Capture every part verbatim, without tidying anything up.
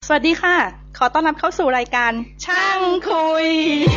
สวัสดีค่ะขอต้อนรับเข้าสู่รายการช่างคุย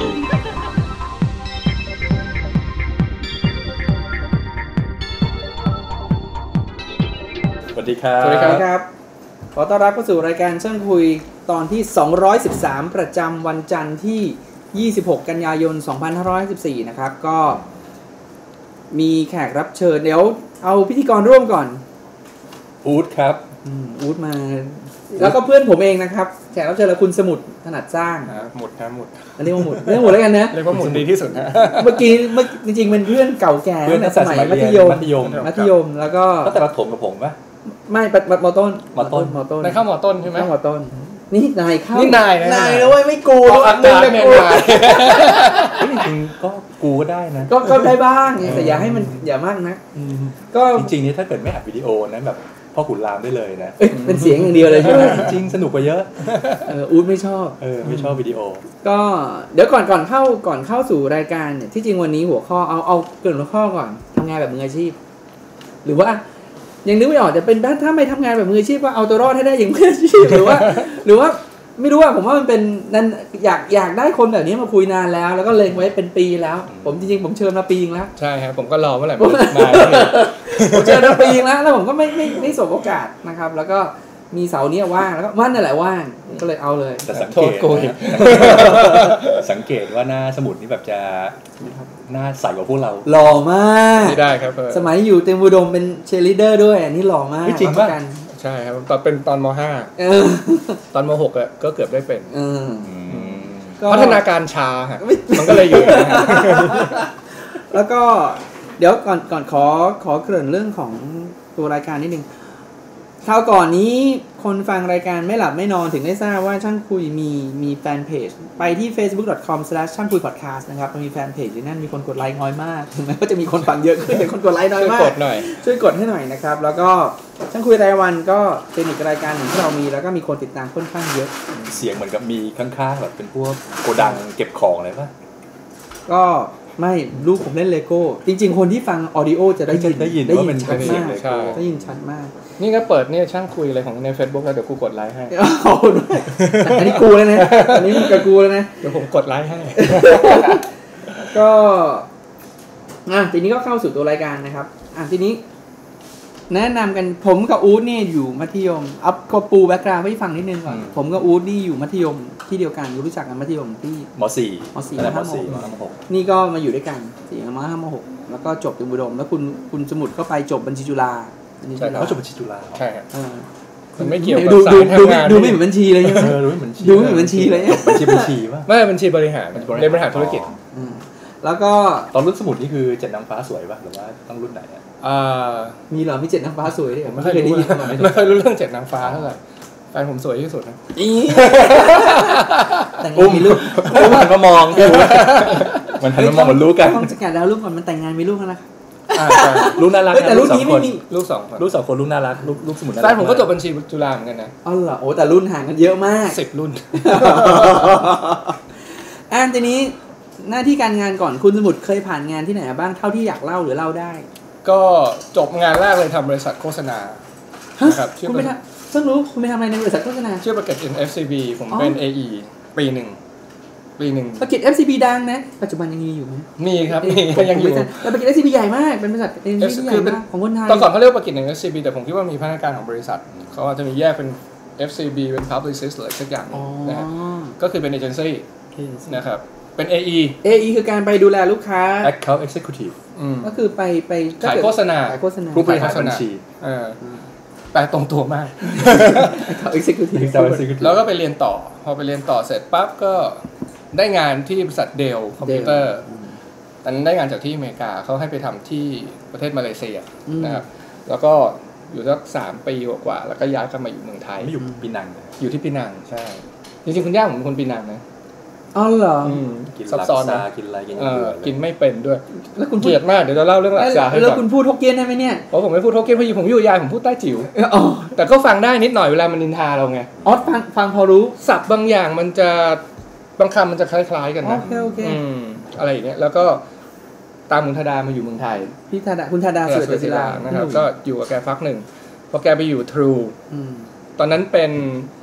สวัสดีครับสวัสดีครับขอต้อนรับเข้าสู่รายการช่างคุยตอนที่สองร้อยสิบสามประจำวันจันทร์ที่ยี่สิบหกกันยายนสองพันห้าร้อยห้าสิบสี่นะครับก็มีแขกรับเชิญเดี๋ยวเอาพิธีกรร่วมก่อนอู๊ดครับอืมอู๊ดมาแล้วก็เพื่อนผมเองนะครับแขกรับเชิญเราคุณสมุทรถนัดสร้างหมุดครับหมุดอันนี้ว่าหมุดเรียกหมุดแล้วกันนะเรียกว่าหมุดดีที่สุดนะเมื่อกี้เมื่อจริงๆเป็นเพื่อนเก่าแก่ตั้งแต่สมัยมัธยมมัธยมมัธยมแล้วก็ก็แต่ประถมกับผมป่ะไม่มอต้นมอต้นมอต้นในเข้ามอต้นใช่ไหมเข้ามอต้นนี่นายเข้านี่นายนายแล้วเว้ยไม่กูแล้วอันนึงเลยนายจริงๆก็กูก็ได้นะก็ก็ได้บ้างแต่อย่าให้มันอย่ามากนะก็จริงๆนี่ถ้าเกิดไม่อัดวิดีโอนะแบบพ่อขุนรามได้เลยนะเป็นเสียงอย่างเดียวเลยใช่ไหมจริงสนุกกว่าเยอะเอออู๊ดไม่ชอบเออไม่ชอบวิดีโอก็เดี๋ยวก่อนก่อนเข้าก่อนเข้าสู่รายการเนี่ยที่จริงวันนี้หัวข้อเอาเอาเกริ่นหัวข้อก่อนทำงานแบบมืออาชีพหรือว่ายังนึกไม่ออกจะเป็นถ้าไม่ทำงานแบบมืออาชีพว่าเอาตัวรอดให้ได้อย่างมืออาชีพหรือว่าหรือว่าไม่รู้ว่าผมว่ามันเป็นนั่นอยากอยากได้คนแบบนี้มาคุยนานแล้วแล้วก็เล็งไว้เป็นปีแล้วผมจริงๆผมเชิญมาปีนึงแล้วใช่ครับผมก็รอเมื่อไหร่มาผมเชิญมาปีนึงแล้วแล้วผมก็ไม่ไม่ไม่สบโอกาสนะครับแล้วก็มีเสาร์นี้ว่างแล้วก็วันนั่นแหละว่างก็เลยเอาเลยแต่สังเกตสังเกตว่าหน้าสมุดนี่แบบจะหน้าใสกว่าพวกเราหล่อมากไม่ได้ครับสมัยอยู่เต็มอุดมเป็นเชียร์ลีดเดอร์ด้วยอันนี้หล่อมากจริงป่ะใช่ครับตอนเป็นตอนม.ห้า ตอนม.หก อ่ะก็เกือบได้เป็นพัฒนาการช้าฮะมันก็เลยอยู่แล้วก็เดี๋ยวก่อนก่อนขอขอเกริ่นเรื่องของตัวรายการนิดนึงคราวก่อนนี้คนฟังรายการไม่หลับไม่นอนถึงได้ทราบว่าช่างคุยมีมีแฟนเพจไปที่ เฟซบุ๊ก ดอท คอม สแลช ช่างคุยพอดแคสต์ นะครับมันมีแฟนเพจอยู่นั่นมีคนกดไลค์น้อยมากถึงแม้ว่าจะมีคนฟังเยอะขึ้นแต่คนกดไลค์น้อยมากช่วยกดหน่อยช่วยกดให้หน่อยนะครับแล้วก็ช่างคุยรายวันก็เป็นอีกรายการหนึ่งที่เรามีแล้วก็มีคนติดตามค่อนข้างเยอะเสียงเหมือนกับมีข้างๆแบบเป็นพวกโกดังเก็บของอะไรป่ะก็ไม่ลูกผมเล่นเลโก้จริงๆคนที่ฟังออดิโอจะได้ยินได้ยินได้ยินชัดมากได้ยินชัดมากนี่ก็เปิดเนี่ยช่างคุยอะไรของใน Facebook แล้วเดี๋ยวกูกดไลค์ให้เอาด้วยอันนี้กูแล้วนะอันนี้มึงกับกูแล้วนะเดี๋ยวผมกดไลค์ให้ก็อ่ะทีนี้ก็เข้าสู่ตัวรายการนะครับอ่ะทีนี้แนะนำกันผมกับอู๊ดเนี่ยอยู่มัธยมอัพก็ปูแบ็คกราวด์ให้ฟังนิดนึงก่อนผมกับอู๊ดนี่อยู่มัธยมที่เดียวกันรู้จักกันมัธยมที่ม.สี่ม.สี่ ม.ห้า ม.หกนี่ก็มาอยู่ด้วยกันสี่ม.ห้า ม.หกแล้วก็จบจุฬาอุดมแล้วคุณคุณสมุทรก็ไปจบบัญชีจุฬาใช่เขาจบบัญชีจุฬาใช่ครับมันไม่เกี่ยวกับสายทำงานดูไม่เหมือนบัญชีเลยใช่ไหมเออดูไม่เหมือนดูไม่เหมือนบัญชีเลยจบบัญชีบัญชีป่ะไม่บัญชีบริหารเรียนบริหารธุรกิจแล้วก็ตอนรุ่นสมุดนี่คือเจ็ดนางฟ้าสวยป่ะหรือว่าต้องรุ่นไหนอ่ะอ่ามีเหรอมีเจ็ดนางฟ้าสวยด้วยผมไม่เคยได้ยินไม่เคยรู้เรื่องเจ็ดนางฟ้าเท่าไหร่แฟนผมสวยที่สุดนะแต่งงานมีลูกมันมามองมันหันมามองมันรู้กันต้องสกัดดาวลูกก่อนมันแต่งงานมีลูกแล้วนะลูกน่ารักแต่รุ่นนี้ไม่มีลูกสองคนลูกสองคนลูกน่ารักลูกลูกสมุนแฟนผมก็จบบัญชีจุฬาเหมือนกันนะอ๋อเหรอโอ้แต่รุ่นห่างกันเยอะมากสิบรุ่นอ่าทีนี้หน้าที่การงานก่อนคุณสมุทรเคยผ่านงานที่ไหนบ้างเท่าที่อยากเล่าหรือเล่าได้ก็จบงานแรกเลยทำบริษัทโฆษณาครับคุณไปทำเพิ่งรู้คุณไปทำอะไรในบริษัทโฆษณาชื่อ Package เอฟ ซี บี ผมเป็น เอ อี ปีหนึ่งปีหนึ่ง Package เอฟ ซี บี ดังนะปัจจุบันยังมีอยู่ไหมมีครับมียังอยู่แต่ Package เอฟ ซี บี ใหญ่มากเป็นบริษัทเอเจนซี่ใหญ่มากของคนไทยตอนก่อนเขาเรียก Package หนึ่ง เอฟ ซี บี แต่ผมคิดว่ามีพนักงานของบริษัทเขาอาจจะมีแยกเป็น เอฟ ซี บี เป็น Publicist อะไรสักอย่างนะฮะก็คือเป็นเอเจนซี่นะครับเป็น เอ อีเอ อี คือการไปดูแลลูกค้า Account Executive ก็คือไปไปขายโฆษณาขายโฆษณาผู้บริหารบัญชีแปลตรงตัวมาก Executive แล้วก็ไปเรียนต่อพอไปเรียนต่อเสร็จปั๊บก็ได้งานที่บริษัทเดลคอมพิวเตอร์ตอนนั้นได้งานจากที่อเมริกาเขาให้ไปทำที่ประเทศมาเลเซียนะครับแล้วก็อยู่สักสามปีกว่าแล้วก็ย้ายกลับมาอยู่เมืองไทยไม่อยู่ปีนังอยู่ที่ปีนังใช่จริงๆคุณย่าผมเป็นคนปีนังนะอ๋อเหรอกินซับซ้อนนะกินอะไรกินเยอะกินไม่เป็นด้วยแล้วคุณเกลียดมากเดี๋ยวจะเล่าเรื่องหลักษาให้ฟังแล้วคุณพูดฮกเกี้ยนได้ไหมเนี่ยเพราะผมไม่พูดฮกเกี้ยนเพราะผมอยู่ยายผมพูดใต้จิ๋วอ๋อแต่ก็ฟังได้นิดหน่อยเวลามันนินทาเราไงอ๋อฟังฟังพอรู้ศัพท์บางอย่างมันจะบางคำมันจะคล้ายๆกันนะโอเคโอเคอะไรอย่างเงี้ยแล้วก็ตามคุณธดามาอยู่เมืองไทยพี่ธดาคุณธดาเสือศิลานะครับก็อยู่กับแกพักหนึ่งพอแกไปอยู่ True ตอนนั้นเป็น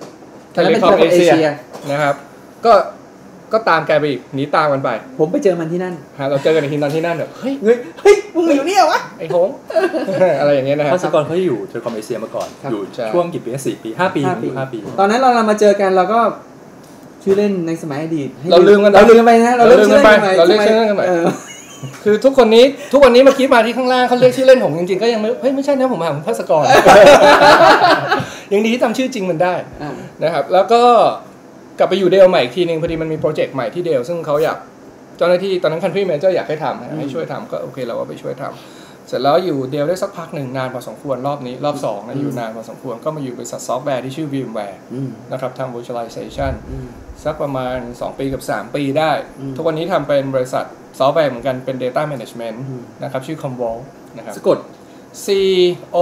เทเลคอมเอเชียนะครับก็ก็ตามแกไปอีกหนีตามกันไปผมไปเจอมันที่นั่นฮะเราเจอกันในที่นั่นที่นั่นแบบเฮ้ยเฮ้ยมึงมาอยู่นี่เหรอวะไอ้โหงอะไรอย่างเงี้ยนะครับพัสกรเขาอยู่เทเลคอมเอเชียมาก่อนอยู่ช่วงกี่ปีสี่ปีห้าปีห้าปีตอนนั้นเราเรามาเจอกันเราก็ชื่อเล่นในสมัยอดีตเราลืมกันเราลืมกันไปนะเราลืมกันไปเราเรียกชื่อเล่นกันใหม่คือทุกคนนี้ทุกวันนี้เมื่อกี้มาที่ข้างล่างเขาเรียกชื่อเล่นผมจริงๆก็ยังไม่เฮ้ยไม่ใช่นะผมหาผมพัสกรยังดีที่จำชื่อจริงมันได้นะครับแล้วก็กลับไปอยู่เดลใหม่อีกทีนึงพอดีมันมีโปรเจกต์ใหม่ที่เดลซึ่งเขาอยากเจ้าหน้าที่ตอนนั้นคันทรีแมเนเจอร์อยากให้ทำให้ช่วยทำก็โอเคเราก็ไปช่วยทำเสร็จแล้วอยู่เดลได้สักพักหนึ่งนานพอสมควรรอบนี้รอบสองนะอยู่นานพอสมควรก็มาอยู่บริษัทซอฟต์แวร์ที่ชื่อ VMware นะครับทำ virtualization สักประมาณสองปีกับสามปีได้ทุกวันนี้ทำเป็นบริษัทซอฟต์แวร์เหมือนกันเป็น data management นะครับชื่อ Commvault นะครับสะกด C O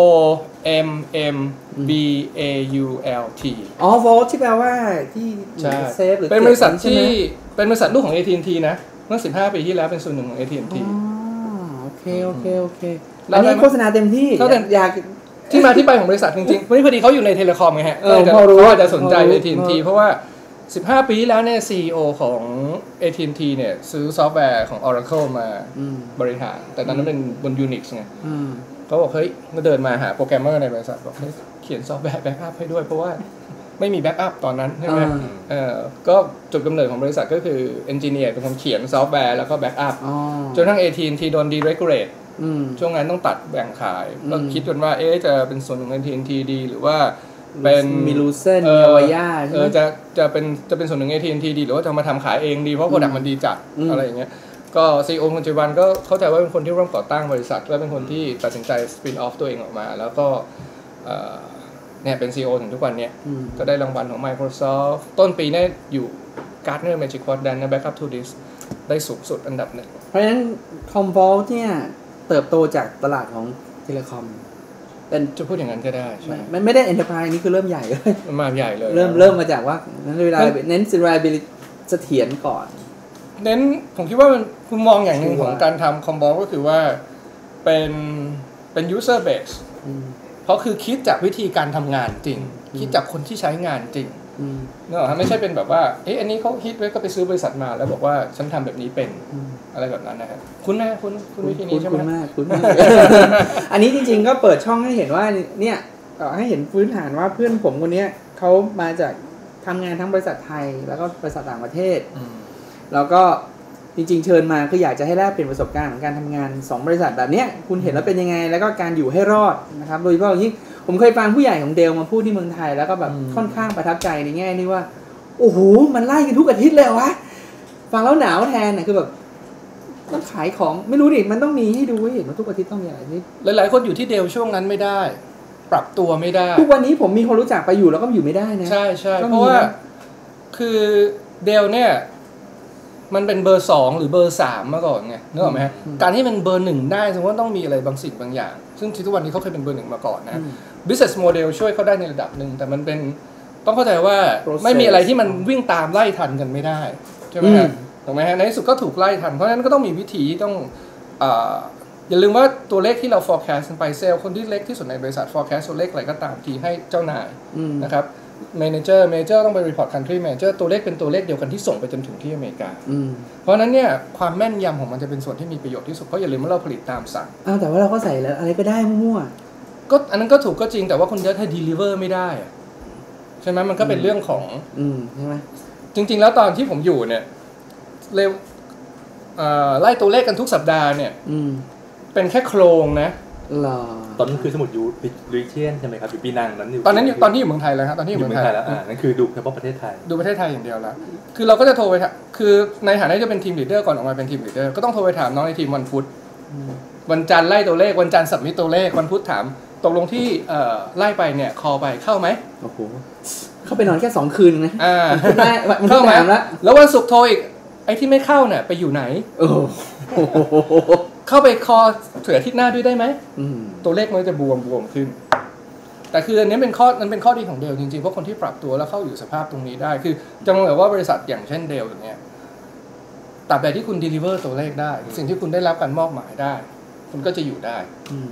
M M B A U L T อ๋อ Vault ที่แปลว่าที่เซฟหรือเป็นบริษัทที่เป็นบริษัทลูกของ เอ ที แอนด์ ที นะเมื่อสิบห้าปีที่แล้วเป็นส่วนหนึ่งของ เอ ที แอนด์ ทีอ๋อโอเคโอเคโอเคอันนี้โฆษณาเต็มที่อยากที่มาที่ไปของบริษัทจริงๆวันนี้พอดีเขาอยู่ในเทเลคอมไงฮะพอรู้ว่าจะสนใจ เอ ที แอนด์ ที เพราะว่าสิบห้าปีแล้วเนี่ย ซี อี โอ ของ เอ ที แอนด์ ที เนี่ยซื้อซอฟต์แวร์ของ Oracle มาบริหารแต่ตอนนั้นเป็นบน Unix ไงเขาบอกเฮ้ยก็เดินมาหาโปรแกรมเมอร์ในบริษัทบอกให้เขียนซอฟต์แวร์แบ็กอัพให้ด้วยเพราะว่าไม่มีแบ็กอัพตอนนั้นใช่ไหมเออก็จุดกำเนิดของบริษัทก็คือเอนจิเนียร์เป็นคนเขียนซอฟต์แวร์แล้วก็แบ็กอัพจนทั้ง เอ ที แอนด์ ที โดน deregulate ช่วงนั้นต้องตัดแบ่งขายก็คิดกันว่าเอ๊ะจะเป็นส่วนของ เอ ที แอนด์ ที ดีหรือว่าเป็นมีลูเซนมีวายาใช่ไหมจะจะเป็นจะเป็นส่วนหนึ่ง เอ ที แอนด์ ที ดีหรือว่าจะมาทำขายเองดีเพราะโปรดักต์มันดีจัดอะไรอย่างเงี้ยก็ ซี อี โอ คนปัจจุบันก็เข้าใจว่าเป็นคนที่ร่วมก่อตั้งบริษัทและเป็นคนที่ตัดสินใจสปินออฟตัวเองออกมาแล้วก็เนี่ยเป็น ซี อี โอ ถึงทุกวันนี้ก็ได้รางวัลของ Microsoft ต้นปีนี้อยู่ Gartner Magic Quadrant ใน Backup to Disk ได้สูงสุดอันดับหนึ่งเพราะฉะนั้น Commvault เนี่ยเติบโตจากตลาดของเทเลคอมเป็นจะพูดอย่างนั้นก็ได้ใช่มันไม่ได้ Enterprise นี่คือเริ่มใหญ่เลยมันมาใหญ่เลยเริ่มเริ่มมาจากว่านั้นเวลาเน้น reliability เสถียรก่อนเน้นผมคิดว่ามันคุณมองอย่างหนึ่งของการทำ Commvault ก็คือว่าเป็นเป็น user base เพราะคือคิดจากวิธีการทำงานจริงคิดจากคนที่ใช้งานจริงเนอะไม่ใช่เป็นแบบว่าเอ๊ะอันนี้เขาคิดไว้ก็ไปซื้อบริษัทมาแล้วบอกว่าฉันทำแบบนี้เป็นอะไรแบบนั้นนะครับคุณแม่คุณคุณวิธีนี้ใช่ไหมคุณมากคุณมากอันนี้จริงๆก็เปิดช่องให้เห็นว่าเนี่ยให้เห็นพื้นฐานว่าเพื่อนผมคนนี้เขามาจากทำงานทั้งบริษัทไทยแล้วก็บริษัทต่างประเทศแล้วก็จริงๆเชิญมาคืออยากจะให้แลกเปลี่ยนประสบการณ์ของการทำงานสองบริษัทแบบนี้คุณเห็นแล้วเป็นยังไงแล้วก็การอยู่ให้รอดนะครับโดยเฉพาะยิ่งผมเคยฟังผู้ใหญ่ของเดลมาพูดที่เมืองไทยแล้วก็แบบค่อนข้างประทับใจในแง่นี้ว่าโอ้โหมันไล่กันทุกอาทิตย์เลยวะฟังแล้วหนาวแทนนะคือแบบต้องขายของไม่รู้ดิมันต้องมีให้ดูให้เห็นว่าทุกอาทิตย์ต้องมีอะไรนี่หลายๆคนอยู่ที่เดลช่วงนั้นไม่ได้ปรับตัวไม่ได้ทุกวันนี้ผมมีคนรู้จักไปอยู่แล้วก็อยู่ไม่ได้นะใช่ใช่เพราะว่าคือเดลเนี่ยมันเป็นเบอร์สองหรือเบอร์สามมาก่อนไงนึกออกไหมฮะการที่เป็นเบอร์หนึ่งได้แสดงว่าต้องมีอะไรบางสิ่งบางอย่างซึ่งทุกวันนี้เขาเคยเป็นเบอร์หนึ่งมาก่อนนะ business model ช่วยเขาได้ในระดับหนึ่งแต่มันเป็นต้องเข้าใจว่าไม่มีอะไรที่มันวิ่งตามไล่ทันกันไม่ได้ใช่ไหมฮะถูกไหมฮะในที่สุดก็ถูกไล่ทันเพราะฉะนั้นก็ต้องมีวิธีต้องอย่าลืมว่าตัวเลขที่เรา forecast ไปเซลล์คนที่เล็กที่สุดในบริษัท forecast ตัวเลขอะไรก็ตามทีให้เจ้านายนะครับmanager manager ต้องไป report country manager ตัวเลขเป็นตัวเลขเดียวกันที่ส่งไปจนถึงที่อเมริกาเพราะนั้นเนี่ยความแม่นยำของมันจะเป็นส่วนที่มีประโยชน์ที่สุดเพราะอย่าลืมว่าเราผลิตตามสั่งอ้าวแต่ว่าเราก็ใส่แล้วอะไรก็ได้มั่วๆก็อันนั้นก็ถูกก็จริงแต่ว่าคนจะให้ deliver ไม่ได้ใช่ไหมมันก็เป็นเรื่องของใช่ไหมจริงๆแล้วตอนที่ผมอยู่เนี่ยเร็วไล่ตัวเลขกันทุกสัปดาห์เนี่ยเป็นแค่โครงนะตอนนั้นคือสมุดยูริเชียนใช่ไหมครับอยู่ปีนังนั้นอยู่ตอนนั้นตอนที่อยู่เมืองไทยแล้วครับตอนที่อยู่เมืองไทยแล้วอ่านั่นคือดูเฉพาะประเทศไทยดูประเทศไทยอย่างเดียวแล้วคือเราก็จะโทรไปคือในฐานะที่จะเป็นทีมลีดเดอร์ก่อนออกมาเป็นทีมลีดเดอร์ก็ต้องโทรไปถามน้องในทีมวันพุธวันจันทร์ไล่ตัวเลขวันจันทร์สับมิตตัวเลขวันพุธถามตกลงที่ไล่ไปเนี่ยคอไปเข้าไหมโอ้โหเข้าไปนอนแค่สองคืนนะอ่าเข้าไหมแล้ววันศุกร์โทรอีกไอ้ที่ไม่เข้าเนี่ยไปอยู่ไหนโอ้เข้าไปคอเถื่อทิศหน้าด้วยได้ไหมตัวเลขมันจะบวมบวมขึ้นแต่คืออันนี้เป็นข้อมันเป็นข้อดีของเดลจริงๆเพราะคนที่ปรับตัวแล้วเข้าอยู่สภาพตรงนี้ได้คือจะมองแบบว่าบริษัทอย่างเช่นเดลอย่างเงี้ยตราบใดที่คุณ deliver ตัวเลขได้สิ่งที่คุณได้รับการมอบหมายได้คุณก็จะอยู่ได้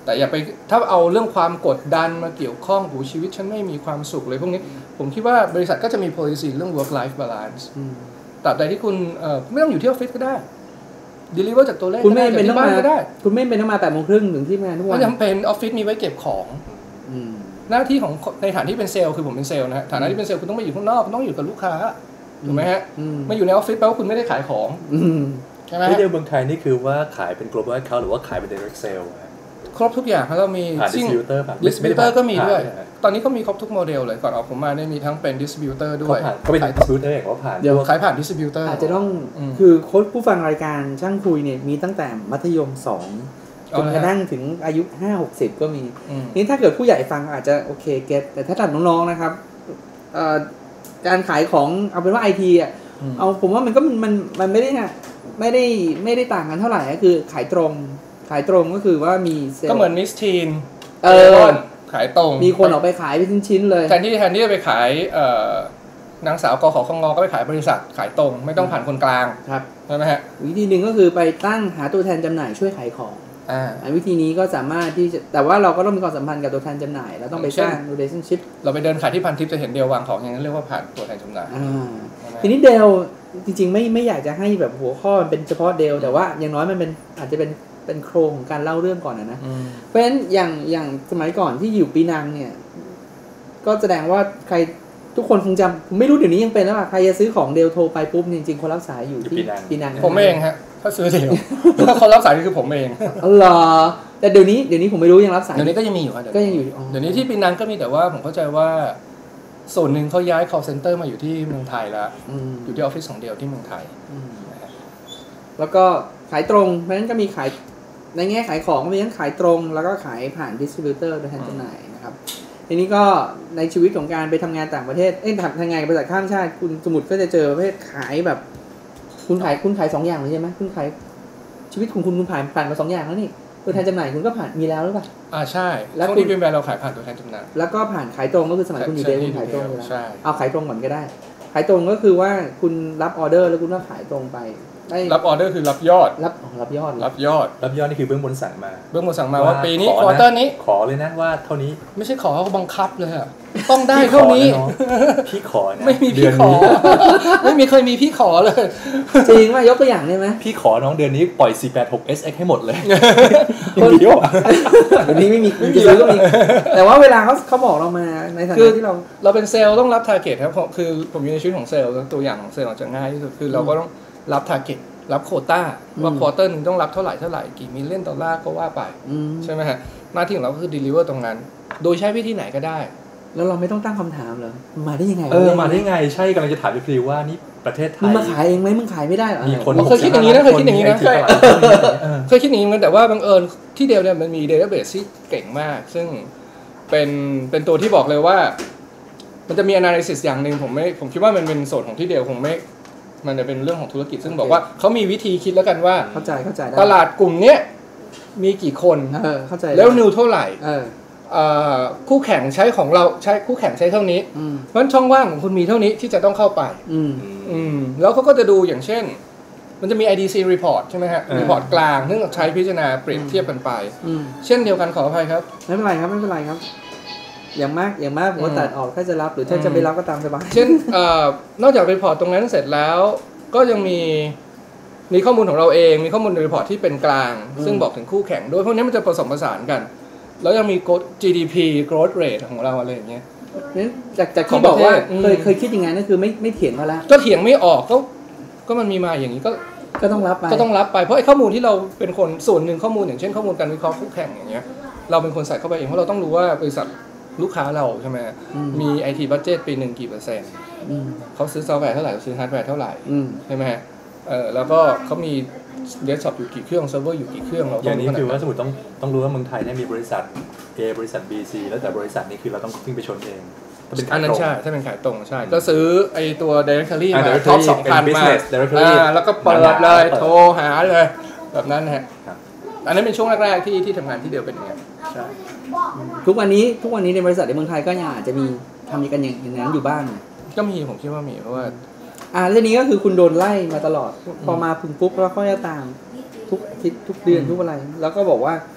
แต่อย่าไปถ้าเอาเรื่องความกดดันมาเกี่ยวข้องหูชีวิตฉันไม่มีความสุขเลยพวกนี้ผมคิดว่าบริษัทก็จะมี policy เรื่อง work life balance ตราบใดที่คุณไม่ต้องอยู่ที่ออฟฟิศก็ได้ deliver จากตัวเลขคุณไม่เป็นต้องมาก็ได้คุณไม่เป็นต้องมาแปดโมงครึ่งถึงที่งานทุกวันไม่จำเป็นออฟฟิศมีไว้เก็บของหน้าที่ของในฐานที่เป็นเซลล์คือผมเป็นเซลล์นะฮะฐานะที่เป็นเซลล์คุณต้องไปอยู่ข้างนอกต้องอยู่กับลูกค้าถูกไหมฮะมาอยู่ในออฟฟิศแปลว่าคุณไม่ได้ขายของใช่ไหมที่เดียวเมืองไทยนี่คือว่าขายเป็น global account หรือว่าขายเป็น direct sale ครบทุกอย่างเรามีผ่าน distributor ผ่าน distributor ก็มีด้วยตอนนี้ก็มีครบทุกโมเดลเลยก่อนออกผมมาเนี่ยมีทั้งเป็น distributor ด้วยก็เป็น distributor อย่างว่าผ่านเดี๋ยวขายผ่าน distributor อาจจะต้องคือโค้ชผู้ฟังรายการช่างคุยเนี่ยมีตั้งแต่มัธยมสองจนกระทั่งถึงอายุห้า หกสิบก็มีนี่ถ้าเกิดผู้ใหญ่ฟังอาจจะโอเคเก็ตแต่ถ้าตัดน้องๆนะครับการขายของเอาเป็นว่า ไอ ที อ่ะเอาผมว่ามันก็มันมันไม่ได้นะไม่ได้ไม่ได้ต่างกันเท่าไหร่ก็คือขายตรงขายตรงก็คือว่ามีก็เหมือนมิสทีนเออขายตรงมีคนออกไปขายเป็นชิ้นๆเลยแทนที่แทนที่จะไปขายนางสาวกขคงก็ไปขายบริษัทขายตรงไม่ต้องผ่านคนกลางครับใช่ไหมฮะวิธีหนึ่งก็คือไปตั้งหาตัวแทนจำหน่ายช่วยขายของอ่าวิธีนี้ก็สามารถที่จะแต่ว่าเราก็ต้องมีความสัมพันธ์กับตัวแทนจำหน่ายเราต้องไปสร้าง relationship เราไปเดินขายที่พันทิปจะเห็นเดลวางของอย่างนั้นเรียกว่าผ่านตัวแทนจำหน่ายทีนี้เดลจริงๆไม่ไม่อยากจะให้แบบหัวข้อเป็นเฉพาะเดลแต่ว่าอย่างน้อยมันเป็นอาจจะเป็นเป็นโครงของการเล่าเรื่องก่อนนะเพราะฉะนั้นอย่างอย่างสมัยก่อนที่อยู่ปีนังเนี่ยก็แสดงว่าใครทุกคนคงจำผมไม่รู้เดี๋ยวนี้ยังเป็นแล้วป่ะใครจะซื้อของเดลโทรไปปุ๊บจริงๆคนรับสายอยู่ที่ปีนังผมเองฮะถ้าซื้อเดลถ้าคนรับสายคือผมเองอ๋อเหรอแต่เดี๋ยวนี้เดี๋ยวนี้ผมไม่รู้ยังรับสายเดี๋ยวนี้ก็ยังมีอยู่ก็ยังอยู่เดี๋ยวนี้ที่ปีนังก็มีแต่ว่าผมเข้าใจว่าส่วนหนึ่งเขาย้าย call center มาอยู่ที่เมืองไทยแล้วอยู่ที่ออฟฟิศของเดลที่เมืองไทยแล้วก็ขายตรงเพราะฉะนั้นก็มีขายในแง่ขายของก็มีทั้งขายตรงแล้วก็ขายผ่านดิสทริบิวเตอร์โดยแทนจำหน่ายนะครับทีนี้ก็ในชีวิตของการไปทำงานต่างประเทศเอ้ยทำงานกับบริษัทข้ามชาติคุณสมุดก็จะเจอประเภทขายแบบคุณขายคุณขายสองอย่างเลยใช่ไหมคุณขายชีวิตของคุณคุณผ่านผ่านมาสองอย่างแล้วนี่ตัวแทนจำหน่ายคุณก็ผ่านมีแล้วหรือเปล่าอ่าใช่แล้วที่เป็นแบรนด์เราขายผ่านตัวแทนจำหน่ายแล้วก็ผ่านขายตรงก็คือสมัยคุณอยู่เดลคุณขายตรงเลยเอาขายตรงก่อนก็ได้ขายตรงก็คือว่าคุณรับออเดอร์แล้วคุณก็ขายตรงไปรับออเดอร์คือรับยอดรับรับยอดรับยอดรับยอดนี่คือเบื้องบนสั่งมาเบื้องบนสั่งมาว่าปีนี้ควอเตอร์นี้ขอเลยนะว่าเท่านี้ไม่ใช่ขอเขาบังคับเลยอะต้องได้เท่านี้พี่ขอนะไม่มีพี่ขอไม่มีเคยมีพี่ขอเลยจริงว่ายกตัวอย่างได้ไหมพี่ขอน้องเดือนนี้ปล่อย สี่แปดหก เอส เอ็กซ์ ให้หมดเลยคนเดียวเดี๋ยวนี้ไม่มีจะซื้อก็มีแต่ว่าเวลาเขาเขาบอกเรามาในฐานะที่เราเราเป็นเซลล์ต้องรับทาร์เก็ตครับคือผมอยู่ในชีวิตของเซลล์ตัวอย่างของเซลล์จะง่ายที่สุดคือเราก็ต้องรับทาร์เก็ตรับโควต้าว่าควอเตอร์นึงต้องรับเท่าไหร่เท่าไหร่กี่มิลเลียนดอลลาร์ก็ว่าไปใช่ไหมฮะหน้าที่ของเราก็คือ deliver ตรงนั้นโดยใช้วิธีไหนก็ได้แล้วเราไม่ต้องตั้งคำถามเหรอมาได้ยังไงเออมาได้ไงใช่กำลังจะถามอยู่พอดีว่านี่ประเทศไทยมึงมาขายเองไหมมึงขายไม่ได้เหรอมีคนเคยคิดอย่างนี้นะเคยคิดอย่างนี้นะใช่เคยคิดอย่างนี้เหมือนกันแต่ว่าบังเอิญที่เดียวเนี่ยมันมี database ที่เก่งมากซึ่งเป็นเป็นตัวที่บอกเลยว่ามันจะมี analysis อย่างนึงผมไม่ผมคิดว่ามันเป็นส่วนของที่เดียวคงไม่มันจะเป็นเรื่องของธุรกิจซึ่งบอกว่าเขามีวิธีคิดแล้วกันว่าเข้าใจเข้าใจตลาดกลุ่มเนี้ยมีกี่คนเออเข้าใจแล้วนิวเท่าไหร่เออคู่แข่งใช้ของเราใช้คู่แข่งใช้เท่านี้เพราะฉะนั้นช่องว่างของคุณมีเท่านี้ที่จะต้องเข้าไปแล้วเขาก็จะดูอย่างเช่นมันจะมี ไอ ดี ซี report ใช่ไหมฮะ report กลางซึ่งใช้พิจารณาเปรียบเทียบกันไปเช่นเดียวกันขออภัยครับไม่เป็นไรครับไม่เป็นไรครับอย่างมากอย่างมากผมก็ตัดออกถ้าจะรับหรือถ้าจะไม่รับก็ตามสบายเช่นนอกจากรีพอร์ตตรงนั้นเสร็จแล้วก็ยังมีมีข้อมูลของเราเองมีข้อมูลในรีพอร์ตที่เป็นกลางซึ่งบอกถึงคู่แข่งด้วยพวกนี้มันจะผสมผสานกันแล้วยังมี จี ดี พี growth rate ของเราอะไรอย่างเงี้ยนั้นจากจากที่บอกว่าเคยเคยคิดอย่างนั้นก็คือไม่ไม่เถียงมาแล้วก็เถียงไม่ออกก็ก็มันมีมาอย่างนี้ก็ก็ต้องรับไปก็ต้องรับไปเพราะไอ้ข้อมูลที่เราเป็นคนส่วนหนึ่งข้อมูลอย่างเช่นข้อมูลการวิเคราะห์คู่แข่งอย่างเงี้ยเราเป็นคนใส่เข้าไปเองเพราะเราต้องรู้ว่าบริษัทลูกค้าเราใช่ไหมมี ไอ ที บัดเจ็ตปีหนึ่งกี่เปอร์เซ็นต์เขาซื้อซอฟต์แวร์เท่าไหร่ซื้อฮาร์ดแวร์เท่าไหร่ใช่ไหมฮะเออแล้วก็เขามีเดสก์ท็อปอยู่กี่เครื่องเซิร์ฟเวอร์อยู่กี่เครื่องเราอย่างนี้คือว่าสมมติต้องต้องรู้ว่าเมืองไทยเนี่ยมีบริษัท A บริษัท B C แล้วแต่บริษัทนี้คือเราต้องวิ่งไปชนเองอันนั้นใช่ถ้าเป็นขายตรงใช่ก็ซื้อไอตัว directory มาท็อป สองพัน มาแล้วก็เปิดเลยโทรหาเลยแบบนั้นฮะอันนั้นเป็นช่วงแรกๆที่ที่ทำงานที่เดียวเป็นอย่างนี้ใช่ทุกวันนี้ทุกวันนี้ในบริษัทในเมืองไทยก็ยังอาจจะมีทำกันอย่างนั้นอยู่บ้างก็มีผมคิดว่ามีเพราะว่าอ่าเรื่องนี้ก็คือคุณโดนไล่มาตลอดพอมาพึงปุ๊บแล้วก็จะตามทุกอาทิตย์ทุกเดือนทุกอะไรแล้วก็บอกว่า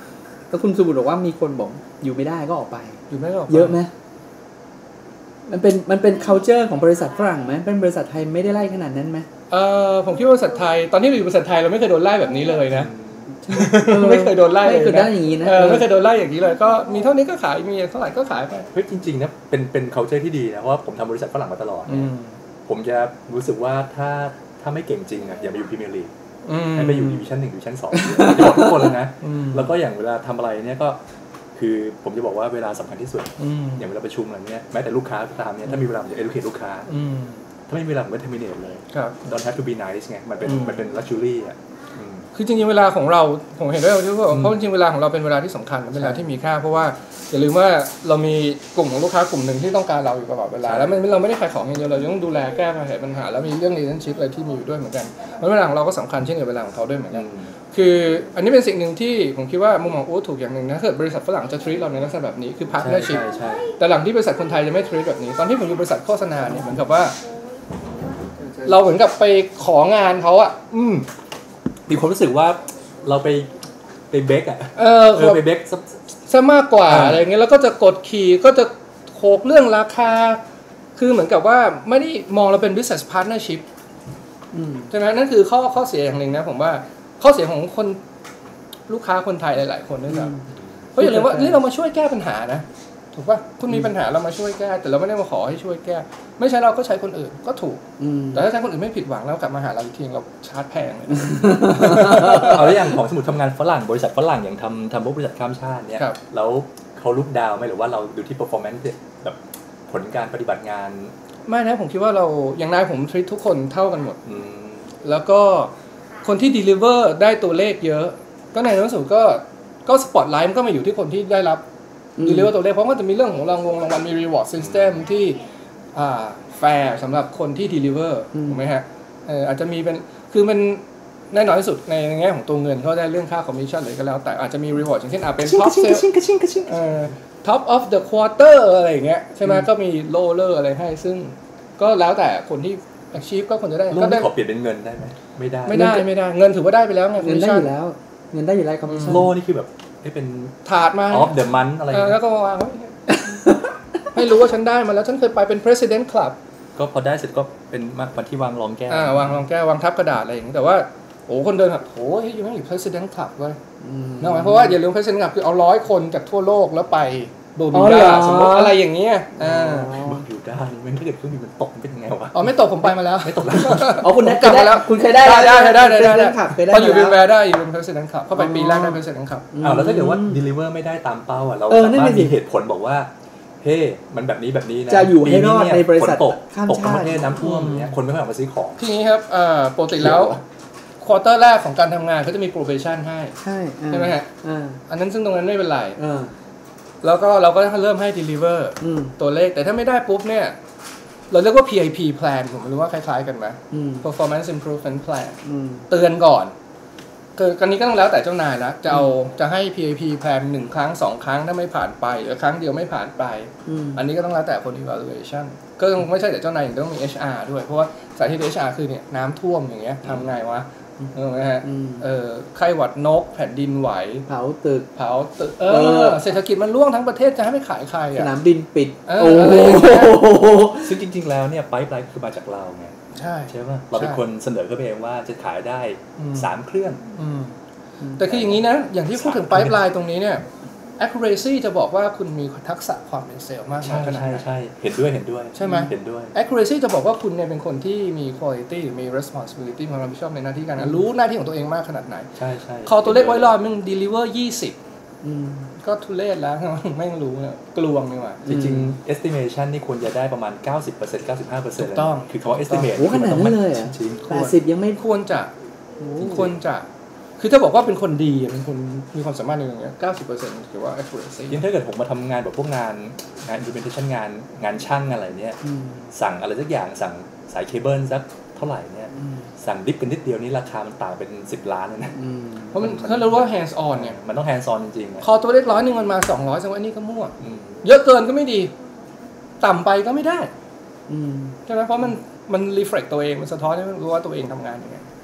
แล้วคุณสมุทรบอกว่ามีคนบอกอยู่ไม่ได้ก็ออกไปอยู่ไม่ได้ออกเยอะไหมมันเป็นมันเป็น culture ของบริษัทฝรั่งไหมเป็นบริษัทไทยไม่ได้ไล่ขนาดนั้นไหมเออผมคิดว่าบริษัทไทยตอนที่อยู่บริษัทไทยเราไม่เคยโดนไล่แบบนี้เลยนะไม่เคยโดนไล่ไม่เคยได้อย่างนี้นะไม่เคยโดนไล่อย่างนี้เลยก็มีเท่านี้ก็ขายมีเท่าไหร่ก็ขายไปเฮ้ยจริงๆนะเป็นเป็น culture ที่ดีนะเพราะว่าผมทำบริษัทฝรั่งมาตลอดผมจะรู้สึกว่าถ้าถ้าไม่เก่งจริงอ่ะอย่ามาอยู่พรีเมียร์ลีกให้ไปอยู่ดิวิชั่นหนึ่งดิวิชั่นสองจะบอกทุกคนเลยนะแล้วก็อย่างเวลาทำอะไรเนี่ยก็คือผมจะบอกว่าเวลาสำคัญที่สุดอย่างเวลาประชุมอะไรเนี้ยแม้แต่ลูกค้าก็ตามเนี่ยถ้ามีเวลาผมจะ educate ลูกค้าถ้าไม่มีเวลาผมก็ terminate เลย don't have to be nice ไงมันเป็นมันเป็น luxury อ่ะคือจริงๆเวลาของเราผมเห็นด้วยที่ว่าเพราะจริงๆเวลาของเราเป็นเวลาที่สำคัญเป็นเวลาที่มีค่าเพราะว่าอย่าลืมว่าเรามีกลุ่มของลูกค้ากลุ่มหนึ่งที่ต้องการเราอยู่ตลอดเวลาแล้วเราไม่ได้ขายของอย่างเดียวเราต้องดูแลแก้ปัญหาแล้วมีเรื่อง relationship อะไรที่มีอยู่ด้วยเหมือนกันเพราะเวลาของเราก็สำคัญเช่นเดียวกับเวลาของเขาด้วยเหมือนกันคืออันนี้เป็นสิ่งหนึ่งที่ผมคิดว่ามุมมองโอ้ถูกอย่างหนึ่งนะถ้าเกิดบริษัทฝรั่งจะ treat เราในลักษณะแบบนี้คือ partnership แต่หลังที่บริษัทคนไทยจะไม่ treat แบบนี้ตอนที่ผมอยู่บริษัทโฆษณาเนี่ยเหมือนกับว่าเราเหมือนกับไปของานเขาอ่ะมีความรู้สึกว่าเราไปไปเบคอ่ะเออไปเบคซะมากกว่าอะไรเงี้ยแล้วก็จะกดขี่ก็จะโขกเรื่องราคาคือเหมือนกับว่าไม่ได้มองเราเป็น business partnership ใช่ไหมนั่นคือข้อข้อเสียอย่างหนึ่งนะผมว่าข้อเสียของคนลูกค้าคนไทยหลายๆคนด้วยกันเพราะอย่าลืมว่านี่เรามาช่วยแก้ปัญหานะถูกป่ะคุณมีปัญหาเรามาช่วยแก้แต่เราไม่ได้มาขอให้ช่วยแก้ไม่ใช่เราก็ใช้คนอื่นก็ถูกแต่ถ้าใช้คนอื่นไม่ผิดหวังแล้วกลับมาหาเราอีกทีเราชาร์จแพงเลยเอาแล้วอย่างของสมุดทำงานฝรั่งบริษัทฝรั่งอย่างทำทำพวกบริษัทข้ามชาติเนี่ยแล้วเขาลุกดาวไหมหรือว่าเราดูที่ performance แบบผลการปฏิบัติงานไม่นะผมคิดว่าเราอย่างนายผมทรีตทุกคนเท่ากันหมดแล้วก็คนที่ deliver ได้ตัวเลขเยอะก็ในที่สุดก็ก็สปอตไลท์มันก็มาอยู่ที่คนที่ได้รับdeliver ตัวเลขเพราะว่าจะมีเรื่องของรางวงรางวัลมี reward system ที่อ่าแฟร์สำหรับคนที่ deliver ถูกไหมฮะเอออาจจะมีเป็นคือมันแน่นอนที่สุดในแง่ของตัวเงินเขาได้เรื่องค่า commission อะไรก็แล้วแต่อาจจะมี reward อย่างเช่นอ่าเป็น top sales เอ่อ top of the quarter อะไรอย่างเงี้ยใช่ไหมก็มี roller อะไรให้ซึ่งก็แล้วแต่คนที่ achieve ก็ควรจะได้ก็ได้ขอเปลี่ยนเป็นเงินได้ไหมไม่ได้ไม่ได้ไม่ได้เงินถือว่าได้ไปแล้วไงเงินได้อยู่แล้วเงินได้อยู่แล้ว commission โลนี่คือแบบให้เป็นถาดมา of the month อะไรแล้วก็วางไว้ให้รู้ว่าฉันได้มาแล้วฉันเคยไปเป็น president club ก็พอได้เสร็จก็เป็นวันที่วางรองแก้วอ่าวางรองแก้ววางทับกระดาษอะไรอย่างนี้แต่ว่าโอ้คนเดินแบบโอ้ยยังไม่อยู่ president club เว้ยนึกออกไหมเพราะว่าอย่าลืม president club คือเอาร้อยคนจากทั่วโลกแล้วไปโบมิวดาสมมติอะไรอย่างเงี้ยอ่าโบมิวดานี่มันถ้าเกิดเครื่องบินมันตกเป็นยังไงวะอ๋อไม่ตกผมไปมาแล้วไม่ตกแล้วอ๋อคุณกลับมาแล้วคุณเคยได้ได้ได้ได้ได้ได้พออยู่บินแวร์ได้อยู่เป็น president club เข้าไปปีแรกได้ president club อ้าวแล้วถ้าเกิดว่า deliver ไม่ได้ตามเป้าอ่ะเราสามารถมีเหตุผลบอกว่าเฮ้มันแบบนี้แบบนี้นะจะอยู่ให้รอดในบริษัทตกตกทั้งประเทศน้ำท่วมอย่างเงี้ยคนไม่ค่อยออกมาซื้อของทีนี้ครับอ่าปกติแล้วควอเตอร์แรกของการทำงานเขาจะมี probation ให้ใช่ใช่ไหมฮะอันนั้นซึ่งตรงนั้นไม่เป็นไรแล้วก็เราก็เริ่มให้ deliver ตัวเลขแต่ถ้าไม่ได้ปุ๊บเนี่ยเราเรียกว่า พี ไอ พี plan ผมไม่รู้ว่าคล้ายๆกันไหม performance improvement plan เตือนก่อนคือกันนี้ก็ต้องแล้วแต่เจ้านายแล้วจะเอาจะให้ พี ไอ พี plan หนึ่งครั้งสองครั้งถ้าไม่ผ่านไปหรือครั้งเดียวไม่ผ่านไปอันนี้ก็ต้องแล้วแต่คน evaluation ก็ไม่ใช่แต่เจ้านายอย่างต้องมี เอช อาร์ ด้วยเพราะว่าสาเหตุ เอช อาร์ คือเนี่ยน้ำท่วมอย่างเงี้ยทำไงวะถูกไหมฮะเออไข้หวัดนกแผ่นดินไหวเผาตึกเผาตึกเออเศรษฐกิจมันร่วงทั้งประเทศจะให้ไม่ขายใครอ่ะสนามบินปิดโอ้ซึ่งจริงๆแล้วเนี่ยไพป์ไลน์คือมาจากเราไงใช่ใช่ป่ะเราเป็นคนเสนอขึ้นไปเองว่าจะขายได้สามเครื่องแต่คืออย่างนี้นะอย่างที่พูดถึงไพป์ไลน์ตรงนี้เนี่ย accuracy จะบอกว่าคุณมีทักษะความเป็นเซลล์มากน้อยขนาดไหนใช่เห็นด้วยเห็นด้วยใช่ไหมเห็นด้วย accuracy จะบอกว่าคุณเนี่ยเป็นคนที่มี quality มี responsibility ความรับผิดชอบในหน้าที่การงานรู้หน้าที่ของตัวเองมากขนาดไหนใช่ใช่คอตัวเลขไว้รอมึง deliver ยี่สิบก็ทุเรศแล้วไม่รู้เนี่ยกลวงนี่หว่าจริงๆ estimation นี่ควรจะได้ประมาณ เก้าสิบเปอร์เซ็นต์ เก้าสิบห้าเปอร์เซ็นต์ถูกต้องคือคำว่า estimate โอ้ขนาดนั้นเลยอ่ะแปดสิบยังไม่ควรจะควรจะคือถ้าบอกว่าเป็นคนดีเป็นคนมีความสามารถในอย่างเงี้ย เก้าสิบเปอร์เซ็นต์ ถือว่า accuracy ยิ่งถ้าเกิดผมมาทำงานแบบพวกงานงาน implementation งานงานช่างอะไรเนี้ยสั่งอะไรสักอย่างสั่งสายเคเบิลสักเท่าไหร่เนี่ยสั่งดิฟกันนิดเดียวนี้ราคามันต่างเป็นสิบล้านเลยนะเพราะมันถ้าเราว่า hands on เนี่ยมันต้อง hands on จริงๆคอตัวเลขร้อยนึงมันมาสองร้อยแสดงว่าอันนี้ก็มั่วเยอะเกินก็ไม่ดีต่ำไปก็ไม่ได้ใช่ไหมเพราะมันมัน reflect ตัวเองมันสะท้อนให้รู้ว่าตัวเองทำงานยังไง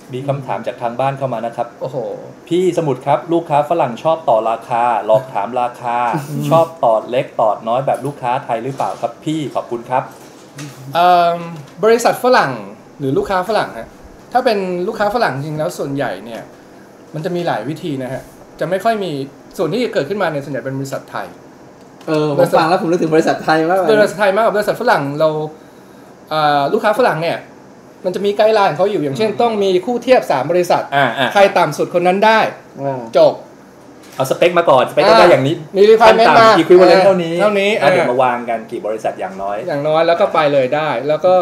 มีคำถามจากทางบ้านเข้ามานะครับโอ้โหพี่สมุทรครับลูกค้าฝรั่งชอบต่อราคาหลอกถามราคา ชอบต่อเล็กต่อน้อยแบบลูกค้าไทยหรือเปล่าครับพี่ขอบคุณครับบริษัทฝรั่งหรือลูกค้าฝรั่งฮะถ้าเป็นลูกค้าฝรั่งจริงแล้วส่วนใหญ่เนี่ยมันจะมีหลายวิธีนะฮะจะไม่ค่อยมีส่วนที่เกิดขึ้นมาในส่วนใหญ่เป็นบริษัทไทยเออผมฟังแล้วผมนึกถึงบริษัทไทยมากบริษัทไทยมากกว่าบริษัทฝรั่งเราลูกค้าฝรั่งเนี่ยมันจะมีไกด์ไลน์ของเขาอยู่อย่างเช่นต้องมีคู่เทียบสามบริษัทใครต่ำสุดคนนั้นได้จบเอาสเปคมาก่อนสเปคก็ได้อย่างนี้มีรีไฟแนนซ์มาอีควิวัลเลนต์เท่านี้เท่านี้เดี๋ยวมาวางกันกี่บริษัทอย่างน้อยอย่างน้อยแล้วก็ไปเลยได้แล้วก็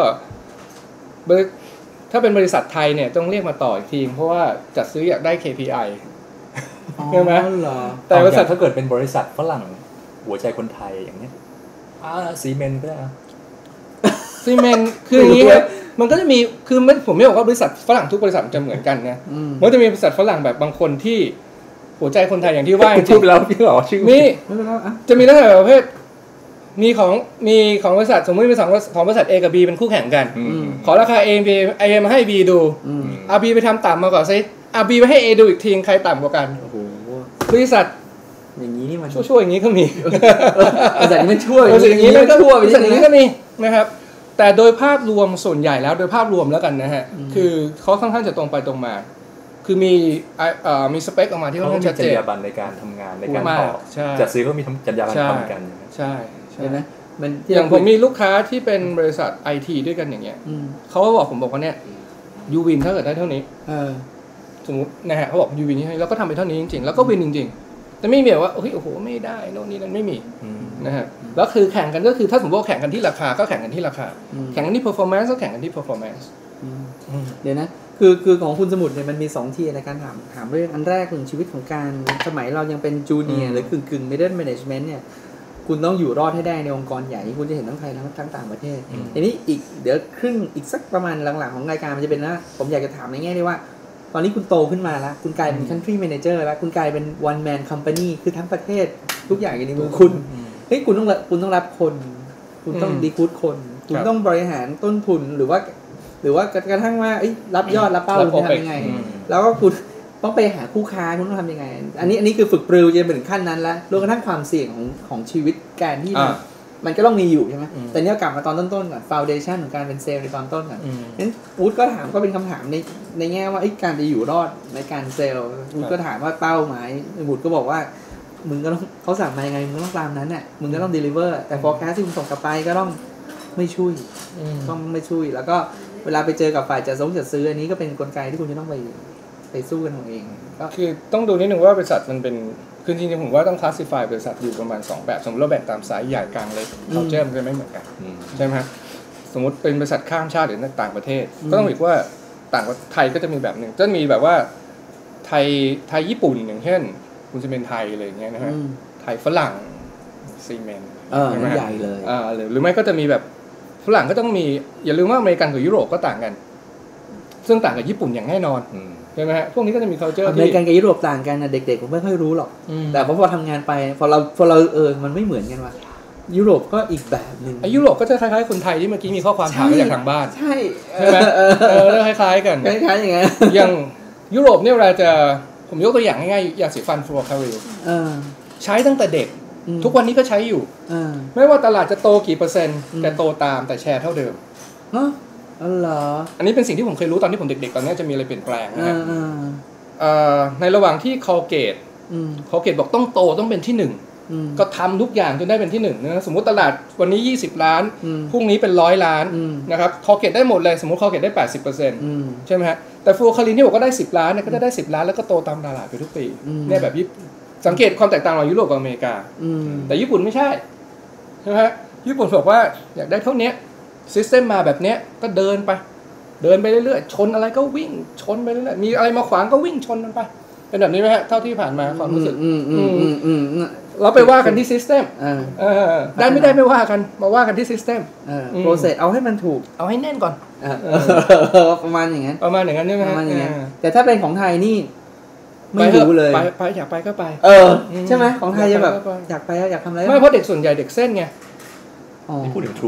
ถ้าเป็นบริษัทไทยเนี่ยต้องเรียกมาต่ออีกทีเพราะว่าจัดซื้ออยากได้ เค พี ไอ ใช่ไหมแต่บริษัทถ้าเกิดเป็นบริษัทฝรั่งหัวใจคนไทยอย่างนี้อ่าซีเมนต์ก็ได้ซีเมนต์คืออย่างนี้มันก็จะมีคือผมไม่บอกว่าบริษัทฝรั่งทุกบริษัทจะเหมือนกันนะมันจะมีบริษัทฝรั่งแบบบางคนที่หัวใจคนไทยอย่างที่ว่าจริงๆแล้วพี่บอกชื่อมีจะมีตั้งแต่ประเภทมีของมีของบริษัทสมมติมีสองของบริษัท A กับ B เป็นคู่แข่งกันขอราคา A B A มาให้ B ดูอ่ะ B ไปทำต่ำมาก่อนซิอ่ะ B ไปให้ A ดูอีกทีใครต่ำกว่ากันบริษัทอย่างนี้นี่มันชั่วๆอย่างนี้ก็มีบริษัทนี้มันชั่วบริษัทอย่างนี้มันก็ชั่วบริษัทอย่างนี้ก็มีนะครับแต่โดยภาพรวมส่วนใหญ่แล้วโดยภาพรวมแล้วกันนะฮะคือเขาค่อนข้างจะตรงไปตรงมาคือมีเอ่อมีสเปคออกมาที่ค่อนข้างชัดเจนจรรยาบรรณในการทำงานในการตอบจัดซื้อก็มีจรรยาบรรณทำกันใช่ใช่ไหมมันอย่างผมมีลูกค้าที่เป็นบริษัท ไอ ที ด้วยกันอย่างเงี้ยเขาก็บอกผมบอกว่าเนี่ยยูวินถ้าเกิดได้เท่านี้สมมตินะฮะเขาบอกยูวินนี่แล้วก็ทำไปเท่านี้จริงๆแล้วก็วินจริงๆแต่ไม่มีแบบว่าโอ้โหไม่ได้โน่นนี่นั่นไม่มีนะฮะแล้วคือแข่งกันก็คือถ้าสมมติว่าแข่งกันที่ราคาก็แข่งกันที่ราคาแข่งกันที่ performance ก็แข่งกันที่ performance เดี๋ยวนะคือคือของคุณสมุทรเนี่ยมันมีสองทีในการถามถามเรื่องอันแรกของชีวิตของการสมัยเรายังเป็นจูเนียร์หรือกึ่งกึ่ง middle management เนี่ยคุณต้องอยู่รอดให้ได้ในองค์กรใหญ่คุณจะเห็นทั้งไทยทั้งทั้งต่างประเทศทีนี้อีกเดี๋ยวครึ่งอีกสักประมาณหลังๆของรายการมันจะเป็นนะผมอยากจะถามในแง่ที่ว่าตอนนี้คุณโตขึ้นมาแล้วคุณกลายเป็น country manager แล้วคุณกลายเป็น one man company คือทั้งประเทศทุกอย่างอยู่ในมือคุณเฮ้ยคุณต้องคุณต้องรับคนคุณต้องดีคูดคนคุณต้องบริหารต้นทุนหรือว่าหรือว่ากระทั่งว่ารับยอดรับเป้าคุณทำยังไงแล้วก็คุณต้องไปหาคู่ค้าคุณต้องทำยังไงอันนี้อันนี้คือฝึกปรือจะเป็นขั้นนั้นแล้วรวมกระทั่งความเสี่ยงของของชีวิตการที่มันก็ต้องมีอยู่ใช่ไหมแต่เนี้ยกลับมาตอนต้นๆก่อนฟาวเดชั่นของการเป็นเซลล์ในตอนต้นก่อนงั้นอู๊ดก็ถามก็เป็นคำถามในในแง่ว่าการจะอยู่รอดในการเซลล์อู๊ดก็ถามว่าเป้าหมายอู๊ดก็บอกว่ามึงก็ต้องเขาสั่งมายังไงมึงต้องตามนั้นน่ะมึงก็ต้องเดลิเวอร์แต่ forecast ที่มึงส่งกลับไปก็ต้องไม่ช่วยต้องไม่ช่วยแล้วก็เวลาไปเจอกับฝ่ายจัดส่งจัดซื้ออันนี้ก็เป็นกลไกที่คุณจะต้องไปไปสู้กันของเองก็คือต้องดูนิดนึงว่าบริษัทมันเป็นคือจริงๆผมว่าต้อง classify บริษัทอยู่ประมาณสองแบบสมมติเราแบ่งตามไซส์ใหญ่กลางเล็ก culture มันจะไม่เหมือนกันใช่ไหมครับสมมติเป็นบริษัทข้ามชาติหรือต่างประเทศก็ต้องบอกว่าต่างไทยก็จะมีแบบหนึ่งจะมีแบบว่าไทยไทยญี่ปุ่นอย่างเช่นคุณจะเป็นไทยอะไรอย่างเงี้ยนะฮะไทยฝรั่งซีเมนต์ใหญ่เลยอ่าหรือไม่ก็จะมีแบบฝรั่งก็ต้องมีอย่าลืมว่าอเมริกันกับยุโรปก็ต่างกันซึ่งต่างกับญี่ปุ่นอย่างแน่นอนใช่ไหมฮะพวกนี้ก็จะมี culture ที่อเมริกันกับยุโรปต่างกันนะเด็กๆผมไม่ค่อยรู้หรอกแต่พอพอทำงานไปพอเราพอเราเออมันไม่เหมือนกันว่ะยุโรปก็อีกแบบนึงยุโรปก็จะคล้ายๆคนไทยที่เมื่อกี้มีข้อความถามมาจากทางบ้านใช่ใช่ไหมเออคล้ายๆกันคล้ายๆอย่างเงี้ยอย่างยุโรปเนี่ยเวลาจะผมยกตัวอย่างง่ายๆยาสีฟันฟลูออคาริลใช้ตั้งแต่เด็กทุกวันนี้ก็ใช้อยู่ไม่ว่าตลาดจะโตกี่เปอร์เซ็นต์แต่โตตามแต่แชร์เท่าเดิมอ๋อเหรออันนี้เป็นสิ่งที่ผมเคยรู้ตอนที่ผมเด็กๆตอนนี้จะมีอะไรเปลี่ยนแปลงนะฮะในระหว่างที่คอลเกตคอลเกตบอกต้องโตต้องเป็นที่หนึ่งก็ทำทุกอย่างจนได้เป็นที่หนึ่งนะสมมติตลาดวันนี้ยี่สิบล้านพรุ่งนี้เป็นร้อยล้านนะครับคอลเกตได้หมดเลยสมมติคอลเกตได้ แปดสิบเปอร์เซ็นต์ ใช่ไหมฮะแต่ฟลูออคารินที่บอกก็ได้สิบล้านเนี่ยก็จะได้สิบล้านแล้วก็โตตามตลาดไปทุกปีเนี่ยแบบญี่ปุ่นสังเกตความแตกต่างระหว่างยุโรปกับอเมริกาแต่ญี่ปุ่นไม่ใช่ใช่ไหมฮะญี่ปุ่นบอกว่าอยากได้เท่านี้ซิสเต็มมาแบบเนี้ยก็เดินไปเดินไปเรื่อยๆชนอะไรก็วิ่งชนไปเรื่อยๆมีอะไรมาขวางก็วิ่งชนมันไปเป็นแบบนี้ไหมฮะเท่าที่ผ่านมาความรู้สึกเราไปว่ากันที่ซิสเต็มได้ไม่ได้ไม่ว่ากันมาว่ากันที่ซิสเต็มโปรเซสเอาให้มันถูกเอาให้แน่นก่อนประมาณอย่างนั้นประมาณอย่างนั้นใช่ไหมประมาณอย่างนั้นแต่ถ้าเป็นของไทยนี่ไม่รู้เลยไปไปอยากไปก็ไปเออใช่ไหมของไทยจะแบบอยากไปอยากทำอะไรไม่เพราะเด็กส่วนใหญ่เด็กเส้นไงนี่พูดถึงทรูอ่ะ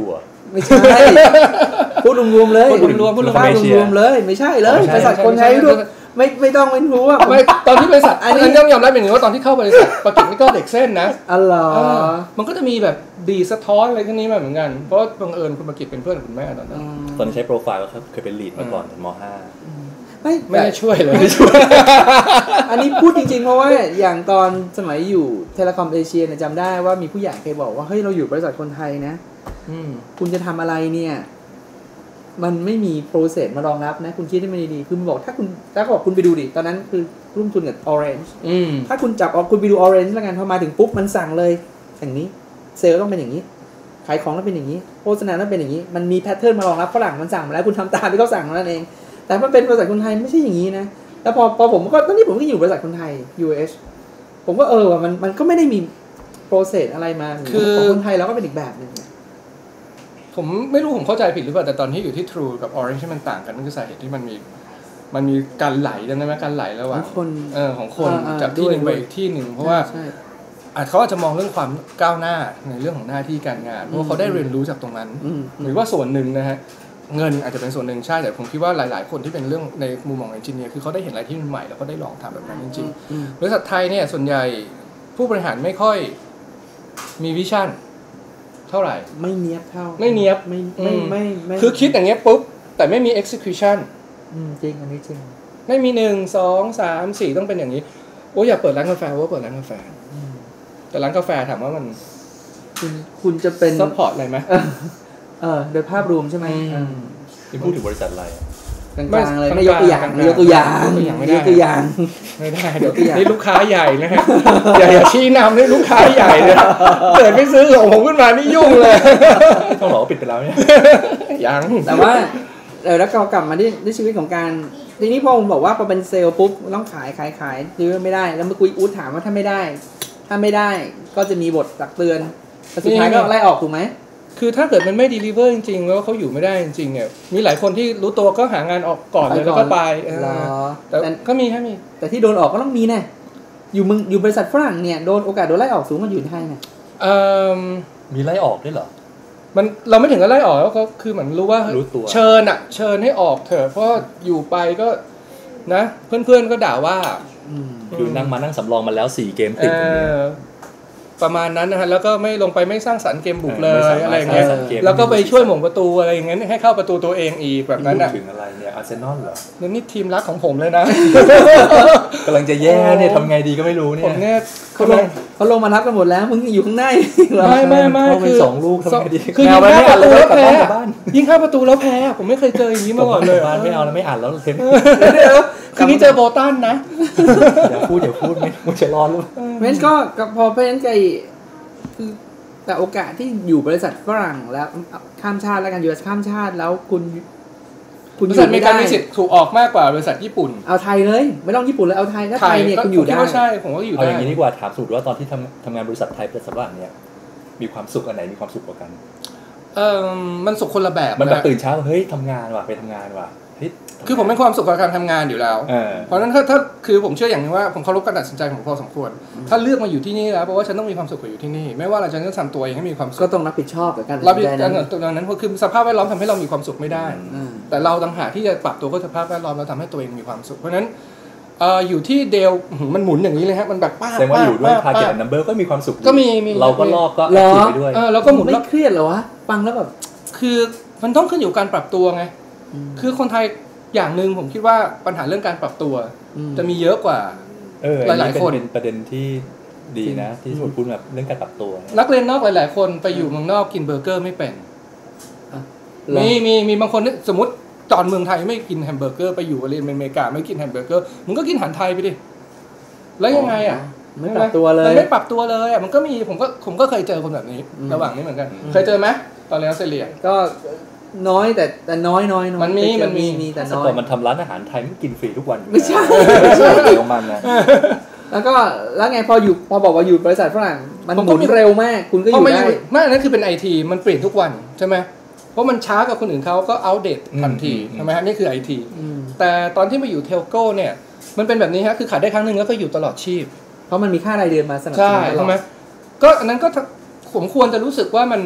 ไม่ใช่พูดรวมๆเลยพูดรวมๆพูดรวมๆรวมๆเลยไม่ใช่เลยบริษัทคนไทยด้วยไม่ไม่ต้องเป็นรู้ว่าไม่ตอนที่บริษัทอันนี้ต้องยอมรับอย่างหนึ่งว่าตอนที่เข้าบริษัทประกิตนี่ก็เด็กเส้นนะอ๋อเหรอมันก็จะมีแบบดีสะท้อนอะไรพวกนี้มาเหมือนกันเพราะบังเอิญคุณประกิตเป็นเพื่อนคุณแม่ตอนนั้นตอนใช้โปรไฟล์ก็เคยเป็นลีดมาก่อนม.ห้าไม่ไม่ได้ช่วยเลยไม่ช่วยอันนี้พูดจริงๆเพราะว่าอย่างตอนสมัยอยู่เทเลคอมเอเชียเนี่ยจำได้ว่ามีผู้ใหญ่เคยบอกว่าเฮ้ยเราอยู่บริษัทคนไทยนะคุณจะทำอะไรเนี่ยมันไม่มีโปรเซสมารองรับนะคุณคิดให้มันดีๆคือมันบอกถ้าคุณถ้าบอกคุณไปดูดิตอนนั้นคือร่วมทุนกับ Orange ถ้าคุณจับออกคุณไปดู Orange แล้วกันพอมาถึงปุ๊บมันสั่งเลยอย่างนี้เซลล์ต้องเป็นอย่างนี้ขายของต้องเป็นอย่างนี้โฆษณาต้องเป็นอย่างนี้มันมีแพทเทิร์นมารองรับฝรั่งมันสั่งมาแล้วคุณทำตามที่เขาสั่งนั่นเองแต่พอเป็นบริษัทคนไทยไม่ใช่อย่างนี้นะแล้วพอพอผมก็ตอนนี้ผมก็อยู่บริษัทคนไทย ยู เอช ผมก็เออมันมันก็ไม่ได้มีโปรเซสอะไรมาคือของคนไทยเราก็เป็นอีกแบบนึงผมไม่รู้ผมเข้าใจผิดหรือเปล่าแต่ตอนที่อยู่ที่ True กับ Orange ที่มันต่างกันนั่นคือสาเหตุที่มันมีมันมีการไหลจำได้ไหมการไหลระหว่างคนเออของคนจากที่หนึ่งไปอีกที่หนึ่งเพราะว่าอาจเขาอาจจะมองเรื่องความก้าวหน้าในเรื่องของหน้าที่การงานเพราะเขาได้เรียนรู้จากตรงนั้นหรือว่าส่วนหนึ่งนะฮะเงินอาจจะเป็นส่วนหนึ่งใช่แต่ผมคิดว่าหลายๆคนที่เป็นเรื่องในมุมมองเอนจิเนียร์คือเขาได้เห็นอะไรที่ใหม่แล้วก็ได้ลองทำแบบนั้นจริงๆบริษัทไทยเนี่ยส่วนใหญ่ผู้บริหารไม่ค่อยมีวิชั่นเท่าไหร่ไม่เนียบเท่าไม่เนียบไม่ไม่ไม่ไม่คือคิดอย่างเงี้ยปุ๊บแต่ไม่มี execution อืมจริงอันนี้จริงไม่มีหนึ่งสองสามสี่ต้องเป็นอย่างนี้โอ้อยากเปิดร้านกาแฟว่าเปิดร้านกาแฟแต่ร้านกาแฟถามว่ามันคุณคุณจะเป็น support อะไรไหมเออโดยภาพรวมใช่ไหมที่พูดถึงบริษัทอะไรกลางๆเลยไม่ยกตัวอย่างไม่ยกตัวอย่างไม่ยกตัวอย่างไม่ได้เดี๋ยวนี่ลูกค้าใหญ่นะฮะอย่าอย่าชี้นำนี่ลูกค้าใหญ่เลยเกิดไม่ซื้อของผมขึ้นมานี่ยุ่งเลยต้องบอกว่าปิดไปแล้วเนี่ยยังแต่ว่าเออแล้วเรากลับมาที่ในชีวิตของการทีนี้พอผมบอกว่าพอเป็นเซลล์ปุ๊บต้องขายขายขายซื้อไม่ได้แล้วเมื่อกี้อู๊ดถามว่าถ้าไม่ได้ถ้าไม่ได้ก็จะมีบทตักเตือนสุดท้ายก็ไล่ออกถูกไหมคือถ้าเกิดมันไม่ deliver จริงๆแล้วเขาอยู่ไม่ได้จริงๆเนี่ยมีหลายคนที่รู้ตัวก็หางานออกก่อนเลยแล้วก็ไปแต่ก็มีแค่มีแต่ที่โดนออกก็ต้องมีแน่อยู่มึงอยู่บริษัทฝรั่งเนี่ยโดนโอกาสโดนไล่ออกสูงกว่าอยู่ไทยเนี่ยมีไล่ออกด้วยเหรอมันเราไม่ถึงกับไล่ออกแล้วก็คือเหมือนรู้ว่าเชิญอ่ะเชิญให้ออกเถอะเพราะอยู่ไปก็นะเพื่อนๆก็ด่าว่าคือนั่งมานั่งสำรองมาแล้วสี่เกมติดประมาณนั้นนะฮะแล้วก็ไม่ลงไปไม่สร้างสรรค์เกมบุกเลยอะไรอย่างเงี้ยแล้วก็ไปช่วยหม่งประตูอะไรอย่างเงี้ยให้เข้าประตูตัวเองอีกแบบนั้นอ่ะถึงอะไรเนี่ยอาร์เซนอลเหรอนี่ทีมรักของผมเลยนะกำลังจะแย่เนี่ยทำไงดีก็ไม่รู้เนี่ยผมเนี่ยเขาลงเขาลงมารับกันหมดแล้วมึงอยู่ข้างในไม่ไม่ไม่คือสองลูกทำไงดีคือยิงเข้าประตูแล้วแพ้ยิงเข้าประตูแล้วแพ้ผมไม่เคยเจออย่างนี้มาก่อนเลยไม่เอาแล้วไม่อ่านแล้วเทปคืนนี้เจอโบตันนะอย่าพูดอย่าพูดไม่ไม่จะร้อนเลยเพราะฉะนั้นก็พอเพราะฉะนั้นไกคือแต่โอกาสที่อยู่บริษัทฝรั่งแล้วข้ามชาติแล้วกันอยู่ข้ามชาติแล้วคุณคุณอยู่ไม่ได้มีสิทธิ์ถูกออกมากกว่าบริษัทญี่ปุ่นเอาไทยเลยไม่ต้องญี่ปุ่นเลยเอาไทยถ้าไทยเนี่ยคุณอยู่ได้ใช่ผมว่าอยู่ได้เอาอย่างนี้ดีกว่าถามสูตรว่าตอนที่ทำทำงานบริษัทไทยบริษัทฝรั่งเนี่ยมีความสุขอันไหนมีความสุขกว่ากันเออมันสุขคนละแบบมันแบบตื่นเช้าเฮ้ยทำงานว่ะไปทำงานว่ะคือผมเป็นความสุขกับการทำงานอยู่แล้วเพราะฉะนั้นถ้าถ้าคือผมเชื่ออย่างนึงว่าผมเคารพการตัดสินใจของพอสมควรถ้าเลือกมาอยู่ที่นี่แล้วเพราะว่าฉันต้องมีความสุขกับอยู่ที่นี่ไม่ว่าเราจะต้องทำตัวเองให้มีความสุขก็ต้องรับผิดชอบกับการตัดสินใจนั้นตรงนั้นเพราะคือสภาพแวดล้อมทำให้เรามีความสุขไม่ได้แต่เราต่างหากที่จะปรับตัวกับสภาพแวดล้อมแล้วทำให้ตัวเองมีความสุขเพราะฉะนั้นอยู่ที่เดลมันหมุนอย่างนี้เลยฮะมันแบบป้าแสดงว่าอยู่ด้วย target and number ก็มีความสุขก็มีเราก็รอบก็คิดไปด้วยเราก็หมุนไม่เครียดเหรอวะฟังแล้วแบบคือมันต้องขึ้นอยู่กับการปรับตัวไงคือคนไทยอย่างหนึ่งผมคิดว่าปัญหาเรื่องการปรับตัวจะมีเยอะกว่าหลายๆคนเป็นประเด็นที่ดีนะที่สมมติพูดแบบเรื่องการปรับตัวนักเรียนนอกหลายๆคนไปอยู่เมืองนอกกินเบอร์เกอร์ไม่เป็นมีมีมีบางคนสมมติจอดเมืองไทยไม่กินแฮมเบอร์เกอร์ไปอยู่เรียนอเมริกาไม่กินแฮมเบอร์เกอร์มึงก็กินอาหารไทยไปดิแล้วยังไงอ่ะไม่ปรับตัวเลยมันไม่ปรับตัวเลยอ่ะมันก็มีผมก็ผมก็เคยเจอคนแบบนี้ระหว่างนี้เหมือนกันเคยเจอไหมตอนเรียนออสเตรเลียก็น้อยแต่แต่น้อยน้อยมันมีมันมีมีแต่น้อยมันทำร้านอาหารไทยไม่กินฟรีทุกวันไม่ใช่ไม่ใช่ของมันนะแล้วก็แล้วไงพออยู่พอบอกว่าอยู่บริษัทฝรั่งมันหมุนเร็วมากคุณก็อยู่ได้ไม่นั่นคือเป็นไอทีมันเปลี่ยนทุกวันใช่ไหมเพราะมันช้ากับคนอื่นเขาก็อัปเดตทันทีใช่ไหมฮะนี่คือไอทีแต่ตอนที่มาอยู่เทลโก้เนี่ยมันเป็นแบบนี้ฮะคือขายได้ครั้งหนึ่งแล้วก็อยู่ตลอดชีพเพราะมันมีค่ารายเดือนมาสนับสนุนใช่ใช่ไหมก็อันนั้นก็สมควรจะรู้สึกว่ามัน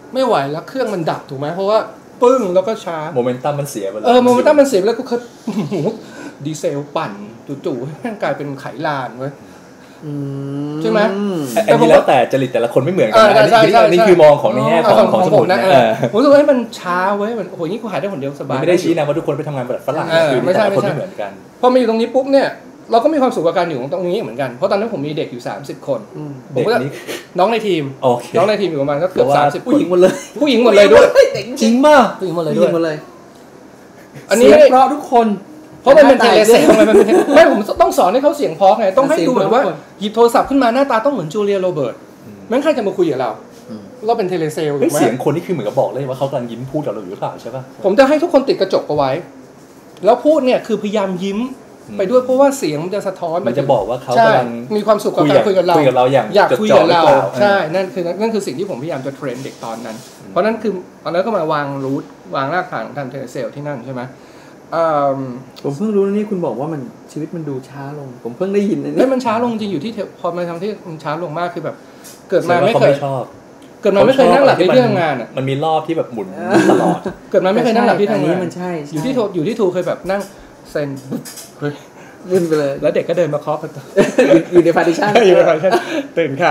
ไม่ไหวแล้วเครื่องมันดับถูกไหมเพราะว่าปึ้งแล้วก็ช้าโมเมนตัมมันเสียไปแล้วเออโมเมนตัมมันเสียไปแล้วก็คือดีเซลปั่นจู่ๆแม่งกลายเป็นไขลานเว้ยใช่ไหมอันนี้แล้วแต่จริตแต่ละคนไม่เหมือนกันนะอันนี้คือมองของในแง่ของของสมุดนะผมรู้สึกว่ามันช้าเว้ยมันโอ้โหนี่กูหายได้คนเดียวสบายไม่ได้ชี้นะว่าทุกคนไปทำงานแบบฝรั่งคือแต่ละคนไม่เหมือนกันพอมาอยู่ตรงนี้ปุ๊บเนี่ยเราก็มีความสุขกับการอยู่ตรงนี้เหมือนกันเพราะตอนนั้นผมมีเด็กอยู่สามสิบคนผมก็น้องในทีมน้องในทีมอยู่ประมาณก็เกือบสามสิบผู้หญิงหมดเลยผู้หญิงหมดเลยด้วยจริงมากผู้หญิงหมดเลยด้วยอันนี้เพราะทุกคนเพราะมันเป็นเทเลเซลไงมันเป็นไม่ผมต้องสอนให้เขาเสียงเพราะไงต้องให้ดูแบบว่าหยิบโทรศัพท์ขึ้นมาหน้าตาต้องเหมือนจูเลียโรเบิร์ตแม่งใครจะมาคุยกับเราเราเป็นเทเลเซลถูกไหมเสียงคนนี่คือเหมือนกับบอกเลยว่าเขากำลังยิ้มพูดกับเราอยู่หรือเปล่าใช่ป่ะผมจะให้ทุกคนติดกระจกเอาไว้แล้วพูดเนี่ยคือพยายามยิ้มไปด้วยเพราะว่าเสียงมันจะสะท้อนมันจะบอกว่าเขากำลังมีความสุขกับการคุยกับเราคุยกับเราอย่างอยากคุยกับเราใช่นั่นคือนั่นคือสิ่งที่ผมพยายามจะเทรนเด็กตอนนั้นเพราะนั้นคือตอนนั้นก็มาวางรูทวางรากฐานของการเทเลเซลที่นั่นใช่ไหมผมเพิ่งรู้นี่คุณบอกว่ามันชีวิตมันดูช้าลงผมเพิ่งได้ยินนะเนี่ยมันช้าลงจริงอยู่ที่พอมาทำที่มันช้าลงมากคือแบบเกิดมาไม่เคยชอบเกิดมาไม่เคยนั่งหลับที่ทำงานอ่ะมันมีรอบที่แบบหมุนตลอดเกิดมาไม่เคยนั่งหลับที่ทำงานมันใช่อยู่ที่อยู่ที่ทูเคยแบบนั่งเซนเฮ้ยวิ่งไปเลยแล้วเด็กก็เดินมาเคาะประตูอยู่ในพาร์ติชันอยู่ในพาร์ติชันตื่นค่ะ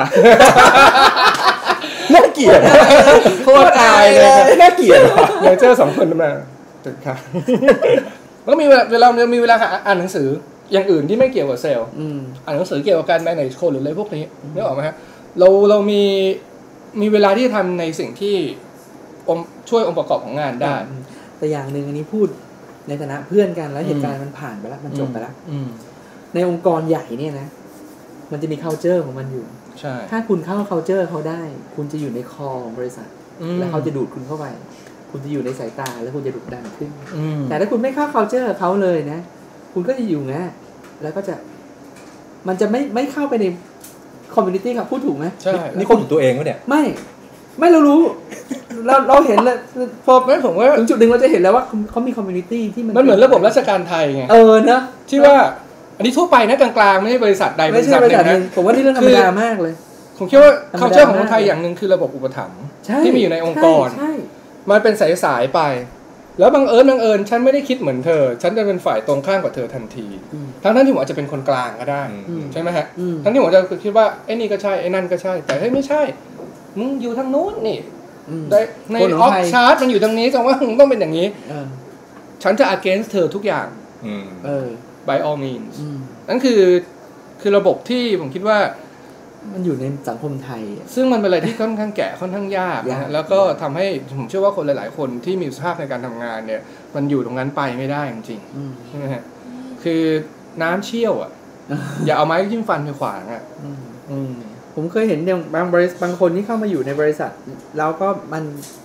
น่าเกลียดโคตรอายเลยน่าเกลียดอย่างเจอสองคนมาตื่นค่ะแล้วมีเวลามีเวลาอ่านหนังสืออย่างอื่นที่ไม่เกี่ยวกับเซลล์อ่านหนังสือเกี่ยวกับการ manage คนหรืออะไรพวกนี้นึกออกไหมฮะเราเรามีมีเวลาที่ทำในสิ่งที่ช่วยองค์ประกอบของงานได้แต่อย่างหนึ่งอันนี้พูดในฐานะเพื่อนกันแล้วเหตุการณ์มันผ่านไปแล้วมันจบไปแล้วในองค์กรใหญ่เนี่ยนะมันจะมี culture ของมันอยู่ใช่ถ้าคุณเข้า culture เขาได้คุณจะอยู่ในคอของบริษัทแล้วเขาจะดูดคุณเข้าไปคุณจะอยู่ในสายตาแล้วคุณจะดุดันขึ้นแต่ถ้าคุณไม่เข้า culture เขาเลยนะคุณก็จะอยู่งั้นแล้วก็จะมันจะไม่ไม่เข้าไปใน community ครับพูดถูกไหมใช่นี่คนตัวเองวะเนี่ยไม่ไม่เรารู้เราเราเห็นเลยพอแม่ผมว่าถึงจุดหนึ่งเราจะเห็นแล้วว่าเขามี community ที่มันมันเหมือนระบบราชการไทยไงเออนะที่ว่าอันนี้ทั่วไปนะกลางๆไม่ใช่บริษัทใดบริษัทหนึ่งนะผมว่านี่เรื่องธรรมดามากเลยผมคิดว่า culture ของคนไทยอย่างนึงคือระบบอุปถัมภ์ที่มีอยู่ในองค์กรมันเป็นสายๆไปแล้วบังเอิญบังเอิญฉันไม่ได้คิดเหมือนเธอฉันจะเป็นฝ่ายตรงข้ามกับเธอทันทีทั้งทั้งที่ผมอาจจะเป็นคนกลางก็ได้ใช่ไหมฮะทั้งที่ผมจะคิดว่าไอ้นี่ก็ใช่ไอ้นั่นก็ใช่แต่เฮ้ยไม่ใช่มึงอยู่ทางนู้นนี่ในออฟชาร์ตมันอยู่ตรงนี้แสดงว่ามึงต้องเป็นอย่างนี้ฉันจะ against เธอทุกอย่าง by all means นั่นคือคือระบบที่ผมคิดว่ามันอยู่ในสังคมไทยซึ่งมันเป็นอะไรที่ค่อนข้างแก่ค่อนข้างยากนะแล้วก็ทำให้ผมเชื่อว่าคนหลายๆคนที่มีสภาพในการทำงานเนี่ยมันอยู่ตรงนั้นไปไม่ได้จริงๆใช่ไหมฮะคือน้ำเชี่ยวอ่ะอย่าเอาไม้จิ้มฟันไปขวางอ่ะผมเคยเห็นอย่างบางบริษัทบางคนที่เข้ามาอยู่ในบริษัทแล้วก็มัน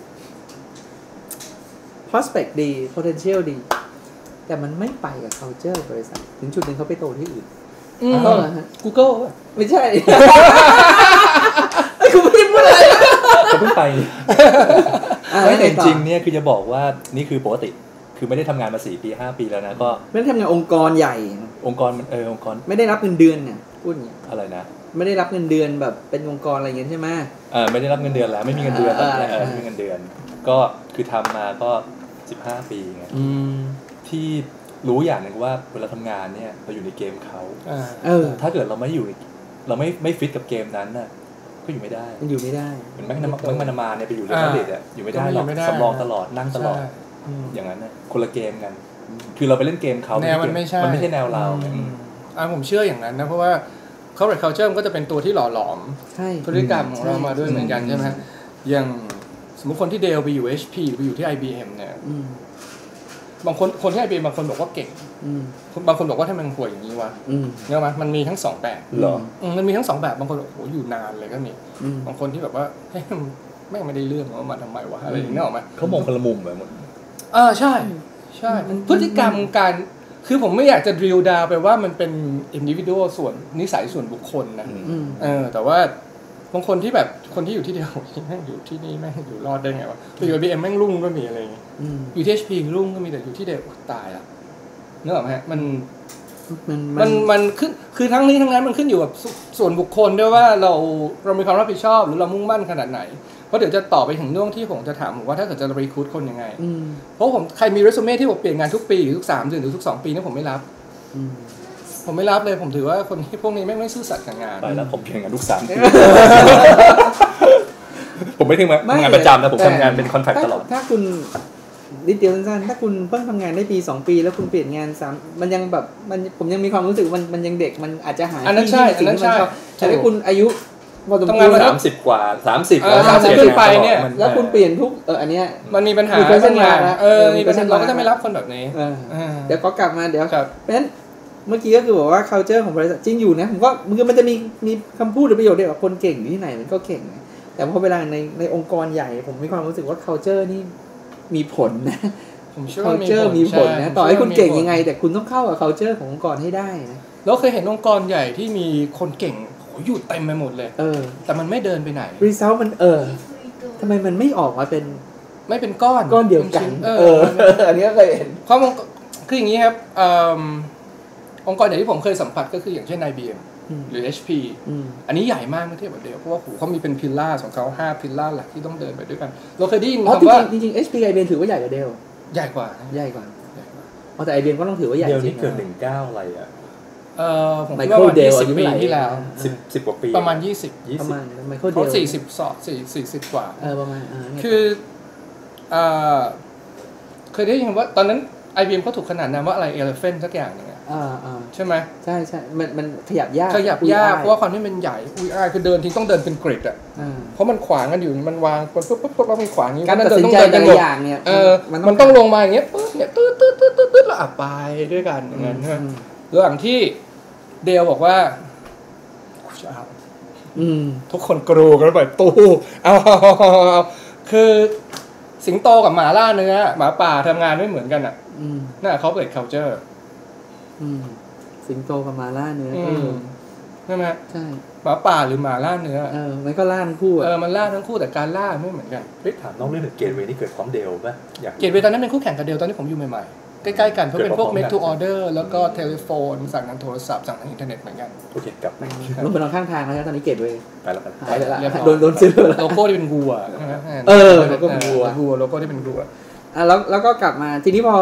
prospect ดี potential ดีแต่มันไม่ไปกับ culture บริษัทถึงจุดหนึ่งเขาไปโตที่อื่นก็ Google ไม่ใช่คุณไม่ได้พูดอะไรเขาเพิ่งไปไม่แต่จริงเนี่ยคือจะบอกว่านี่คือปกติคือไม่ได้ทำงานมาสี่ปีห้าปีแล้วนะก็ไม่ได้ทำงานองค์กรใหญ่องค์กรมันเออองค์กรไม่ได้รับเงินเดือนเนี่ยพูดอย่างนี้อะไรนะไม่ได้รับเงินเดือนแบบเป็นองค์กรอะไรอย่างเงี้ยใช่ไหมเออไม่ได้รับเงินเดือนแล้วไม่มีเงินเดือนตอนนี้เออไม่มีเงินเดือนก็คือทำมาก็สิบห้าปีไงที่รู้อย่างหนึ่งว่าเวลาทำงานเนี่ยเราอยู่ในเกมเขาถ้าเกิดเราไม่อยู่เราไม่ไม่ฟิตกับเกมนั้นน่ะก็อยู่ไม่ได้มันอยู่ไม่ได้เหมือนแม็กนัมแม็กมานามาเนี่ยไปอยู่เรอัลมาดริดอ่ะอยู่ไม่ได้หรอกสำรองตลอดนั่งตลอดอย่างนั้นน่ะคนละเกมกันคือเราไปเล่นเกมเขาแนวมันไม่ใช่มันไม่ใช่แนวเราอ่าผมเชื่ออย่างนั้นนะเพราะว่า corporate culture มันก็จะเป็นตัวที่หล่อหลอมพฤติกรรมของเรามาด้วยเหมือนกันใช่ไหมอย่างสมมติคนที่เดลไปอยู่ เอช พี ไปอยู่ที่ ไอ บี เอ็ม เนี่ยบางคนคนที่ ไอ บี เอ็ม บางคนบอกว่าเก่งบางคนบอกว่าทำไมมันป่วยอย่างนี้วะเนี่ยมั้ยมันมีทั้งสองแบบเหรอมันมีทั้งสองแบบบางคนโอ้โหอยู่นานเลยก็มีบางคนที่แบบว่าเฮ้ยแม่งไม่ได้เรื่องว่ามาทำไมวะอะไรอย่างเงี้ยออกมั้ยเขามองคนละมุมแบบหมดเออใช่ใช่พฤติกรรมการคือผมไม่อยากจะ drill down ไปว่ามันเป็น individual ส่วนนิสัยส่วนบุคคลนะเออแต่ว่าบางคนที่แบบคนที่อยู่ที่เดียวแม่งอยู่ที่นี่แม่งอยู่รอดได้ไงวะไปอยู่ บี เอ็ม แม่งรุ่งก็มีอะไรอย่างเงี้ยอยู่ที่ เอช พี รุ่งก็มีแต่อยู่ที่เดียวตายละนึกออกมั้ยฮะมันมันมันขึ้นคือทั้งนี้ทั้งนั้นมันขึ้นอยู่กับส่วนบุคคลด้วยว่าเราเรามีความรับผิดชอบหรือเรามุ่งมั่นขนาดไหนราะเดี๋ยวจะต่อไปถึงเรื่องที่ผมจะถามผมว่าถ้าเกิดจะรีครูทคนยังไงเพราะผมใครมีเรซูเม่ที่ผมเปลี่ยนงานทุกปีหรือทุกสามเดือนหรือทุกสองปีนี่ผมไม่รับผมไม่รับเลยผมถือว่าคนที่พวกนี้ไม่ไม่ซื่อสัตย์กับงานไปแล้วผมเปลี่ยนงานทุกสามปีผมไม่ถึงทำงานประจำนะผมทำงานเป็นคอนแทคตลอดถ้าคุณนิดเดียวสั้นๆถ้าคุณเพิ่งทำงานได้ปีสองปีแล้วคุณเปลี่ยนงานสามมันยังแบบมันผมยังมีความรู้สึกมันมันยังเด็กมันอาจจะหาอันนั้นใช่อันนั้นใช่แต่ถ้าคุณอายุพอสมควรสามสิบกว่าสามสิบแล้วสามสิบขึ้นไปเนี่ยแล้วคุณเปลี่ยนทุกเอออันเนี้ยมันมีปัญหาเส้นมาเออมีปัญหาเราก็จะไม่รับคนแบบนี้เดี๋ยวก็กลับมาเดี๋ยวเพราะฉะนั้นเมื่อกี้ก็คือบอกว่า culture ของบริษัทจริงอยู่นะผมก็มันมันจะมีมีคำพูดหรือประโยคเดียวกับคนเก่งอยู่ที่ไหนมันก็เก่งแต่พอเวลาในในองค์กรใหญ่ผมมีความรู้สึกว่า culture นี่มีผลนะผมเชื่อ culture มีผลนะต่อให้คุณเก่งยังไงแต่คุณต้องเข้ากับ culture ขององค์กรให้ได้นะเราเคยเห็นองค์กรใหญ่ที่มีคนเก่งโหอยู่เต็มไปหมดเลยเออแต่มันไม่เดินไปไหน result มันเออทำไมมันไม่ออกมาเป็นไม่เป็นก้อนก้อนเดียวกันเอออันนี้เคยเห็นเพราะมันคืออย่างนี้ครับองค์กรใหญ่ที่ผมเคยสัมผัสก็คืออย่างเช่น ไอ บี เอ็ม หรือ เอช พี อันนี้ใหญ่มากเมื่อเทียบกับเดียวเพราะว่าเขามีเป็นพิลล่าของเขาห้าพิลล่าหลักที่ต้องเดินไปด้วยกันเราเคยได้ยินคำว่าจริงๆ เอช พี ไอ บี เอ็ม ถือว่าใหญ่กว่าเดลใหญ่กว่าใหญ่กว่าอ๋อแต่ ไอ บี เอ็ม ก็ต้องถือว่าใหญ่จริงๆเดลนี่เกิดหนึ่งเก้าอะไรอ่ะเออผมคิดว่าประมาณยี่สิบปีที่แล้วสิบ สิบกว่าปีประมาณยี่สิบประมาณไมเคิลเดลเพราะสี่สิบสองสี่สี่สิบกว่าเออประมาณคือเอ่อเคยได้ยินว่าตอนนั้น ไอ บี เอ็ม เขาถูกขนานนามว่าอะไร elephant สักอย่างนึงอ่าใช่ไหมใช่ใช่มันมันขยับยากขยับยากเพราะว่าความที่มันใหญ่อุ้ยอ้ายคือเดินทิ้งต้องเดินเป็นกริดอ่ะเพราะมันขวางกันอยู่มันวางปุ๊บปุ๊บปุ๊บแล้วมันขวางอย่างนี้การตัดสินใจแต่ละอย่างเนี่ยเออมันต้องลงมาอย่างเงี้ยปุ๊บเนี่ยตืดตืดตืดตืดตืดแล้วอ่ะไปด้วยกันอย่างนั้นระหว่างที่เดลบอกว่าทุกคนกรูกันแบบตู้เอาเอาคือสิงโตกับหมาล่าเนื้อหมาป่าทำงานไม่เหมือนกันอ่ะน่าเขาเปิด culture สิงโตกับหมาล่าเนื้อใช่ไหมใช่หมาป่าหรือหมาล่าเนื้อเออมันก็ล่าทั้งคู่เออมันล่าทั้งคู่แต่การล่าไม่เหมือนกันเฮ้ยถามน้องเรื่องเกตเวย์นี่เกิดพร้อมเดลป่ะอยากเกตเวย์ตอนนั้นเป็นคู่แข่งกับเดลตอนที่ผมอยู่ใหม่ๆใกล้ๆกันเพราะเป็นพวก make to order แล้วก็เทเลโฟนสั่งทางโทรศัพท์สั่งทางอินเทอร์เน็ตเหมือนกันโอเคกลับลงไปนอนข้างทางแล้วตอนนี้เกตเวย์ไปแล้วกันหายไปแล้วโดนโดนซื้อโลโก้ที่เป็นวัวเออโลโก้เป็นวัววัวโลโก้ที่เป็นวัวอ่ะแล้วแล้วก็กลับมาทีนี้พอ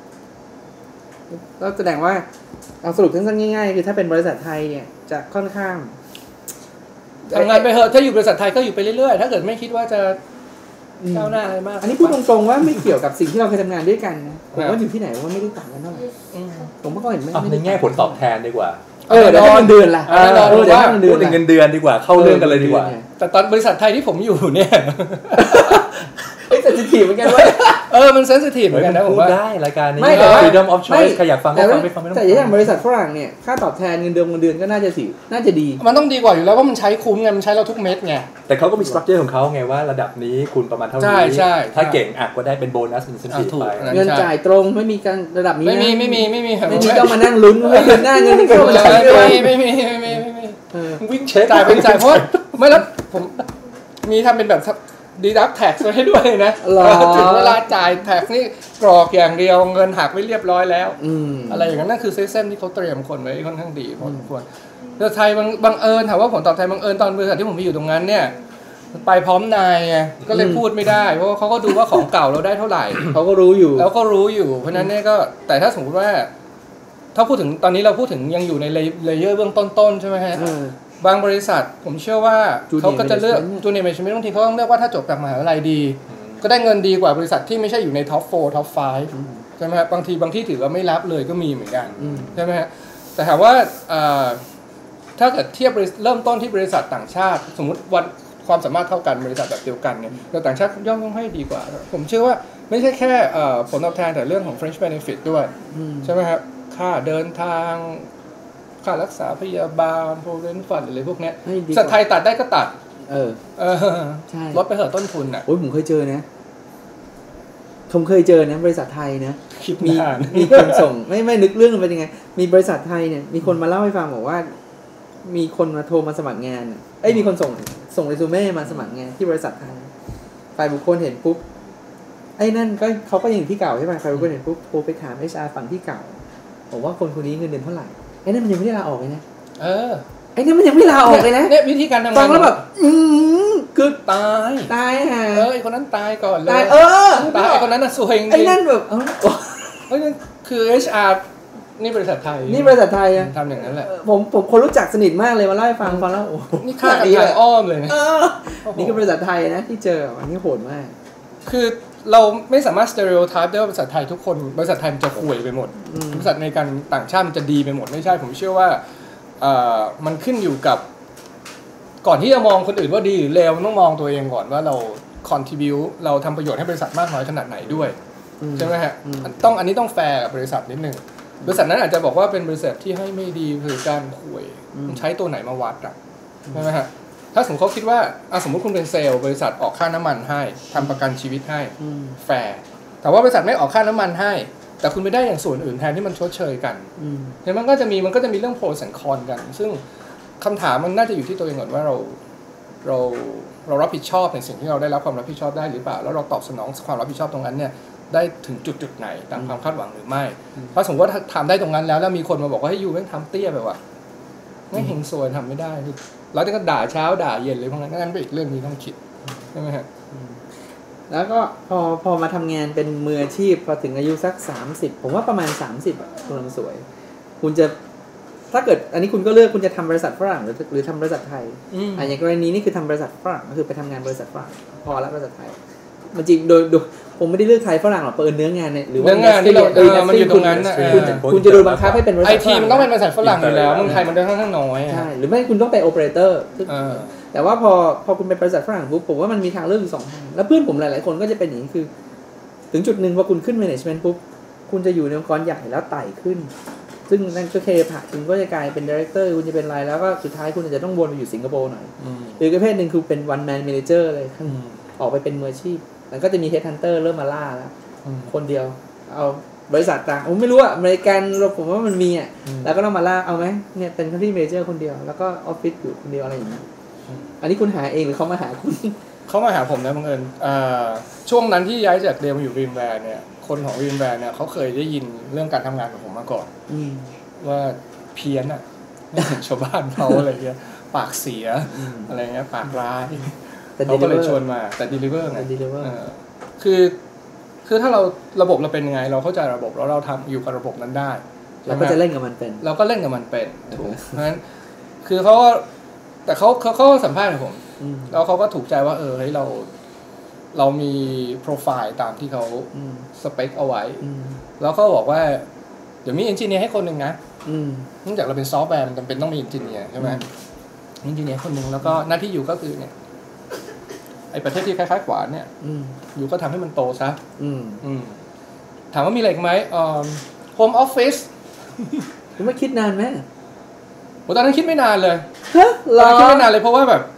ก็แสดงว่าเอาสรุปสั้นๆง่ายๆคือถ้าเป็นบริษัทไทยเนี่ยจะค่อนข้างทำงานไปเถอะถ้าอยู่บริษัทไทยก็อยู่ไปเรื่อยๆถ้าเกิดไม่คิดว่าจะก้าวหน้าอะไรมากอันนี้พูดตรงๆว่าไม่เกี่ยวกับสิ่งที่เราเคยทำงานด้วยกันนะผมว่าอยู่ที่ไหนว่าไม่ได้ต่างกันเท่าไหร่ผมก็เห็นไม่ในแง่ผลตอบแทนดีกว่าเออแล้วเงินเดือนล่ะเออพูดถึงเงินเดือนดีกว่าเข้าเรื่องกันเลยดีกว่าแต่ตอนบริษัทไทยที่ผมอยู่เนี่ยเฮ้ยเซนซิทีฟเหมือนกันเว้ยเออมันเซนซิทีฟเหมือนกันนะผมว่าได้รายการนี้ Freedom of Choice ใครอยากฟังก็ฟังไม่ฟังไม่ต้องแต่อย่างบริษัทฝรั่งเนี่ยค่าตอบแทนเงินเดือนเงินเดือนก็น่าจะสิน่าจะดีมันต้องดีกว่าอยู่แล้วว่ามันใช้คุ้มไงมันใช้เราทุกเม็ดไงแต่เขาก็มีสตรัคเจอร์ของเขาไงว่าระดับนี้คุณประมาณเท่านี้ถ้าเก่งอ่ะก็ได้เป็นโบนัสอินเซนทีฟไปเงินจ่ายตรงไม่มีการระดับนี้ไม่มีไม่มีไม่มีไม่มีต้องมานั่งลุ้นว่าเงินหน้าเงินที่เข้ามาไม่มีไม่มีไม่มีไม่มีวิ่งเช็คจ่ายเป็นจ่ายเพราะไม่แล้วผมมีทำเป็นแบบดีดักแท็กซ์ไว้ให้ด้วยนะถึงเวลาจ่ายแท็กซ์นี่กรอกอย่างเดียวเงินหักไว้เรียบร้อยแล้วอะไรอย่างนั้นนั่นคือเส้นที่เขาเตรียมคนไว้ค่อนข้างดีพอสมควรแต่ไทยบังเอิญถามว่าผลตอบแทนบังเอิญตอนบริษัทที่ผมไปอยู่ตรงนั้นเนี่ยไปพร้อมนายไงก็เลยพูดไม่ได้เพราะเขาก็ดูว่าของเก่าเราได้เท่าไหร่เขาก็รู้อยู่แล้วก็รู้อยู่เพราะนั้นเนี่ยก็แต่ถ้าสมมติว่าถ้าพูดถึงตอนนี้เราพูดถึงยังอยู่ในเลเยอร์เบื้องต้นๆใช่ไหมฮะบางบริษัทผมเชื่อว่าเขาก็จะเลือกจูเนียร์แมเนจเมนต์บางทีเขาต้องเลือกว่าถ้าจบจากมหาวิทยาลัยดีก็ได้เงินดีกว่าบริษัทที่ไม่ใช่อยู่ในท็อปโฟร์ท็อปไฟว์ใช่ไหมครับบางทีบางที่ถือว่าไม่รับเลยก็มีเหมือนกันใช่ไหมฮะแต่ถามว่าถ้าเกิดเทียบเริ่มต้นที่บริษัทต่างชาติสมมติวันความสามารถเท่ากันบริษัทแบบเดียวกันเนี่ยแต่ต่างชาติย่อมต้องให้ดีกว่าผมเชื่อว่าไม่ใช่แค่ผลตอบแทนแต่เรื่องของ Fringe Benefit ด้วยใช่ไหมครับค่าเดินทางค่ารักษาพยาบาล Provident Fund อะไรพวกนี้สัตว์ไทยตัดได้ก็ตัดเออเออใช่ลดไปเถอะต้นทุนอ่ะโอ้ยผมเคยเจอนะผมเคยเจอนะบริษัทไทยนะมีมีคนส่งไม่ไม่นึกเรื่องมันเป็นยังไงมีบริษัทไทยเนี่ยมีคนมาเล่าให้ฟังบอกว่ามีคนมาโทรมาสมัครงานเอ้ยมีคนส่งส่งเรซูเม่มาสมัครงานที่บริษัทไทยฝ่ายบุคคลเห็นปุ๊บไอ้นั่นก็เขาก็ยังอยู่ที่เก่าใช่ไหมฝ่ายบุคคลเห็นปุ๊บโทรไปถาม เอช อาร์ ฝั่งที่เก่าบอกว่าคนคนนี้เงินเดือนเท่าไหร่ไอ้นั่นมันยังไม่ได้ลาออกเลยนะเออไอ้นี่มันยังไม่ลาออกเลยนะเนี่ยวิธีการทำงานฟังแล้วแบบอืมกคือตายตายฮะเออไอคนนั้นตายก่อนเลยตายเออตายไอคนนั้นน่ะซวยจริงไอ้นั่นแบบเฮ้ยคือ เอช อาร์ นี่บริษัทไทยนี่บริษัทไทยอะทำอย่างนั้นแหละผมผมคนรู้จักสนิทมากเลยมาเล่าให้ฟังฟังแล้วโอ้นี่ค่ากันทางอ้อมเลยนะนี่คือบริษัทไทยนะที่เจออันนี้โหดมากคือเราไม่สามารถ stereotype ได้ว่าบริษัทไทยทุกคนบริษัทไทยมันจะห่วยไปหมดบริษัทในการต่างชาติมันจะดีไปหมดไม่ใช่ผมเชื่อว่ามันขึ้นอยู่กับก่อนที่จะมองคนอื่นว่าดีหรือเลวต้องมองตัวเองก่อนว่าเรา contribute เราทำประโยชน์ให้บริษัทมากน้อยขนาดไหนด้วยใช่ไหมฮะต้องอันนี้ต้องแฟร์กับบริษัทนิดนึงบริษัทนั้นอาจจะบอกว่าเป็นบริษัทที่ให้ไม่ดีคือการห่วยใช้ตัวไหนมาวัดอ่ะใช่ไหมฮะถ้าสมมติเขาคิดว่าสมมติคุณเป็นเซลล์บริษัทออกค่าน้ำมันให้ทำประกันชีวิตให้แฟร์แต่ว่าบริษัทไม่ออกค่าน้ำมันให้แต่คุณไม่ได้อย่างส่วนอื่นแทนที่มันชดเชยกันเนี่ยมันก็จะมีมันก็จะมีเรื่องโพสแอนด์คอนกันซึ่งคำถามมันน่าจะอยู่ที่ตัวเองก่อนว่าเราเราเรารับผิดชอบในสิ่งที่เราได้รับความรับผิดชอบได้หรือเปล่าแล้วเราตอบสนองความรับผิดชอบตรงนั้นเนี่ยได้ถึงจุดจุดไหนตามความคาดหวังหรือไม่เพราะสมมติว่าทำได้ตรงนั้นแล้วแล้วมีคนมาบอกว่าให้ยูแม่งทำเตี้ยแบบว่าไม่เฮงซวยทำไม่ได้แล้วก็ด่าเช้าด่าเย็นเลยพวกนั้นนั่นเป็นอีกเรื่องนี้ต้องคิดใช่ไหมฮะแล้วก็พอพอมาทำงานเป็นมืออาชีพพอถึงอายุสักสามสิบผมว่าประมาณสามสิบอ่ะคุณลำสวยคุณจะถ้าเกิดอันนี้คุณก็เลือกคุณจะทำบริษัทฝรั่งหรือหรือทำบริษัทไทยอ่าอย่างกรณีนี้คือทำบริษัทฝรั่งก็คือไปทำงานบริษัทฝรั่งพอแล้วบริษัทไทยมันจริงโดยโดยผมไม่ได้เลือกไทยฝรั่งหรอกเปิดเนื้องานเนี่ยหรือว่าเนื้องานที่เราเออมันอยู่ตรงนั้นนะคุณจะโดนบังคับให้เป็นบริษัทไอทีมันต้องเป็นบริษัทฝรั่งอยู่แล้วเมืองไทยมันค่อนข้างน้อยใช่หรือไม่คุณต้องไปโอเปอเรเตอร์แต่ว่าพอพอคุณเป็นบริษัทฝรั่งปุ๊บผมว่ามันมีทางเลือกอยู่สองทางแล้วเพื่อนผมหลายๆคนก็จะเป็นอย่างนี้คือถึงจุดหนึ่งพอคุณขึ้นแมเนจเมนต์ปุ๊บคุณจะอยู่ในองค์กรใหญ่แล้วไต่ขึ้นซึ่งนั่นก็เคผ่าคุณก็จะกลายเป็นดีเรคเตอร์คุณจะเป็นอะไรแล้วก็สุดท้ายคุณจะต้องวนไปอยู่สิงคโปร์หน่อยหรือประเภทหนึ่งคือเป็นวันแมนแมเนเจอร์เลยออกไปเป็นมืออาชีพแล้วก็จะมีเฮดฮันเตอร์เริ่มมาล่าแล้วคนเดียวเอาบริษัทต่างผมไม่รู้อ่ะอเมริกันเราผมว่ามันมีอ่ะแล้วก็ต้องมาล่าเอาไหมเนี่ยเป็นที่เมเจอร์คนเดียวแล้วก็ออฟฟิศอยู่คนเดียวอะไรอย่างนี้อันนี้คุณหาเองหรือเขามาหาคุณเขามาหาผมนะบังเอิญช่วงนั้นที่ย้ายจากเดลมาอยู่วีมแวร์เนี่ยคนของวีมแวร์เนี่ยเขาเคยได้ยินเรื่องการทำงานของผมมาก่อนว่าเพี้ยนอ่ะชาวบ้านเขาอะไรเงี้ยปากเสียอะไรเงี้ยปากร้ายเขาก็เลยชวนมาแต่ deliver ไงคือคือถ้าเราระบบเราเป็นยังไงเราเข้าใจระบบแล้วเราทำอยู่กับระบบนั้นได้เราก็จะเล่นกับมันเป็นเราก็เล่นกับมันเป็นถูกเพราะฉะนั้นคือเขาก็แต่เขาเขาเขาสัมภาษณ์กับผมแล้วเขาก็ถูกใจว่าเออเฮ้ยเราเรามีโปรไฟล์ตามที่เขาสเปคเอาไว้แล้วก็บอกว่าเดี๋ยวมีเอนจิเนียร์ให้คนหนึ่งนะเนื่องจากเราเป็นซอฟต์แวร์มันจำเป็นต้องมีเอนจิเนียร์ใช่ไหมเอนจิเนียร์คนหนึ่งแล้วก็หน้าที่อยู่ก็คือเนี่ยไอประเทศที่คล้ายๆขวานเนี่ยอยู่ก็ทำให้มันโตซะถามว่ามีอะไรไหมโฮมออฟฟิศคุณไม่คิดนานไหมโอ้ตอนนั้นคิดไม่นานเลยตอนนั้นคิดไม่นานเลยเพราะว่าแบบ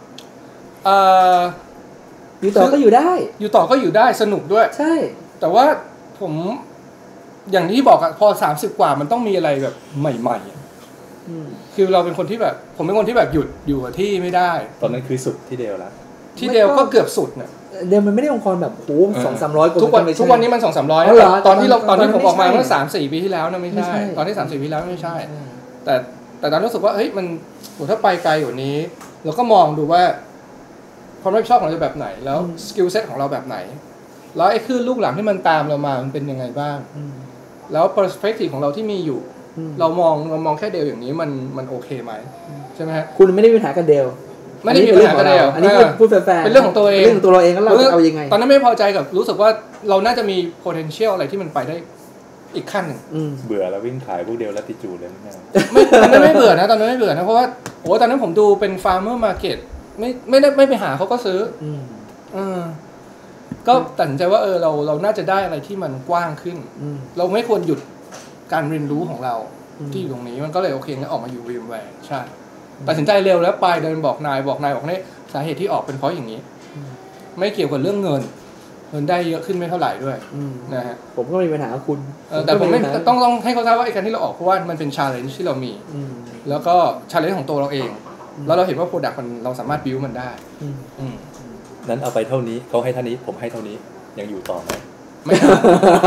อยู่ต่อก็อยู่ได้อยู่ต่อก็อยู่ได้สนุกด้วยใช่แต่ว่าผมอย่างที่บอกอะพอสามสิบกว่ามันต้องมีอะไรแบบใหม่ๆคือเราเป็นคนที่แบบผมเป็นคนที่แบบหยุดอยู่กับที่ไม่ได้ตอนนั้นคือสุดที่เดลแล้วที่เดลก็เกือบสุดเนี่ยเดลมันไม่ได้องค์กรแบบโอ้สองสามร้อยคนทุกวันทุกวันนี้มันสองสามร้อยตอนที่เราตอนที่ผมออกมาเมื่อสามสี่ปีที่แล้วนะไม่ใช่ตอนที่สามสี่ปีแล้วไม่ใช่แต่แต่ตอนรู้สึกว่าเฮ้ยมันถ้าไปไกลกว่านี้เราก็มองดูว่าความรับผิดชอบของเราแบบไหนแล้วสกิลเซ็ตของเราแบบไหนแล้วไอ้คลื่นลูกหลานที่มันตามเรามามันเป็นยังไงบ้างแล้วเปอร์สเปกทีฟของเราที่มีอยู่เรามองเรามองแค่เดลอย่างนี้มันมันโอเคไหมใช่ไหมฮะคุณไม่ได้มีปัญหากับเดลไม่ได้มีปัญหากับเดลอันนี้พูดแฟร์เป็นเรื่องของตัวเองเรื่องของตัวเราเองแล้วเราจะเอายังไงตอนนั้นไม่พอใจกับรู้สึกว่าเราน่าจะมี potential อะไรที่มันไปได้อีกขั้นหนึ่งเบื่อแล้ววิ่งขายพวกเดลและติจูเลยไม่ตอนนั้นไม่เบื่อนะตอนนั้นไม่เบื่อนะเพราะว่าโอ้ตอนนั้นผมดูเป็น farmer market ไม่ไม่ได้ไม่ไปหาเขาก็ซื้ออืมก็ตัดสินใจว่าเออเราเราน่าจะได้อะไรที่มันกว้างขึ้นเราไม่ควรหยุดการเรียนรู้ของเราที่อยู่ตรงนี้มันก็เลยโอเคงั้นออกมาอยู่วีมแวร์ใช่ตัดสินใจเร็วแล้วไปเดินบอกนายบอกนายบอกนี่สาเหตุที่ออกเป็นเพราะอย่างนี้ไม่เกี่ยวกับเรื่องเงินเงินได้เยอะขึ้นไม่เท่าไหร่ด้วยนะฮะผมก็มีปัญหากับคุณแต่ผมไม่ต้องต้องให้เขาทราบว่าไอ้การที่เราออกเพราะว่ามันเป็น challenge ที่เรามีแล้วก็ challenge ของตัวเราเองแล้วเราเห็นว่า product มันเราสามารถ build มันได้นั้นเอาไปเท่านี้เขาให้เท่านี้ผมให้เท่านี้ยังอยู่ต่อไหมไม่เอา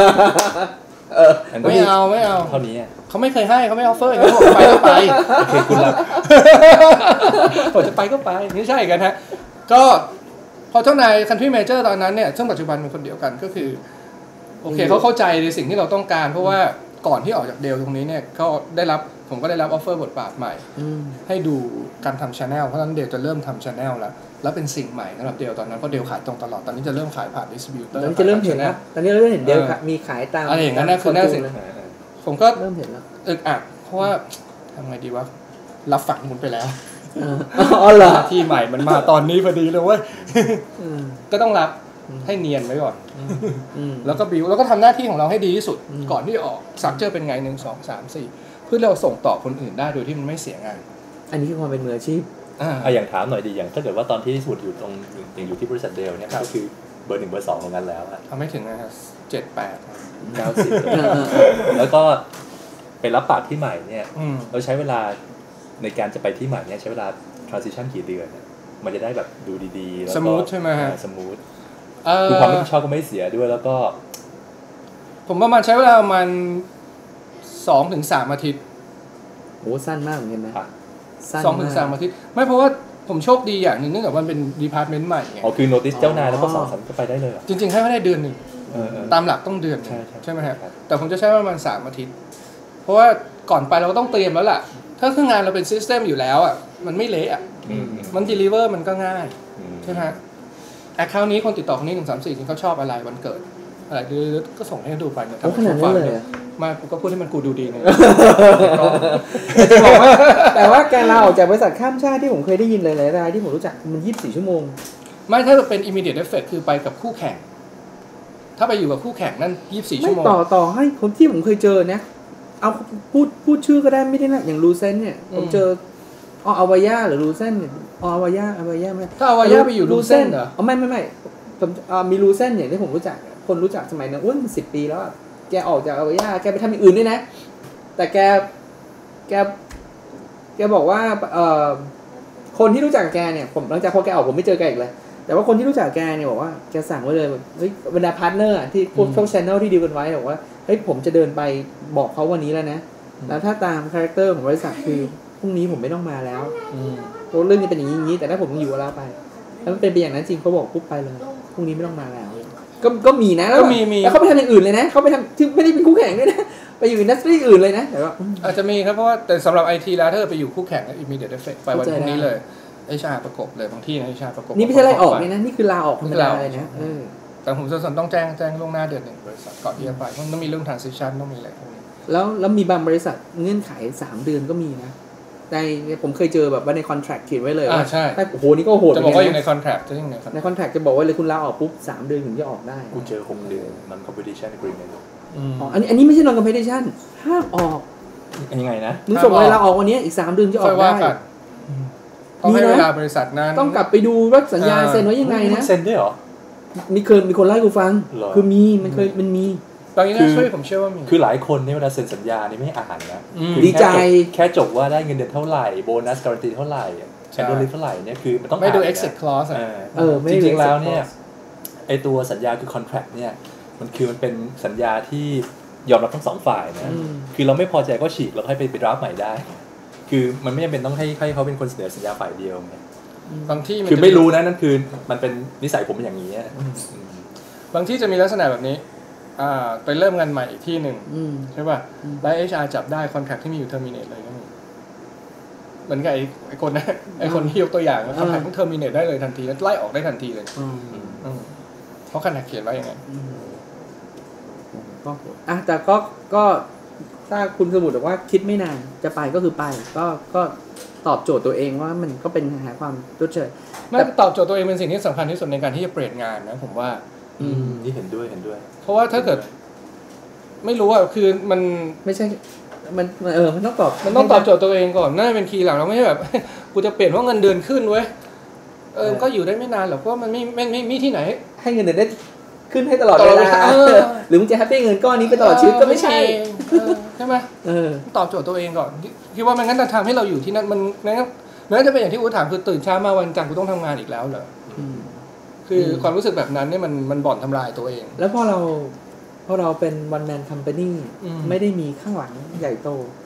ไม่เอาไม่เอาเท่านี้เขาไม่เคยให้เขาไม่ออฟเฟอร์อย่างนี้ผมไปก็ไปโอเคคุณรับผมจะไปก็ไปไม่ใช่กันฮะก็พอเจ้านาย country manager ตอนนั้นเนี่ยซึ่งปัจจุบันเป็นคนเดียวกันก็คือโอเคเขาเข้าใจในสิ่งที่เราต้องการเพราะว่าก่อนที่ออกจากเดลตรงนี้เนี่ยเขาได้รับผมก็ได้รับออฟเฟอร์บทบาทใหม่ให้ดูการทำ channel เพราะฉะนั้นเดลจะเริ่มทำ channel แล้วแล้วเป็นสิ่งใหม่สำหรับเดลตอนนั้นเพราะเดลขายตรงตลอดตอนนี้จะเริ่มขายผ่าน distributor ตอนนี้จะเริ่มเห็นแล้วตอนนี้เราเริ่มเห็นเดลมีขายตามอะไรอย่างนั้นนะคือน่าสิผมก็เริ่มเห็นแล้วอึกอักเพราะว่าทำไงดีวะรับฝังมุนไปแล้วอ๋อเหรอที่ใหม่มันมาตอนนี้พอดีเลยเว้ยก็ต้องรับให้เนียนไว้ก่อนแล้วก็บิวแล้วก็ทำหน้าที่ของเราให้ดีที่สุดก่อนที่ออกสักเจอเป็นไงหนึ่งสองสามสี่เพื่อเราส่งต่อคนอื่นได้โดยที่มันไม่เสียงานอันนี้คือความเป็นมืออาชีพอ่าอย่างถามหน่อยดีอย่างถ้าเกิดว่าตอนที่สมุดอยู่ตรงอย่างอยู่ที่บริษัทเดลเนี่ยก็คือเบอร์หนึ่งเบอร์สองตรงนั้นแล้วอะไม่ถึงนะครับเจ็ดแปดเก้าสิบแล้วก็ไปรับปากที่ใหม่เนี่ยเราใช้เวลาในการจะไปที่ใหม่เนี่ยใช้เวลา transition กี่เดือนมันจะได้แบบดูดีๆแล้วก็สมูทใช่ไหมฮะสมูทคือความรับผิดชอบก็ไม่เสียด้วยแล้วก็ผมประมาณใช้เวลาประมาณสองถึงสามอาทิตย์โอ้สั้นมากเหมือนกันนะสองถึงสามอาทิตย์ไม่เพราะว่าผมโชคดีอย่างหนึ่งเนื่องจากมันเป็น department ใหม่ไงอ๋อคือ notice เจ้านายแล้วก็สองสามก็ไปได้เลยจริงๆให้ไม่ได้เดือนหนึ่งตามหลักต้องเดือนใช่ไหมครับแต่ผมจะใช้ประมาณสามอาทิตย์เพราะว่าก่อนไปเราก็ต้องเตรียมแล้วล่ะถ้าเครื่องงานเราเป็น system อยู่แล้วอ่ะมันไม่เละอ่ะมัน deliver มันก็ง่ายใช่ไหมแอคเคาท์นี้คนติดต่อคนนี้หนึ่งสามสี่จริงเขาชอบอะไรวันเกิดอะไรก็ส่งให้ดูไปเนี่ยทำขนาดนั้นเลยมาก็พูดให้มันกูดูดีเลยแต่ว่าการลาออกจากบริษัทข้ามชาติที่ผมเคยได้ยินหลายๆรายที่ผมรู้จักมันยี่สิบสี่ชั่วโมงไม่ถ้าเป็น immediate effect คือไปกับคู่แข่งถ้าไปอยู่กับคู่แข่งนั่นยี่สิบสี่ชั่วโมงต่อต่อให้คนที่ผมเคยเจอเนี่ยเอาพูดพูดชื่อก็ได้ไม่ได้นะอย่างลูเซนเนี่ยผมเจออ๋ออวายาหรือลูเซนเนี่ยอ๋ออวายาอวายาไม่ถ้าอวายาไปอยู่ลูเซนเหรออ๋อไม่ไม่ไม่ผมมีลูเซนเนี่ยที่ผมรู้จักคนรู้จักสมัยนั้นอ้วนสิบปีแล้วแกออกจากอวายาแกไปทำอย่างอื่นด้วยนะแต่แกแกแกบอกว่าเอ่อคนที่รู้จักแกเนี่ยผมหลังจากพอแกออกผมไม่เจอแกอีกเลยแต่ว่าคนที่รู้จักแกเนี่ยบอกว่าแกสั่งไว้เลยเฮ้ยบรรดาพาร์ทเนอร์ที่พวกพวก channel ที่ดีลกันไว้บอกว่าเฮ้ยผมจะเดินไปบอกเขาวันนี้แล้วนะแล้วถ้าตามคาแรคเตอร์ของบริษัทคือพรุ่งนี้ผมไม่ต้องมาแล้วเพราะเรื่องนี้เป็นอย่างนี้แต่ถ้าผมต้องอยู่กับเราไปแล้วมันเป็นไปอย่างนั้นจริงเขาบอกปุ๊บไปเลยพรุ่งนี้ไม่ต้องมาแล้วก็ก็มีนะแล้วแล้วเขาไปทำอย่างอื่นเลยนะเขาไปทำที่ไม่ได้เป็นคู่แข่งด้วยนะไปอยู่อินดัสทรีอื่นเลยนะแต่ว่าอาจจะมีครับเพราะว่าแต่สำหรับ ไอ ที แล้วถ้าไปอยู่คู่แข่ง immediate effect ไปวันพรุ่งนี้เลย เอช อาร์ ประกบเลยบางที่นะ เอช อาร์ ประกบนี่ไม่ใช่ไล่ออกเลยนะนี่คือลาออกธรรมดาเลยนะแต่ผมส่วนต้องแจ้งแจ้งล่วงหน้าเดือนหนึ่งบริษัทก่อนที่จะไปมันต้องมีเรื่อง transition ต้องมีอะไรพวกนี้แล้วแล้วมีบางบริษัทเงื่อนไขสามเดือนก็มีนะในผมเคยเจอแบบว่าใน contract เขียนไว้เลยว่าใช่โอ้โหนี่ก็โหดจะบอกว่าอยู่ใน contract จะยังไงใน contract จะบอกว่าเลยคุณลาออกปุ๊บสามเดือนถึงจะออกได้กูเจอหกเดือน non competition agreement อ๋ออันนี้อันนี้ไม่ใช่ non competition ห้ามออกยังไงนะมึงส่งเวลาออกวันนี้อีกสามเดือนจะออกได้ต้องให้เวลาบริษัทนั้นต้องกลับไปดูว่าสัญญาเซ็นไว้ยังไงนะเซ็นด้วยเหรอมีเคยมีคนไล่กูฟังคือมีมันเคยมันมีตอนนี้นะช่วยผมเชื่อว่ามีคือหลายคนเนี่ยเวลาเซ็นสัญญานี่ไม่อ่านนะดีใจแค่จบว่าได้เงินเดือนเท่าไหร่โบนัสการันตีเท่าไหร่แอนด์ลิฟเท่าไหร่เนี่ยคือมันต้องไม่ดู exit clause เออจริงๆแล้วเนี่ยไอตัวสัญญาคือ contract เนี่ยมันคือมันเป็นสัญญาที่ยอมรับทั้งสองฝ่ายนะคือเราไม่พอใจก็ฉีกเราให้ไปไปรับใหม่ได้คือมันไม่จำเป็นต้องให้ให้เขาเป็นคนเสนอสัญญาฝ่ายเดียวไงบางที่คือไม่รู้นะนั่นคือมันเป็นนิสัยผมเป็นอย่างนี้บางที่จะมีลักษณะแบบนี้อ่าไปเริ่มงานใหม่อีกที่หนึ่งใช่ป่ะแล้ว เอช อาร์ จับได้คอนแทคที่มีอยู่เทอร์มิเนตเลยก็มีเหมือนกับไอ้ไอ้คนนะไอ้คนที่ยกตัวอย่างคอนแทคต้องเทอร์มิเนตได้เลยทันทีแล้วไล่ออกได้ทันทีเลยเพราะขนาดเขียนไว้ยังไงก็อ่ะแต่ก็ก็ถ้าคุณสมุทรบอกว่าคิดไม่นานจะไปก็คือไปก็ก็ตอบโจทย์ตัวเองว่ามันก็เป็นหาความชดเชยแต่ตอบโจทย์ตัวเองเป็นสิ่งที่สำคัญที่สุดในการที่จะเปลี่ยนงานนะผมว่าอืมนี่เห็นด้วยเห็นด้วยเพราะว่าถ้าเกิดไม่รู้อ่ะคือมันไม่ใช่มันเออมันต้องตอบมันต้องตอบโจทย์ตัวเองก่อนน่าจะเป็นคีย์หลักเราไม่ใช่แบบกูจะเปลี่ยนเพราะเงินเดือนขึ้นเว้ยเออก็อยู่ได้ไม่นานหรอกเพราะมันไม่ไม่ไม่มีที่ไหนให้เงินเดือนได้ขึ้นให้ตลอดเวลาหรือมึงจะแฮปปี้เงินก้อนนี้ไปตลอดชีวิตก็ไม่ใช่ใช่ไหมเออตอบโจทย์ตัวเองก่อนคิดว่ามันงั้นจะทำให้เราอยู่ที่นั่นมันงั้นงั้นจะเป็นอย่างที่อู๋ถามคือตื่นเช้ามาวันจันทร์กูต้องทำงานอีกแล้วเหรอคือความรู้สึกแบบนั้นเนี่ยมันมันบ่อนทำลายตัวเองแล้วพอเราพอเราเป็นวันแมนคัมพานีไม่ได้มีข้างหลังใหญ่โต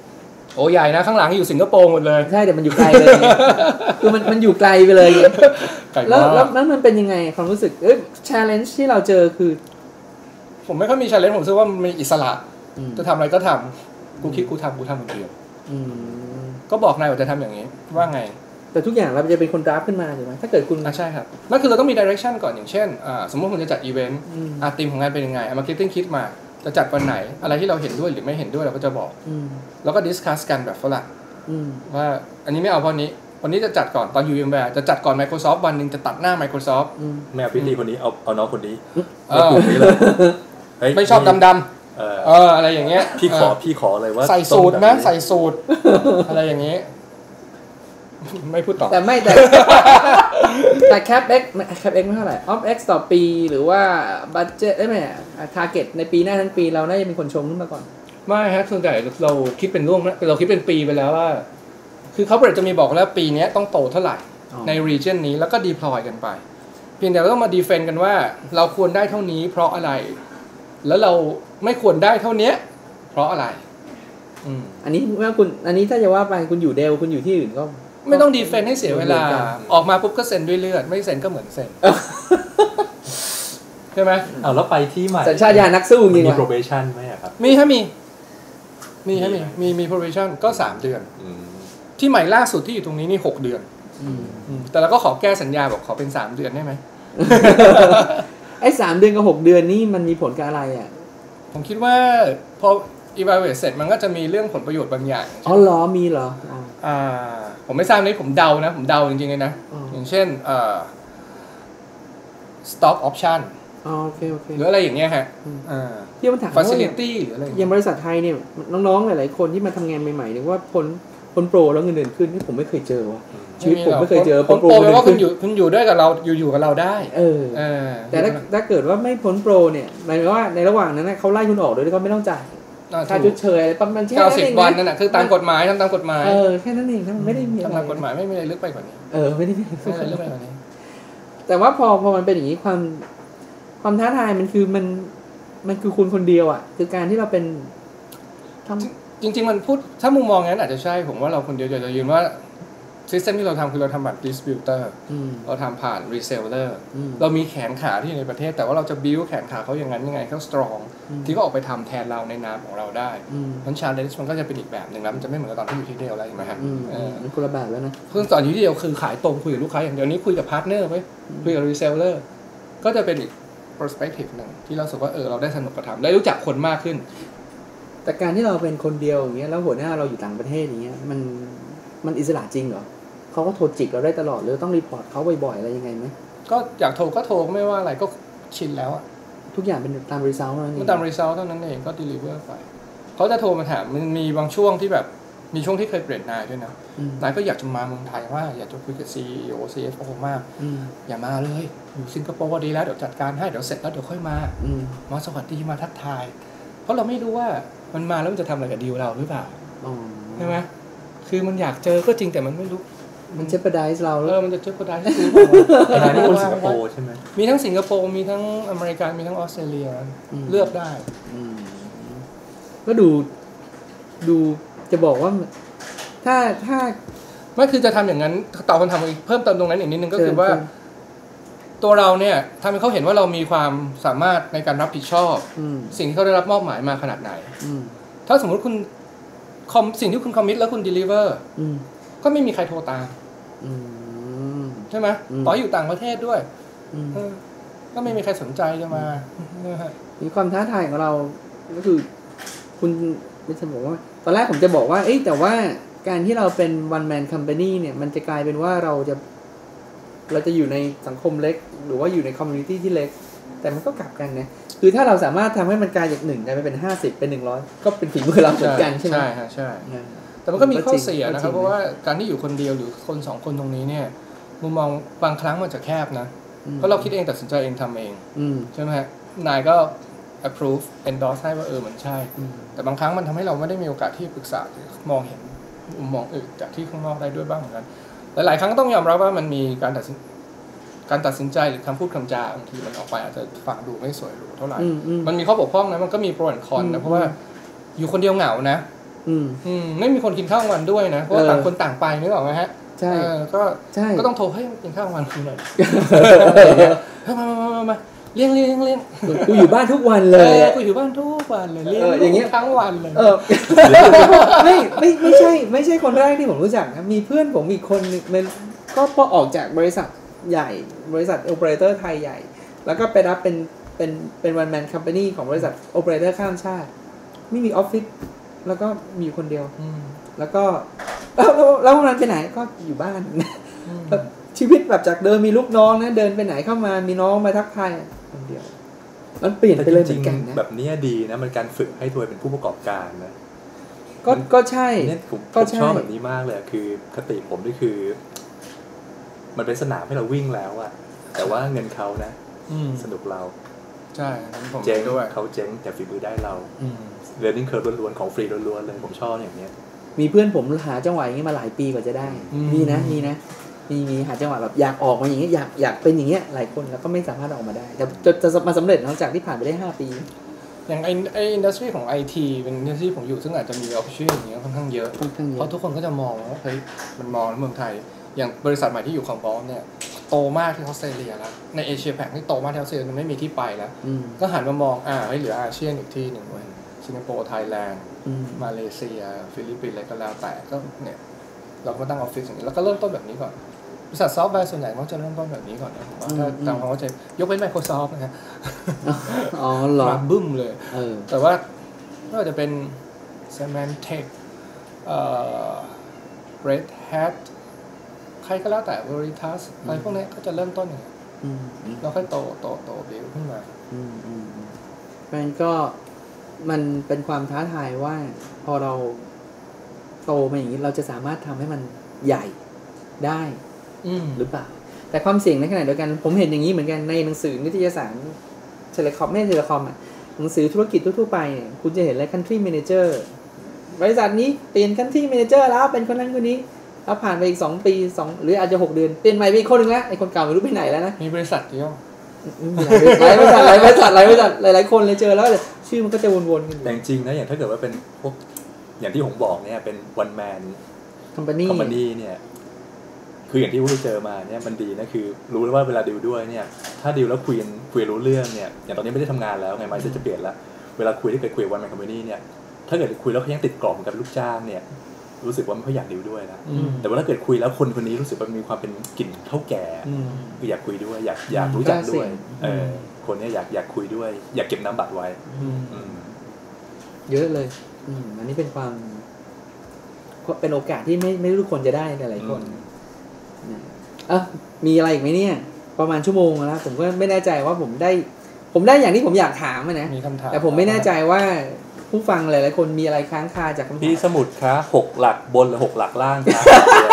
โอ้ใหญ่นะข้างหลังอยู่สิงคโปร์หมดเลยใช่แต่มันอยู่ไกลเลยคือมันมันอยู่ไกลไปเลยแล้วแล้วแล้วมันเป็นยังไงความรู้สึกเอ้ย challenge ที่เราเจอคือผมไม่ค่อยมี challenge ผมรู้สึกว่ามันมีอิสระจะทำอะไรก็ทำกูคิดกูทำกูทำคนเดียวก็บอกนายว่าจะทำอย่างนี้ว่าไงแต่ทุกอย่างเราจะเป็นคนดราฟขึ้นมาถูกไหมถ้าเกิดคุณอ่ะใช่ครับนั่นคือเราต้องมี direction ก่อนอย่างเช่นอ่าสมมติคุณจะจัดอีเวนต์อ่ะธีมของงานเป็นยังไงมาร์เก็ตติ้งคิดมาจะจัดวันไหนอะไรที่เราเห็นด้วยหรือไม่เห็นด้วยเราก็จะบอกแล้วก็ดิสคัสกันแบบฝรั่งว่าอันนี้ไม่เอาเพราะนี้วันนี้จะจัดก่อนตอนอยู่ VMware จะจัดก่อน Microsoft วันนึงจะตัดหน้า Microsoft แมวพิธีคนนี้เอาเอาน้องคนนี้เออไม่ชอบดำๆเอออะไรอย่างเงี้ยพี่ขอพี่ขอเลยว่าใส่สูตรนะใส่สูตรอะไรอย่างเงี้ยไม่พูดต่อแต่ไม่แต่แต่ CapEx CapEx ไม่เท่าไหร่ OpEx ต่อปีหรือว่า budget ได้ไหม target ในปีหน้าทั้งปีเราน่าจะเป็นคนชงขึ้นมาก่อนไม่ฮะส่วนใหญ่เราคิดเป็นร่วงนะเราคิดเป็นปีไปแล้วว่าคือเขาจะมีบอกแล้วปีนี้ต้องโตเท่าไหร่ใน region นี้แล้วก็ deploy กันไปเพียงแต่เราต้องมา defend กันว่าเราควรได้เท่านี้เพราะอะไรแล้วเราไม่ควรได้เท่านี้เพราะอะไรอันนี้ว่าคุณอันนี้ถ้าจะว่าไปคุณอยู่เดลคุณอยู่ที่อื่นก็ไม่ต้องดีเฟนต์ให้เสียเวลาออกมาปุ๊บก็เซ็นด้วยเลือดไม่เซ็นก็เหมือนเซ็นใช่ไหมเอาแล้วไปที่ใหม่สัญชาตญาณนักสู้จริงมี probation ไหมครับมีฮะมีมีฮะมีมีมี probation ก็สามเดือนที่ใหม่ล่าสุดที่อยู่ตรงนี้นี่หกเดือนแต่เราก็ขอแก้สัญญาบอกขอเป็นสามเดือนได้ไหมไอ้สามเดือนกับหกเดือนนี่มันมีผลกับอะไรอ่ะผมคิดว่าพอevaluate เสร็จมันก็จะมีเรื่องผลประโยชน์บางอย่างอ๋อเหรอมีเหรออ่าผมไม่ทราบนี่ผมเดานะผมเดาจริงๆเลยนะอย่างเช่นเอ่อ stock option อ๋อโอเคโอเคหรืออะไรอย่างเงี้ยฮะอ่าที่มันถาม facility หรืออะไรอย่างบริษัทไทยเนี่ยน้องๆหลายๆคนที่มาทำงานใหม่ๆเนี่ยว่าผลผลโปรแล้วเงินเดือนขึ้นนี่ผมไม่เคยเจอว่ะชีวิตผมไม่เคยเจอผลโปรแปลว่าคุณอยู่คุณอยู่ด้วยกับเราอยู่อยู่กับเราได้เออแต่ถ้าถ้าเกิดว่าไม่ผลโปรเนี่ยหมายถึงว่าในระหว่างนั้นเขาไล่คุณออกโดยที่เขาไม่ต้องจ่ายค่าชดเชยอะไรประมาณแค่เก้าสิบวันนั่นแหละคือตามกฎหมายทำตามกฎหมายเออแค่นั้นเองมันไม่ได้มีอะไรตามกฎหมายไม่มีอะไรลึกไปกว่านี้เออไม่ได้มีอะไรลึกไปกว่านี้แต่ว่าพอพอมันเป็นอย่างนี้ความความท้าทายมันคือมันมันคือคุณคนเดียวอ่ะคือการที่เราเป็นทำจริงๆมันพูดถ้ามุมมองงั้นอาจจะใช่ผมว่าเราคนเดียวจะยืนว่าซิสเต็มที่เราทำคือเราทำแบบ distributor เราทำผ่าน reseller เรามีแขนขาที่อยู่ในประเทศแต่ว่าเราจะ build แขนขาเขาอย่างนั้นยังไงเขา strong ที่เขาออกไปทำแทนเราในนามของเราได้เพราะ challenge มันก็จะเป็นอีกแบบหนึ่งแล้วมันจะไม่เหมือนกับตอนที่อยู่ที่เดียวอะไรใช่ไหมฮะมันคนละแบบแล้วนะเพิ่งตอนอยู่ที่เดียวคือขายตรงคุยกับลูกค้าอย่างเดียวนี้คุยกับ partner ไว้คุยกับ reseller ก็จะเป็นอีก perspective หนึ่งที่เราสึกว่าเออเราได้สนุกกับทำได้รู้จักคนมากขึ้นแต่การที่เราเป็นคนเดียวอย่างเงี้ยแล้วหัวหน้าเราอยู่ต่างประเทศอย่างเงี้ยมันมันอิสระจริงเหรอเขาก็โทรจิกเราได้ตลอดหรือต้องรีพอร์ตเขาบ่อยๆอะไรยังไงไหมก็อยากโทรก็โทรไม่ว่าอะไรก็ชินแล้วอะทุกอย่างเป็นตามรีเซลเท่านั้นเองตามรีเซลเท่านั้นเองก็เดลิเวอร์ไปเขาจะโทรมาถามมันมีบางช่วงที่แบบมีช่วงที่เคยเปลี่ยนนายด้วยนะนายก็อยากจะมาเมืองไทยว่าอยากจะคุยกับ ซี อี โอ ซี เอฟ โอ มากอย่ามาเลยอยู่สิงคโปร์ดีแล้วเดี๋ยวจัดการให้เดี๋ยวเสร็จแล้วเดี๋ยวค่อยมามาสวัสดีมาทักทายเพราะเราไม่รู้ว่ามันมาแล้วมันจะทำอะไรกับดีลเราหรือเปล่าใช่ไหมคือมันอยากเจอก็จริงแต่มันไม่รู้มันเจ็บประดายเราเออมันจะเจ็บประดายที่คืออะไรนี่คนสิงคโปร์ใช่ไหมมีทั้งสิงคโปร์มีทั้งอเมริกามีทั้งออสเตรเลียเลือกได้ก็ดูดูจะบอกว่าถ้าถ้าไม่คือจะทำอย่างนั้นตอบคำถามเพิ่มเติมตรงนั้นอีกนิดนึงก็คือว่าตัวเราเนี่ยทำให้เขาเห็นว่าเรามีความสามารถในการรับผิดชอบสิ่งที่เขาได้รับมอบหมายมาขนาดไหนถ้าสมมติคุณสิ่งที่คุณคอมมิตแล้วคุณเดลิเวอร์ก็ไม่มีใครโทรตามใช่ไหมต่ออยู่ต่างประเทศด้วยก็ไม่มีใครสนใจจะมามีความท้าทายของเราก็คือคุณไม่ใช่บอกว่าตอนแรกผมจะบอกว่าเอ้ยแต่ว่าการที่เราเป็น one man company เนี่ยมันจะกลายเป็นว่าเราจะเราจะอยู่ในสังคมเล็กหรือว่าอยู่ใน community ที่เล็กแต่มันก็กลับกันนะคือถ้าเราสามารถทำให้มันกลายจากหนึ่งกลายไปเป็นห้าสิบเป็นหนึ่งร้อยก็เป็นฝีมือเราเหมือนกันใช่ไหมใช่ฮะใช่แต่มันก็มีข้อเสียนะครับเพราะว่าการที่อยู่คนเดียวหรือคนสองคนตรงนี้เนี่ยมุมมองบางครั้งมันจะแคบนะเพราะเราคิดเองตัดสินใจเองทำเองใช่ไหมฮะนายก็ approve endorse ให้ว่าเออมันใช่แต่บางครั้งมันทำให้เราไม่ได้มีโอกาสที่ปรึกษามองเห็นมุมมองอื่นจากที่ข้างนอกได้ด้วยบ้างเหมือนกันหลายๆครั้งต้องยอมรับว่ามันมีการตัดสินการตัดสินใจหรือคำพูดคำจาบางทีมันออกไปอาจจะฟังดูไม่สวยหรูเท่าไหร่มันมีข้อบกพร่องนะมันก็มีโปรแอนด์คอนนะเพราะว่าอยู่คนเดียวเหงานะอืมอืมไม่มีคนกินข้าววันด้วยนะเพราะต่างคนต่างไปนึกออกไหมฮะใช่ก็ใช่ก็ต้องโทรให้กินข้าววันคุณหน่อยมามามามาเลี้ยงเลี้ยงเลี้ยงกูอยู่บ้านทุกวันเลยกูอยู่บ้านทุกวันเลยเลี้ยงอย่างเงี้ยทั้งวันเลยเออไม่ไม่ไม่ใช่ไม่ใช่คนแรกที่ผมรู้จักนะมีเพื่อนผมอีกคนนึงมันก็พอออกจากบริษัทใหญ่บริษัทโอเปอเรเตอร์ไทยใหญ่แล้วก็ไปรับเป็นเป็นเป็นวันแมนคัมพานีของบริษัทโอเปอเรเตอร์ข้ามชาติไม่มีออฟฟิศแล้วก็มีคนเดียวแล้วก็แล้วแล้ววันนั้นไปไหนก็อยู่บ้านชีวิตแบบจากเดิมมีลูกน้องนะเดินไปไหนเข้ามามีน้องมาทักทายคนเดียวมันเปลี่ยนไปเลยเหมือนกันนะแบบนี้ดีนะมันการฝึกให้ตัวเป็นผู้ประกอบการนะก็ก็ใช่เนี่ยผมชอบแบบนี้มากเลยคือคติผมนี่คือมันเป็นสนามให้เราวิ่งแล้วอะแต่ว่าเงินเขานะสนุกเราใช่ผมเจ๊งด้วยเขาเจ๊งแต่ฝีมือได้เราเรียนนิ่งเคิร์ฟล้วนๆของฟรีล้วนๆเลยผมชอบอย่างเนี้ยมีเพื่อนผมหาจังหวะอย่างนี้มาหลายปีกว่าจะได้มีนะมีนะมีมีหาจังหวะแบบอยากออกมาอย่างเงี้ยอยากอยากเป็นอย่างเงี้ยหลายคนแล้วก็ไม่สามารถออกมาได้แต่จะจะมาสำเร็จหลังจากที่ผ่านไปได้ห้าปีอย่างไอ้ไอ้อินดัสทรีของ ไอ ที เป็นอินดัสทรีผมอยู่ซึ่งอาจจะมี opportunity อย่างเงี้ยค่อนข้างเยอะเพราะทุกคนก็จะมองว่าเฮ้ยมันมองในเมืองไทยอย่างบริษัทใหม่ที่อยู่ของบอสเนี่ยโตมากที่ออสเตรเลียแล้วในเอเชียแพคที่โตมากที่ออสเตรเลียมันไม่มีที่ไปแล้วก็หันมามองอ่าให้เหลืออาเซียนอีกที่หนึ่งเว้ยสิงคโปร์ไทยแลนด์มาเลเซียฟิลิปปินส์อะไรก็แล้วแต่ก็เนี่ยเราก็ตั้งออฟฟิศอย่างนี้แล้วก็เริ่มต้นแบบนี้ก่อนบริษัทซอฟต์แวร์ส่วนใหญ่มักจะเริ่มต้นแบบนี้ก่อนนะผมว่าถ้าตามความเข้าใจยกเว้น Microsoft นะฮะอ๋อเหรอมาบึ้มเลยเออแต่ว่าก็จะเป็น Symantec เอ่อ Red Hat ใครก็แล้วแต่ Veritas อะไรพวกนี้ก็จะเริ่มต้นอย่างนี้แล้วค่อยโตโตโตบิลขึ้นมาอืมอืมเพราะฉะนั้นก็มันเป็นความท้าทายว่าพอเราโตมาอย่างนี้เราจะสามารถทำให้มันใหญ่ได้หรือเปล่าแต่ความเสี่ยงในขณะเดียวกันผมเห็นอย่างนี้เหมือนกันในหนังสือนิตยสารเทเลคอมไม่ใช่เทเลคอมอ่ะหนังสือธุรกิจทั่วๆไปเนี่ยคุณจะเห็นเลย country manager บริษัทนี้เปลี่ยน country manager แล้วเป็นคนนั้นคนนี้แล้วผ่านไปอีกสองปีสองหรืออาจจะหกเดือนเปลี่ยนใหม่ไปอีกคนนึงแล้วไอ้คนเก่าไม่รู้ไปไหนแล้วนะมีบริษัทเดียวหลายบริษัทหลายบริษัทหลายบริษัทหลายๆคนเลยเจอแล้วชื่อมันก็จะวนๆกันแต่จริงนะอย่างถ้าเกิดว่าเป็นพวกอย่างที่ผมบอกเนี่ยเป็น one man company company เนี่ยคืออย่างที่ผมเจอมาเนี่ยมันดีนะคือรู้แล้วว่าเวลาดีลด้วยเนี่ยถ้าดีลแล้วคุยคุยรู้เรื่องเนี่ยอย่างตอนนี้ไม่ได้ทำงานแล้วไงมันจะเปลี่ยนแล้วเวลาคุยที่เคยคุย one man company เนี่ยถ้าเกิดคุยแล้วเขายังติดกรอบกับลูกจ้างเนี่ยรู้สึกว่าไม่ค่อยอยากดีลด้วยนะแต่ว่าถ้าเกิดคุยแล้วคนคนนี้รู้สึกว่ามีความเป็นกลิ่นเท่าแก่คืออยากคุยด้วยอยากอยากรู้จักด้วยเออคนนี้อยากอยากคุยด้วยอยากเก็บน้ำบัตรไว้เยอะเลยอันนี้เป็นความเป็นโอกาสที่ไม่ไม่ทุกคนจะได้หลายคนอ่ะมีอะไรอีกไหมเนี่ยประมาณชั่วโมงแล้วผมก็ไม่แน่ใจว่าผมได้ผมได้อย่างที่ผมอยากถามนะแต่ผมไม่แน่ใจว่าผู้ฟังหลายๆคนมีอะไรค้างคาจากคำถามพี่สมุดคะหกหลักบนหรือหกหลักล่างคะ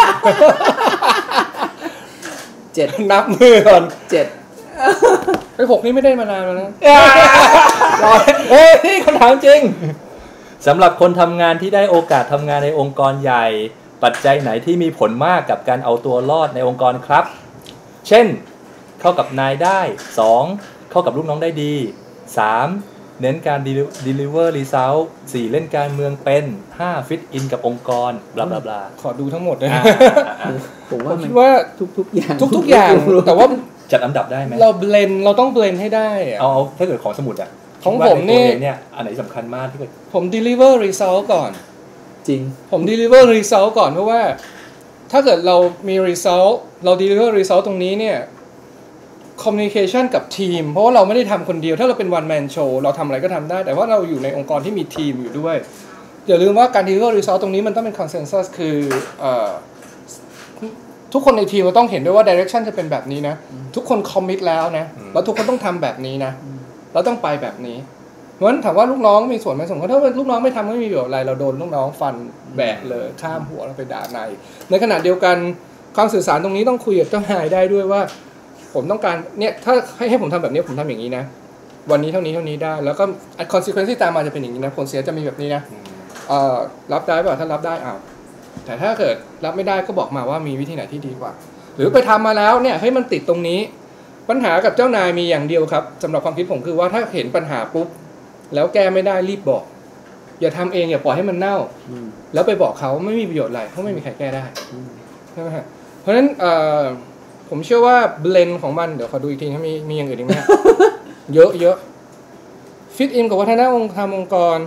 เจ็ดนับมือก่อนเจ็ดไอ้หกนี่ไม่ได้มานานแล้วนะเฮ้ยคำถามจริงสำหรับคนทำงานที่ได้โอกาสทำงานในองค์กรใหญ่ปัจจัยไหนที่มีผลมากกับการเอาตัวรอดในองค์กรครับเช่นเข้ากับนายได้สองเข้ากับลูกน้องได้ดีสามเน้นการ deliver result สี่เล่นการเมืองเป็นห้า fit in กับองค์กรบลาบลาบลาขอดูทั้งหมดเลยผมว่าคิดว่าทุกๆอย่างทุกๆอย่างแต่ว่าจัดอันดับได้ไหมเราเบลนเราต้องเบลนให้ได้เอาถ้าเกิดของสมุดอ่ะของผมนี่เนี่ยอันไหนสำคัญมากที่เกิดผม deliver result ก่อนจริงผม deliver result ก่อนเพราะว่าถ้าเกิดเรามี result เรา deliver result ตรงนี้เนี่ย communication กับทีมเพราะว่าเราไม่ได้ทำคนเดียวถ้าเราเป็น one man show เราทำอะไรก็ทำได้แต่ว่าเราอยู่ในองค์กรที่มีทีมอยู่ด้วยอย่าลืมว่าการ deliver result ตรงนี้มันต้องเป็น consensus คือเอ่อทุกคนในทีมเราต้องเห็นด้วยว่า direction จะเป็นแบบนี้นะทุกคน commit แล้วนะแล้วทุกคนต้องทำแบบนี้นะเราต้องไปแบบนี้เพราะฉะนั้นถามว่าลูกน้องมีส่วนไหมส่วนถ้าลูกน้องไม่ทำไม่มีประโยชน์อะไรเราโดนลูกน้องฟันแบกเลยข้ามหัวเราไปด่านายในขณะเดียวกันความสื่อสารตรงนี้ต้องคุยกับเจ้านายได้ด้วยว่าผมต้องการเนี่ยถ้าให้ให้ผมทำแบบนี้ผมทำอย่างนี้นะวันนี้เท่านี้เท่านี้ได้แล้วก็ consequence ที่ตามมาจะเป็นอย่างนี้นะผลเสียจะมีแบบนี้นะเอ่อรับได้ป่ะถ้ารับได้อ้าวแต่ถ้าเกิดรับไม่ได้ก็บอกมาว่ามีวิธีไหนที่ดีกว่าหรือไปทำมาแล้วเนี่ยให้มันติดตรงนี้ปัญหากับเจ้านายมีอย่างเดียวครับสำหรับความคิดผมคือว่าถ้าเห็นปัญหาปุ๊บแล้วแก้ไม่ได้รีบบอกอย่าทำเองอย่าปล่อยให้มันเน่าแล้วไปบอกเขาไม่มีประโยชน์อะไรเพราะไม่มีใครแก้ได้ใช่ไหมฮะเพราะฉะนั้นผมเชื่อว่าเบลนด์ของมันเดี๋ยวขอดูอีกทีนะมีมีอย่างอื่นอีกไหม เยอะเยอะฟิตอินกับวัฒนธรรมองค์กร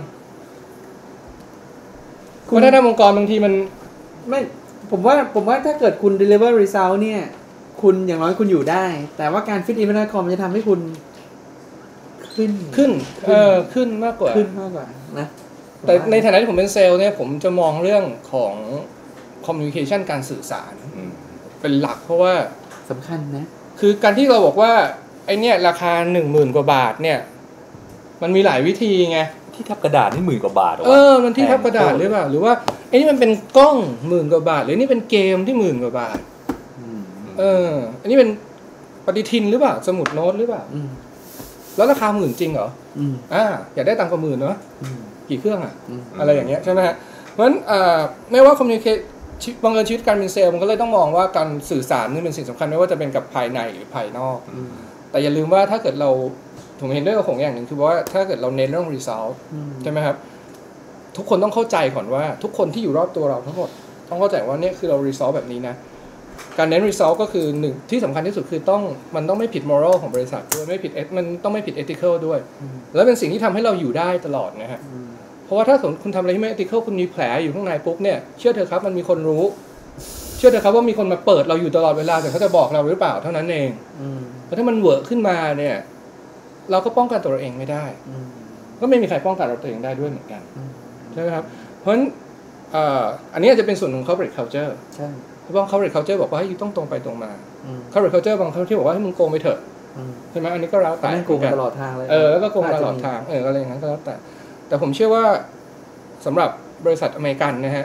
วัฒนธรรมองค์กรบางทีมันไม่ผมว่าผมว่าถ้าเกิดคุณ deliver result เนี่ยคุณอย่างน้อยคุณอยู่ได้แต่ว่าการ fit in วัฒนธรรมจะทำให้คุณขึ้นขึ้นเออขึ้นมากกว่าขึ้นมากกว่านะแต่ในฐานะที่ผมเป็นเซลล์เนี่ยผมจะมองเรื่องของ communication การสื่อสารเป็นหลักเพราะว่าสำคัญนะคือการที่เราบอกว่าไอเนี่ยราคาหนึ่งหมื่นกว่าบาทเนี่ยมันมีหลายวิธีไงที่ทับกระดาษนี่หมื่นกว่าบาทเออมันที่ทับกระดาษหรือเปล่าหรือว่าไอ้นี่มันเป็นกล้องหมื่นกว่าบาทหรือนี่เป็นเกมที่หมื่นกว่าบาทเอออันนี้เป็นปฏิทินหรือเปล่าสมุดโน้ตหรือเปล่าแล้วราคาหมื่นจริงเหรออ่าอยากได้ตังค์กว่าหมื่นเนาะกี่เครื่องอ่ะอะไรอย่างเงี้ยใช่ไหมฮะเพราะฉะนั้นไม่ว่าคอมมิวนิเคชันบางเอิญชีวิตการเป็นเซลล์มันก็เลยต้องมองว่าการสื่อสารนี่เป็นสิ่งสำคัญไม่ว่าจะเป็นกับภายในหรือภายนอกแต่อย่าลืมว่าถ้าเกิดเราผมเห็นด้วยกับผมอย่างหนึ่งคือว่าถ้าเกิดเราเน้นเรื่อง result ใช่ไหมครับทุกคนต้องเข้าใจก่อนว่าทุกคนที่อยู่รอบตัวเราทั้งหมดต้องเข้าใจว่าเนี่ยคือเรา result แบบนี้นะการเน้น result ก็คือหนึ่งที่สำคัญที่สุดคือต้องมันต้องไม่ผิด moral ของบริษัทด้วยไม่ผิดมันต้องไม่ผิด ethical ด้วยแล้วเป็นสิ่งที่ทำให้เราอยู่ได้ตลอดนะฮะเพราะว่าถ้าสมมติคุณทำอะไรที่ไม่ ethical คุณมีแผลอยู่ข้างในปุ๊บเนี่ยเชื่อเถอะครับมันมีคนรู้เชื่อเถอะครับว่ามีคนมาเปิดเราอยู่ตลอดเวลาแต่เขาจะบอกเราหรือเปล่าเท่านั้นเองแล้วถ้ามันเวอร์ขึ้นมาเนี่ยเราก็ป้องกันตัวเราเองไม่ได้ก็ไม่มีใครป้องกันเราตัวเองได้ด้วยเหมือนกันใช่ไหมครับเพราะฉะนั้นอันนี้อาจจะเป็นส่วนของ corporate culture ใช่เพราะว่า corporate culture บอกว่าให้ต้องตรงไปตรงมา corporate culture บางที่บอกว่าให้มึงโกงไปเถอะใช่ไหมอันนี้ก็แล้วแต่โกงตลอดทางเลยเออแล้วก็โกงตลอดทางเอออะไรอย่างนั้นก็แล้วแต่แต่ผมเชื่อว่าสำหรับบริษัทอเมริกันนะฮะ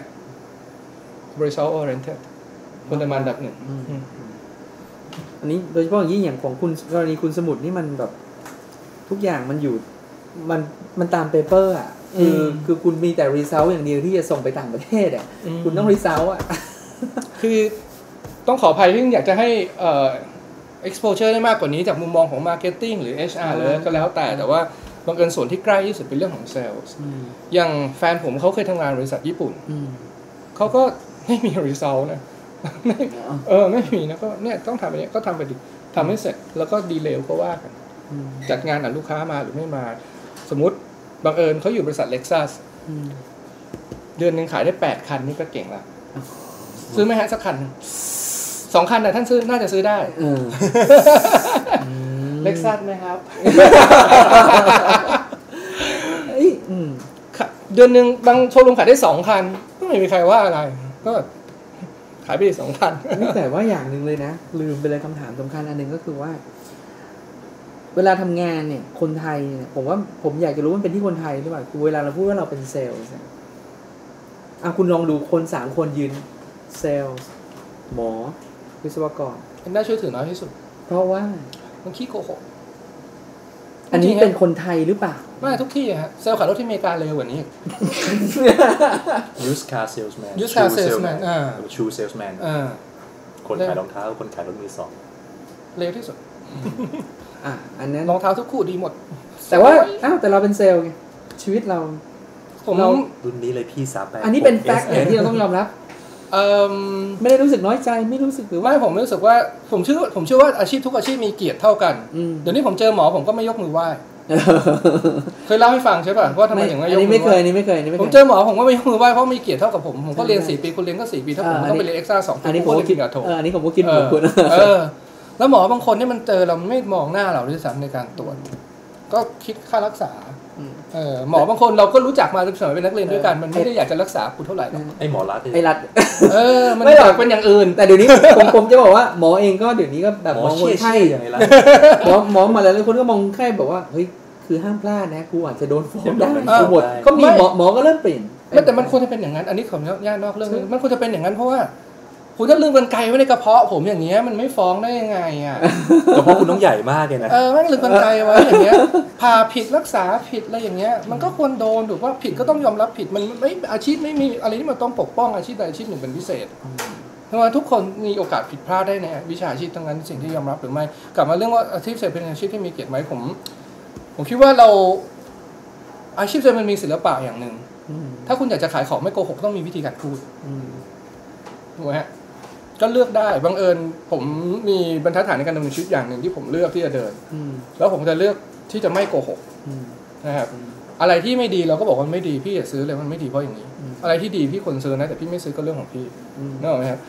result oriented คนจะมาอันดับหนึ่งอันนี้โดยเฉพาะอย่างยิ่งอย่างของคุณกรณีคุณสมุดนี่มันแบบทุกอย่างมันอยู่มันมันตามเปเปอร์อ่ะคือคือคุณมีแต่รีเซลอย่างเดียวที่จะส่งไปต่างประเทศอ่ะคุณต้องรีเซลอ่ะคือต้องขออภัยที่อยากจะให้เอ่อ exposure ได้มากกว่านี้จากมุมมองของ marketing หรือ เอช อาร์ เลยก็แล้วแต่แต่ว่าบังเอิญส่วนที่ใกล้ที่สุดเป็นเรื่องของ sales อย่างแฟนผมเขาเคยทำงานบริษัทญี่ปุ่นเขาก็ไม่มี result นะไม่เออไม่มีนะก็เนี่ยต้องทำไปเนี่ยก็ทำไปดิทำให้เสร็จแล้วก็ดีเลย์ก็ว่ากันจัดงานหาลูกค้ามาหรือไม่มาสมมุติบังเอิญเขาอยู่บริษัท Lexus เดือนนึงขายได้แปดคันนี่ก็เก่งละซื้อไหมฮะสักคันสองคันแต่ท่านซื้อน่าจะซื้อได้Lexus ไหมครับเดือนนึงบางโชว์รูมขายได้สองคันก็ไม่มีใครว่าอะไรก็ขายไปสองคันนี่แต่ว่าอย่างนึงเลยนะลืมไปเลยคำถามสำคัญอันนึงก็คือว่าเวลาทำงานเนี่ยคนไทยเนี่ยผมว่าผมอยากจะรู้ว่าเป็นที่คนไทยหรือเปล่าคือเวลาเราพูดว่าเราเป็นเซลล์อ่ะคุณลองดูคนสามคนยืนเซลล์หมอวิศวกรมันน่าเชื่อถือน้อยที่สุดเพราะว่ามันขี้โกหกอันนี้เป็นคนไทยหรือเปล่าไม่ทุกที่ฮะเซลล์ขายรถที่อเมริกาเร็วกว่านี้ used car salesman used car salesman อ่า shoe salesman อ่าคนขายรองเท้าคนขายรถมือสองเร็วที่สุดอ่ะอันนั้นรองเท้าทุกคู่ดีหมดแต่ว่าอ้าวแต่เราเป็นเซลล์ไงชีวิตเราเรารุ่นนี้เลยพี่สามแปดอันนี้เป็นแฟกต์ที่เราต้องยอมรับเอ่อไม่ได้รู้สึกน้อยใจไม่รู้สึกหรือว่าผมรู้สึกว่าผมเชื่อผมเชื่อว่าอาชีพทุกอาชีพมีเกียรติเท่ากันเดี๋ยวนี้ผมเจอหมอผมก็ไม่ยกมือไหว้เคยเล่าให้ฟังใช่ป่ะว่าทำไมถึงไม่ยกมือไหว้ไม่เคยนี่ไม่เคยนี่ไม่เคยผมเจอหมอผมก็ไม่ยกมือไหว้เพราะมีเกียรติเท่ากับผมผมก็เรียนสี่ปีคุณเรียนก็สี่ปีถ้าผมต้องไปเรียนเอ็กซ์ตร้าสองปีผมก็เรียนปริญญาโทเอออันนี้ผมก็คิดเหมือนคุณเออแล้วหมอบางคนเนี่ยมันเจอเราไม่มองหน้าเราด้วยซ้ำในการตรวจก็คิดค่ารักษาเออหมอบางคนเราก็รู้จักมาตั้งแต่สมัยเป็นนักเรียนด้วยกันมันไม่ได้อยากจะรักษาคุณเท่าไหร่หรอกไอ้หมอรัฐไอ้รัฐเออมันไม่หรอกเป็นอย่างอื่นแต่เดี๋ยวนี้ผมผมจะบอกว่าหมอเองก็เดี๋ยวนี้ก็แบบมองคนไข้อย่างไรล่ะหมอหมอมาแล้วคนก็มองไข้บอกว่าเฮ้ยคือห้ามพลาดนะกูอาจจะโดนฟ้องได้หมดก็มีหมอหมอก็เริ่มเปลี่ยนแต่มันควรจะเป็นอย่างนั้นอันนี้ผมย่านอกเรื่องมันควรจะเป็นอย่างนั้นเพราะว่าคุณถ้าลืมกรรไกรไว้ในกระเพาะผมอย่างเงี้ยมันไม่ฟ้องได้ยังไงอ่ะกระเพาะคุณต้องใหญ่มากเลยนะเออไม่ลืมกรรไกรไว้อย่างเงี้ยผ่าผิดรักษาผิดอะไรอย่างเงี้ยมันก็ควรโดนถูกว่าผิดก็ต้องยอมรับผิดมันไม่อาชีพไม่มีอะไรที่มันต้องปกป้องอาชีพใดอาชีพหนึ่งเป็นพิเศษเพราะว่าทุกคนมีโอกาสผิดพลาดได้ในวิชาชีพทั้งนั้นสิ่งที่ยอมรับหรือไม่กลับมาเรื่องว่าอาชีพเซลล์เป็นอาชีพที่มีเกียรติไหมผมผมคิดว่าเราอาชีพเซลล์มันมีศิลปะอย่างหนึ่งถ้าคุณอยากจะขายของไม่โกหกต้องมีวิธีการพูดถูกไหมฮะก็เลือกได้บังเอิญผมมีบรรทัดฐานในการดำเนินชีวิตอย่างหนึ่งที่ผมเลือกที่จะเดินแล้วผมจะเลือกที่จะไม่โกหกนะครับอะไรที่ไม่ดีเราก็บอกว่าไม่ดีพี่อย่าซื้อเลยมันไม่ดีเพราะอย่างนี้อะไรที่ดีพี่ควรซื้อนะแต่พี่ไม่ซื้อก็เรื่องของพี่นึกออกไหมครับ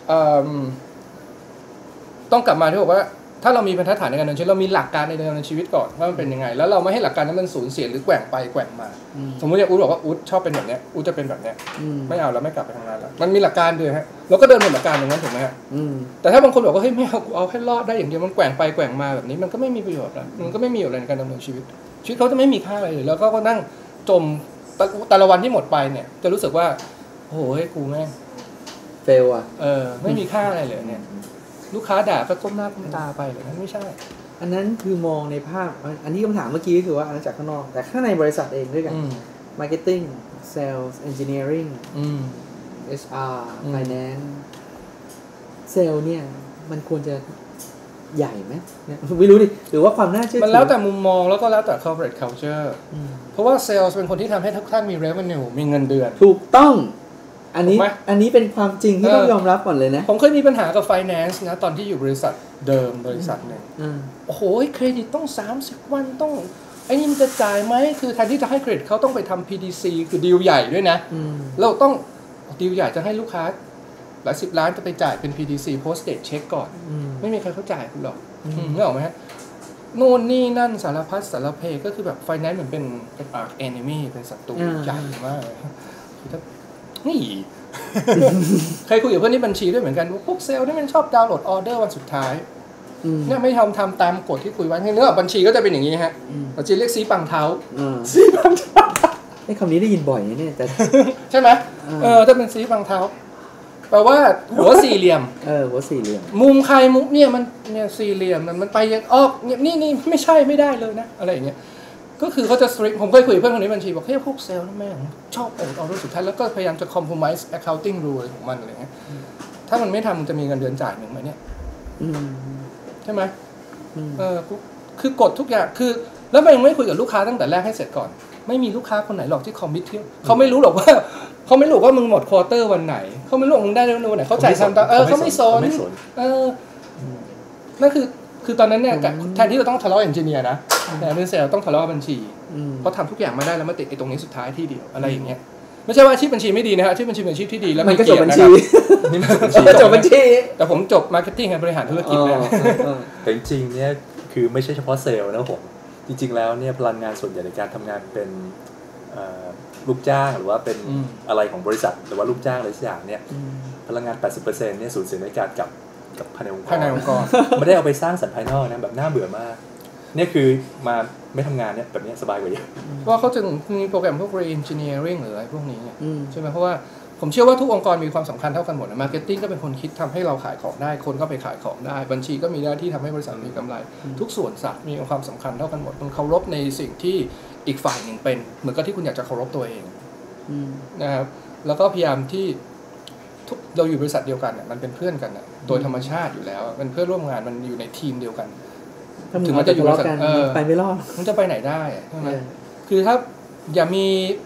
ต้องกลับมาที่บอกว่าถ้าเรามีบรรทัดฐานในการดำเนินชีวิตเรามีหลักการในการดำเนินชีวิตก่อนว่ามันเป็นยังไงแล้วเราไม่ให้หลักการนั้นมันสูญเสียหรือแกว่งไปแกว่งมาสมมติอย่างอุ๊ดบอกว่าอุ๊ดชอบเป็นแบบเนี้ยอุ๊ดจะเป็นแบบเนี้ยไม่เอาแล้วไม่กลับไปทำงานแล้วมันมีหลักการด้วยฮะเราก็เดินบนหลักการอย่างนั้นถูกไหมฮะแต่ถ้าบางคนบอกว่าเฮ้ยไม่เอาเอาแค่รอดได้อย่างเดียวมันแกว่งไปแกว่งมาแบบนี้มันก็ไม่มีประโยชน์นะมันก็ไม่มีอะไรในการดำเนินชีวิตชีวิตเขาจะไม่มีค่าอะไรเลยแล้วก็ก็นั่งจมแต่ละวันที่หมดไปเนี่ยจะรู้สึกว่าโอ้โหเฮ้ยกูแม่งเฟลอ่ะเออไม่มีค่าอะไรเลยเนี่ยลูกค้าด่าก็ก้มหน้าก้มตาไปเลยนั่นไม่ใช่อันนั้นคือมองในภาพอันที่คำถามเมื่อกี้ก็คือว่าอันนั้นจากข้างนอกแต่ข้างในบริษัทเองด้วยกัน marketing sales engineering เอช อาร์ finance เซลล์เนี่ยมันควรจะใหญ่ไหมไม่รู้ดิหรือว่าความน่าเชื่อถือมันแล้วแต่มุมมองแล้วก็แล้วแต่ corporate culture เพราะว่าเซลล์เป็นคนที่ทำให้ทุกท่านมี revenue มีเงินเดือนถูกต้องอันนี้อันนี้เป็นความจริงที่ต้องยอมรับก่อนเลยนะผมเคยมีปัญหากับ finance นะตอนที่อยู่บริษัทเดิมบริษัทหนึ่งโอ้โหเครดิตต้องสามสิบวันต้องไอ้นี่มันจะจ่ายไหมคือแทนที่จะให้เครดิตเขาต้องไปทำ พี ดี ซี คือดีลใหญ่ด้วยนะเราต้องดีลใหญ่จะให้ลูกค้าหลายสิบล้านจะไปจ่ายเป็น พี ดี ซี post date check ก่อนไม่มีใครเขาจ่ายคุณหรอกไม่ออกไหมฮะโน่นนี่นั่นสารพัดสารเพก็คือแบบ finance เหมือนเป็นเป็น arch enemy เป็นศัตรูใหญ่มากคือถ้านี่เคยคุยกับเพื่อนที่บัญชีด้วยเหมือนกันว่าพวกเซลล์นี่มันชอบดาวน์โหลดออเดอร์วันสุดท้ายเนี่ยไม่ทำทำตามกฎที่คุยไว้เนื้อบัญชีก็จะเป็นอย่างนี้ฮะบัญชีเรียกซีปังเท้าซีปังเท้าไอ้คำนี้ได้ยินบ่อยเนี่ยแต่ใช่ไหมเออถ้าเป็นซีปังเท้าแปลว่าหัวสี่เหลี่ยมเออหัวสี่เหลี่ยมมุมใครมุมเนี่ยมันเนี่ยสี่เหลี่ยมมันไปยังออกเนี่ยนี่นี่ไม่ใช่ไม่ได้เลยนะอะไรอย่างเงี้ยก็คือเขาจะ strict ผมเคยคุยกับเพื่อนคนนี้บัญชีบอกเฮ้ยพวกเซลล์นั่นแม่งชอบโอนเอาเรื่องสุดท้ายแล้วก็พยายามจะ compromise accounting rule ของมันอะไรเงี้ยถ้ามันไม่ทำมันจะมีเงินเดือนจ่ายหนึ่งไหมเนี่ยใช่ไหมเออคือกฎทุกอย่างคือแล้วมันยังไม่คุยกับลูกค้าตั้งแต่แรกให้เสร็จก่อนไม่มีลูกค้าคนไหนหรอกที่ commit เที่ยวเขาไม่รู้หรอกว่าเขาไม่รู้ว่ามึงหมดควอเตอร์วันไหนเขาไม่รู้มึงได้เรื่องนู้นไหนเขาจ่ายซ้ำเออเขาไม่สนเออนั่นคือคือตอนนั้นเนี่ยแทนที่เราต้องทะเลาะเอนจิเนียร์นะแต่เป็นเซลล์ต้องทะเลาะบัญชีเพราะทำทุกอย่างมาได้แล้วมาติดไอ้ตรงนี้สุดท้ายที่เดียวอะไรอย่างเงี้ยไม่ใช่ว่าอาชีพบัญชีไม่ดีนะฮะอาชีพบัญชีเป็นอาชีพที่ดีแล้วมันก็จบบัญชีนี่มันบัญชีจบบัญชีแต่ผมจบมาร์เก็ตติ้งกับบริหารธุรกิจนะแต่จริงๆเนี่ยคือไม่ใช่เฉพาะเซลล์นะผมจริงๆแล้วเนี่ยพลังงานส่วนใหญ่ในการทำงานเป็นลูกจ้างหรือว่าเป็นอะไรของบริษัทหรือว่าลูกจ้างอะไรสักอย่างเนี่ยพลังงาน แปดสิบเปอร์เซ็นต์ เนี่ยสูญเสียในการกับกับภายในองค์กรภายในองค์กรไม่ได้เอาไปสร้างสรรค์ภายนอกนะแบบน่าเบื่อมากนี่คือมาไม่ทำงานเนี่ยแบบนี้สบายกว่าเยอะว่าเขาจึงมีโปรแกรมพวก re-engineering หรืออะไรพวกนี้ใช่ไหมเพราะว่าผมเชื่อว่าทุกองค์กรมีความสำคัญเท่ากันหมดนะ marketing ก็เป็นคนคิดทำให้เราขายของได้คนก็ไปขายของได้บัญชีก็มีหน้าที่ทำให้บริษัทมีกำไรทุกส่วนสัตว์มีความสำคัญเท่ากันหมดมันเคารพในสิ่งที่อีกฝ่ายหนึ่งเป็นเหมือนกับที่คุณอยากจะเคารพตัวเองนะครับแล้วก็พยายามที่เราอยู่บริษัทเดียวกันเนี่ยมันเป็นเพื่อนกันนะโดยธรรมชาติอยู่แล้วเป็นเพื่อนร่วมงานมันอยู่ในทีมเดียวกันถึงมันจะอยู่บริษัทไปไม่รอดมันจะไปไหนได้ใช่ไหมคือถ้าอย่ามี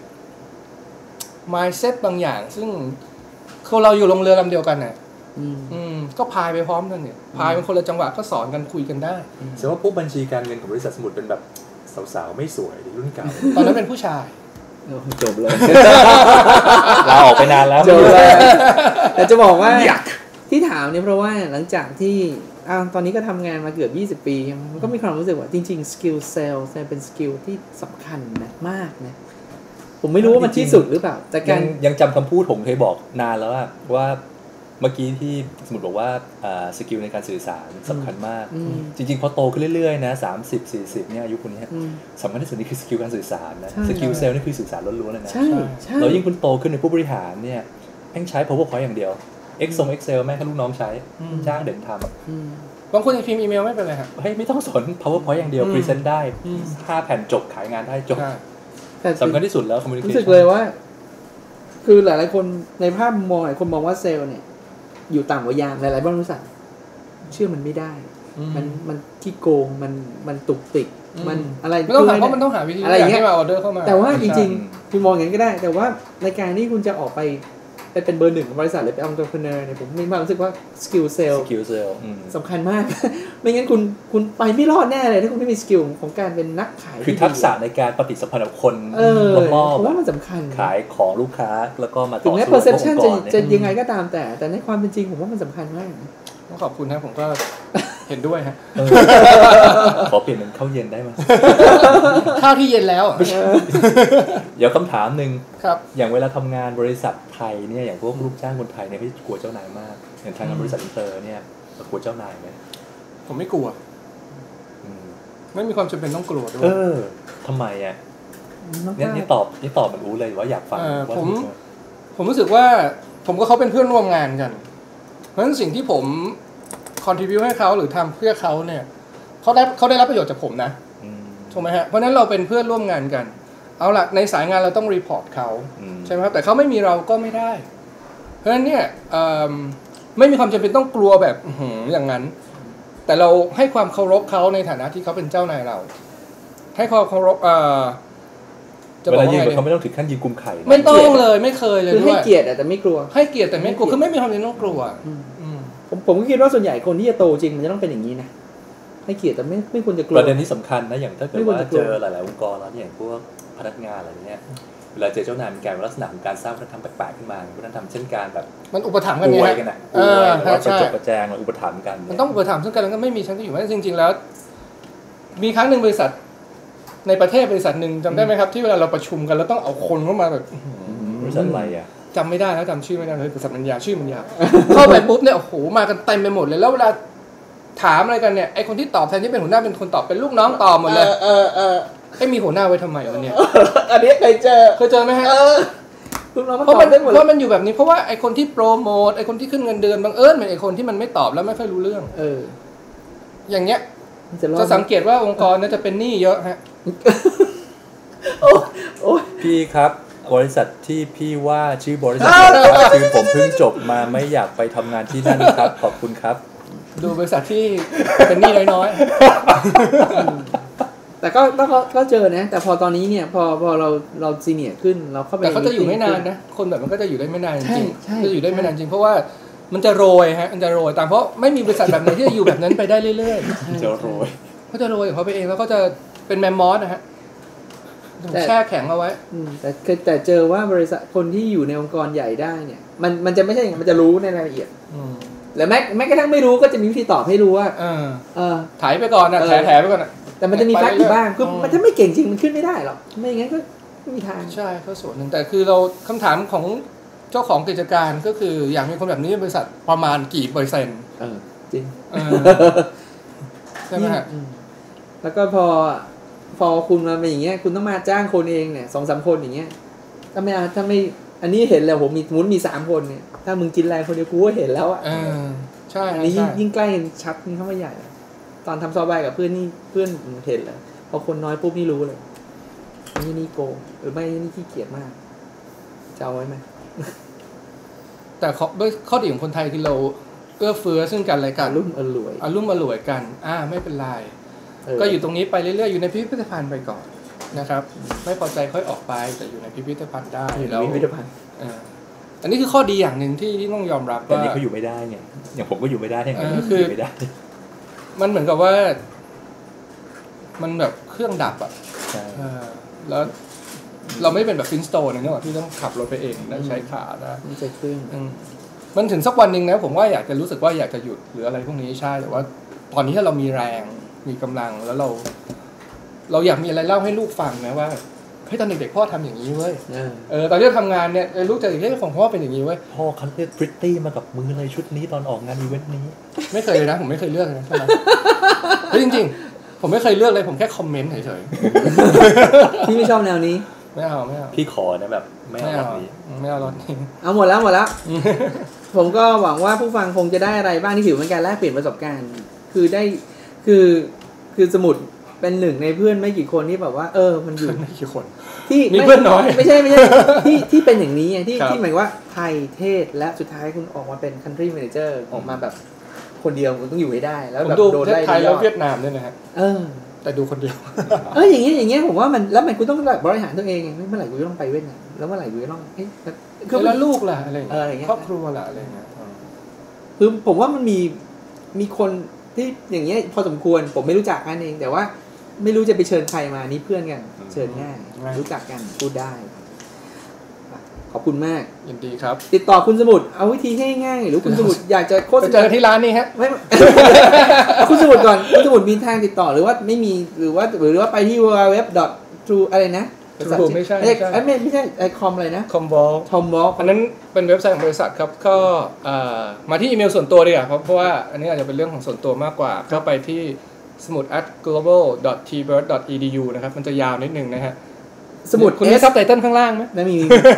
mindset บางอย่างซึ่งคือเราอยู่ลงเรือลำเดียวกันเนี่ยก็พายไปพร้อมกันเนี่ยพายเป็นคนละจังหวะก็สอนกันคุยกันได้แสดงว่าพวกบัญชีการเงินของบริษัทสมุดเป็นแบบสาวๆไม่สวยรุ่นเก่าตอนนั้นเป็นผู้ชายจบเลยเราออกไปนานแล้วจบเลยแต่จะบอกว่าที่ถามเนี่ยเพราะว่าหลังจากที่อ่าตอนนี้ก็ทำงานมาเกือบยี่สิบปีมันก็มีความรู้สึกว่าจริงๆสกิลเซลล์เป็นสกิลที่สำคัญนะมากนะผมไม่รู้ว่ามันที่สุดหรือเปล่าแต่การยังจำคำพูดผมเคยบอกนานแล้วว่าเมื่อกี้ที่สมมติบอกว่าสกิลในการสื่อสารสำคัญมากจริงๆพอโตขึ้นเรื่อยๆนะสามสิบสี่สิบเนี่ยอายุคนนี้สำคัญที่สุดนี่คือสกิลการสื่อสารนะสกิลเซลล์นี่คือสื่อสารล้วนๆเลยนะแล้วยิ่งคุณโตขึ้นในผู้บริหารเนี่ยแม่งใช้ powerpoint อย่างเดียว Excel Excel แม่งให้ลูกน้องใช้จ้างเด่นทำบางคนพิมพ์อีเมลไม่เป็นไรครับเฮ้ยไม่ต้องสน powerpoint อย่างเดียว present ได้ห้าแผ่นจบขายงานได้จบสำคัญที่สุดแล้ว communication รู้สึกเลยว่าคือหลายๆคนในภาพมองหลายคนมองว่าเซลล์เนี่ยอยู่ต่ำกว่ายามหลายๆบริษัทเชื่อมันไม่ได้มันมันขี้โกงมันมันตุกติกมันอะไรไม่ต้องถามว่ามันต้องหาวิธีอะไรอย่างเงี้ยให้มาออเดอร์เข้ามาแต่ว่าจริงๆคุณมองอย่างนั้นก็ได้แต่ว่าในการที่คุณจะออกไปไปเป็นเบอร์หนึ่งของบริษัทหรือเป็น entrepreneur เนี่ยผมมีความรู้สึกว่า skill sell skill sell สำคัญมากไม่งั้นคุณคุณไปไม่รอดแน่เลยถ้าคุณไม่มีสกิลของการเป็นนักขายคือทักษะในการปฏิสัมพันธ์กับคนรอบๆผมว่ามันสำคัญขายของลูกค้าแล้วก็มาต่อสู้ถึงแม้ perception จะจะยังไงก็ตามแต่แต่ในความเป็นจริงผมว่ามันสำคัญมากต้องขอบคุณนะผมก็เห็นด้วยฮะขอเปลี่ยนเป็นข้าวเย็นได้ไหมข้าวที่เย็นแล้วเดี๋ยวคำถามหนึ่งครับอย่างเวลาทำงานบริษัทไทยเนี่ยอย่างพวกลูกจ้างคนไทยเนี่ยเขากลัวเจ้านายมากอย่างทางบริษัทอินเตอร์เนี่ยกลัวเจ้านายไหมผมไม่กลัวไม่มีความจำเป็นต้องกลัวด้วยเออทำไมอ่ะเนี่ยนี่ตอบนี่ตอบมันรู้เลยว่าอยากฟังผมผมรู้สึกว่าผมกับเขาเป็นเพื่อนร่วมงานกันเพราะฉะนั้นสิ่งที่ผมคอนทริบิวต์ให้เขาหรือทำเพื่อเขาเนี่ยเขาได้เขาได้รับประโยชน์จากผมนะถูกไหมฮะเพราะนั้นเราเป็นเพื่อนร่วมงานกันเอาล่ะในสายงานเราต้องรีพอร์ตเขาใช่ไหมครับแต่เขาไม่มีเราก็ไม่ได้เพราะฉะนั้นเนี่ยไม่มีความจำเป็นต้องกลัวแบบอย่างนั้นแต่เราให้ความเคารพเขาในฐานะที่เขาเป็นเจ้านายเราให้ความเคารพจะบอกว่าไงเขาไม่ต้องถึงขั้นยิงกุมไข่ไม่ต้องเลยไม่เคยเลยด้วยให้เกียรติแต่ไม่กลัวให้เกียรติแต่ไม่กลัวคือไม่มีความจำเป็นต้องกลัวผมผมก็คิดว่าส่วนใหญ่คนที่จะโตจริงมันจะต้องเป็นอย่างนี้นะให้เกียรติแต่ไม่ไม่ควรจะกลัวประเด็นนี้สำคัญนะอย่างถ้าเกิดว่าเจอหลายๆองค์กรแล้วอย่างพวกพนักงานอะไรเงี้ยเวลาเจอเจ้านายมีการลักษณะของการสร้างวัฒนธรรมแปลกๆขึ้นมาวัฒนธรรมเช่นการแบบมันอุปถัมภ์กันไงกันนะอวยแล้วประจบประแจงอุปถัมภ์กันมันต้องอุปถัมภ์ซึ่งกันแล้วก็ไม่มีชั้นที่อยู่ว่าจริงๆแล้วมีครั้งหนึ่งบริษัทในประเทศบริษัทหนึ่งจำได้ไหมครับที่เวลาเราประชุมกันแล้วต้องเอาคนเข้ามาแบบบริษัทอะไรอ่ะจำไม่ได้แล้วจำชื่อไม่ได้เลยบริษัทมันยาวชื่อมันยาวเข้าไปปุ๊บเนี่ยโอ้โหมากันเต็มไปหมดเลยแล้วเวลาถามอะไรกันเนี่ยไอคนที่ตอบแทนที่เป็นหัวหน้าเป็นคนตอบเป็นลูกน้องตอบหมดเลยเออเออไอมีหัวหน้าไว้ทำไมวะเนี่ยอันนี้เคยเจอเคยเจอไหมฮะเพราะมันเพราะมันอยู่แบบนี้เพราะว่าไอคนที่โปรโมทไอคนที่ขึ้นเงินเดือนบังเอิญเป็นไอคนที่มันไม่ตอบแล้วไม่ค่อยรู้เรื่องเอออย่างเงี้ยจะสังเกตว่าองค์กรเนี่ยจะเป็นหนี้เยอะฮะโอ้โอ้พี่ครับบริษัทที่พี่ว่าชื่อบริษัทคือผมเพิ่งจบมาไม่อยากไปทำงานที่นั่นครับขอบคุณครับดูบริษัทที่เป็นหนี้น้อยๆแต่ก็ก็เจอนะแต่พอตอนนี้เนี่ยพอพอเราเราซีเนียร์ขึ้นเราเข้าไปแต่เขาจะอยู่ไม่นานนะคนแบบมันก็จะอยู่ได้ไม่นานจริงๆจะอยู่ได้ไม่นานจริงเพราะว่ามันจะโรยฮะมันจะโรยตามเพราะไม่มีบริษัทแบบไหนที่จะอยู่แบบนั้นไปได้เรื่อยๆจะโรยเขาจะโรยของเขาไปเองแล้วก็จะเป็นแมมมอสนะฮะแช่แข็งเอาไว้แต่แต่เจอว่าบริษัทคนที่อยู่ในองค์กรใหญ่ได้เนี่ยมันมันจะไม่ใช่อย่างมันจะรู้ในรายละเอียดแล้วแม้แม้กระทั่งไม่รู้ก็จะมีวิธีตอบให้รู้ว่าเออเออถ่ายไปก่อนนะแถแถไปก่อนนะแต่มันจะมีแฟกต์อยู่บ้างคือมันจะไม่เก่งจริงมันขึ้นไม่ได้หรอกไม่อย่างนั้นก็ไม่มีทางใช่ก็ส่วนหนึ่งแต่คือเราคำถามของเจ้าของกิจการก็คืออยากมีคนแบบนี้ในบริษัทประมาณกี่เปอร์เซ็นต์เออจริงใช่ไหมฮะแล้วก็พอพอคุณมาเป็นอย่างเงี้ยคุณต้องมาจ้างคนเองเนี่ยสองสามคนอย่างเงี้ยถ้าไม่ถ้าไม่อันนี้เห็นแล้วผมมีสมมุติมีสามคนเนี่ยถ้ามึงกินแรงคนเดียวกูก็เห็นแล้วอ่ะใช่อันนี้ยิ่งใกล้ชัดนี่เข้ามาใหญ่ตอนทำซอฟต์แวร์กับเพื่อนนี่เพื่อนเห็นเลยพอคนน้อยปุ๊บนี่รู้เลยนี่นี่โกหรือไม่นี่ขี้เกียจมากจะเอาไว้ไหมแต่ด้วยข้อดีของคนไทยคือเราเอื้อเฟื้อซึ่งกันและกันรุ่มอร่วยอรุ่มอร่วยกันอ่าไม่เป็นไรก็อยู่ตรงนี้ไปเรื่อยๆอยู่ในพิพิธภัณฑ์ไปก่อนนะครับไม่พอใจค่อยออกไปแต่อยู่ในพิพิธภัณฑ์ได้แล้วพิพิธภัณฑ์อันนี้คือข้อดีอย่างหนึ่งที่ที่ต้องยอมรับว่าแต่นี่เขาอยู่ไม่ได้ไงอย่างผมก็อยู่ไม่ได้ไงคือไม่ได้มันเหมือนกับว่ามันแบบเครื่องดับอ่ะแล้วเราไม่เป็นแบบฟินสโตนนะเนี่ยที่ต้องขับรถไปเองได้ใช้ขาได้ไม่ใช่เครื่องมันถึงสักวันหนึ่งนะผมว่าอยากจะรู้สึกว่าอยากจะหยุดหรืออะไรพวกนี้ใช่แต่ว่าตอนนี้ถ้าเรามีแรงมีกำลังแล้วเราเราอยากมีอะไรเล่าให้ลูกฟังนะว่าเฮ้ยตอนเด็กๆพ่อทำอย่างนี้เว้ยเออตอนที่ทำงานเนี่ยลูกจะเฮ้ยของพ่อเป็นอย่างนี้เว้ยพ่อคันเลือกพริตตี้มากับมือเลยชุดนี้ตอนออกงานอีเวนต์นี้ไม่เคยเลยนะผมไม่เคยเลือกเลยนะใช่ไหมเฮ้ยจริงๆผมไม่เคยเลือกเลยผมแค่คอมเมนต์เฉยๆพี่ไม่ชอบแนวนี้ไม่เอาไม่เอาพี่ขอนะแบบไม่เอารถนี้ไม่เอารถนี้เอาหมดแล้วหมดแล้วผมก็หวังว่าผู้ฟังคงจะได้อะไรบ้างที่ถือเป็นการแลกเปลี่ยนประสบการณ์คือได้คือคือสมุดเป็นหนึ่งในเพื่อนไม่กี่คนที่แบบว่าเออมันอยู่ไม่กี่คนที่มีเพื่อนน้อยไม่ใช่ไม่ใช่ที่ที่เป็นอย่างนี้ที่ที่หมายว่าไทยเทศและสุดท้ายคุณออกมาเป็น country manager ออกมาแบบคนเดียวคุณต้องอยู่ให้ได้แล้วแบบโดนได้ไทยแล้วเวียดนามด้วยนะฮะเออแต่ดูคนเดียวเอออย่างเงี้ยอย่างเงี้ยผมว่ามันแล้วมันกูต้องบริหารตัวเองเมื่อไหร่กูจะต้องไปเว้นแล้วเมื่อไหร่กูจะต้องเอ๊ะแล้วลูกล่ะอะไรอย่างเงี้ยครอบครัวล่ะอะไรอย่างเงี้ยคือผมว่ามันมีมีคนที่อย่างเงี้ยพอสมควรผมไม่รู้จักกันเองแต่ว่าไม่รู้จะไปเชิญใครมานี่เพื่อนกันเชิญง่ายรู้จักกันพูดได้ขอบคุณมากยินดีครับติดต่อคุณสมุทรเอาวิธีง่ายๆหรือคุณสมุทรอยากจะโฆษณาเจอที่ร้านนี้ฮะไม่คุณสมุทรก่อนคุณสมุทรมีทางติดต่อหรือว่าไม่มีหรือว่าหรือว่าไปที่ ดับเบิลยู ดับเบิลยู ดับเบิลยู ดอท ทรู อะไรนะไม่ใช่ไม่ไม่ใช่ไอคอมอะไรนะคอมวอลคอมวอลอันนั้นเป็นเว็บไซต์ของบริษัทครับก็มาที่อีเมลส่วนตัวดีกว่าเพราะว่าอันนี้อาจจะเป็นเรื่องของส่วนตัวมากกว่าก็ไปที่สมุด at global dot t bird dot e d u นะครับมันจะยาวนิดนึงนะฮะสมุดคุณมีซับไตเติลข้างล่างไหมไม่มี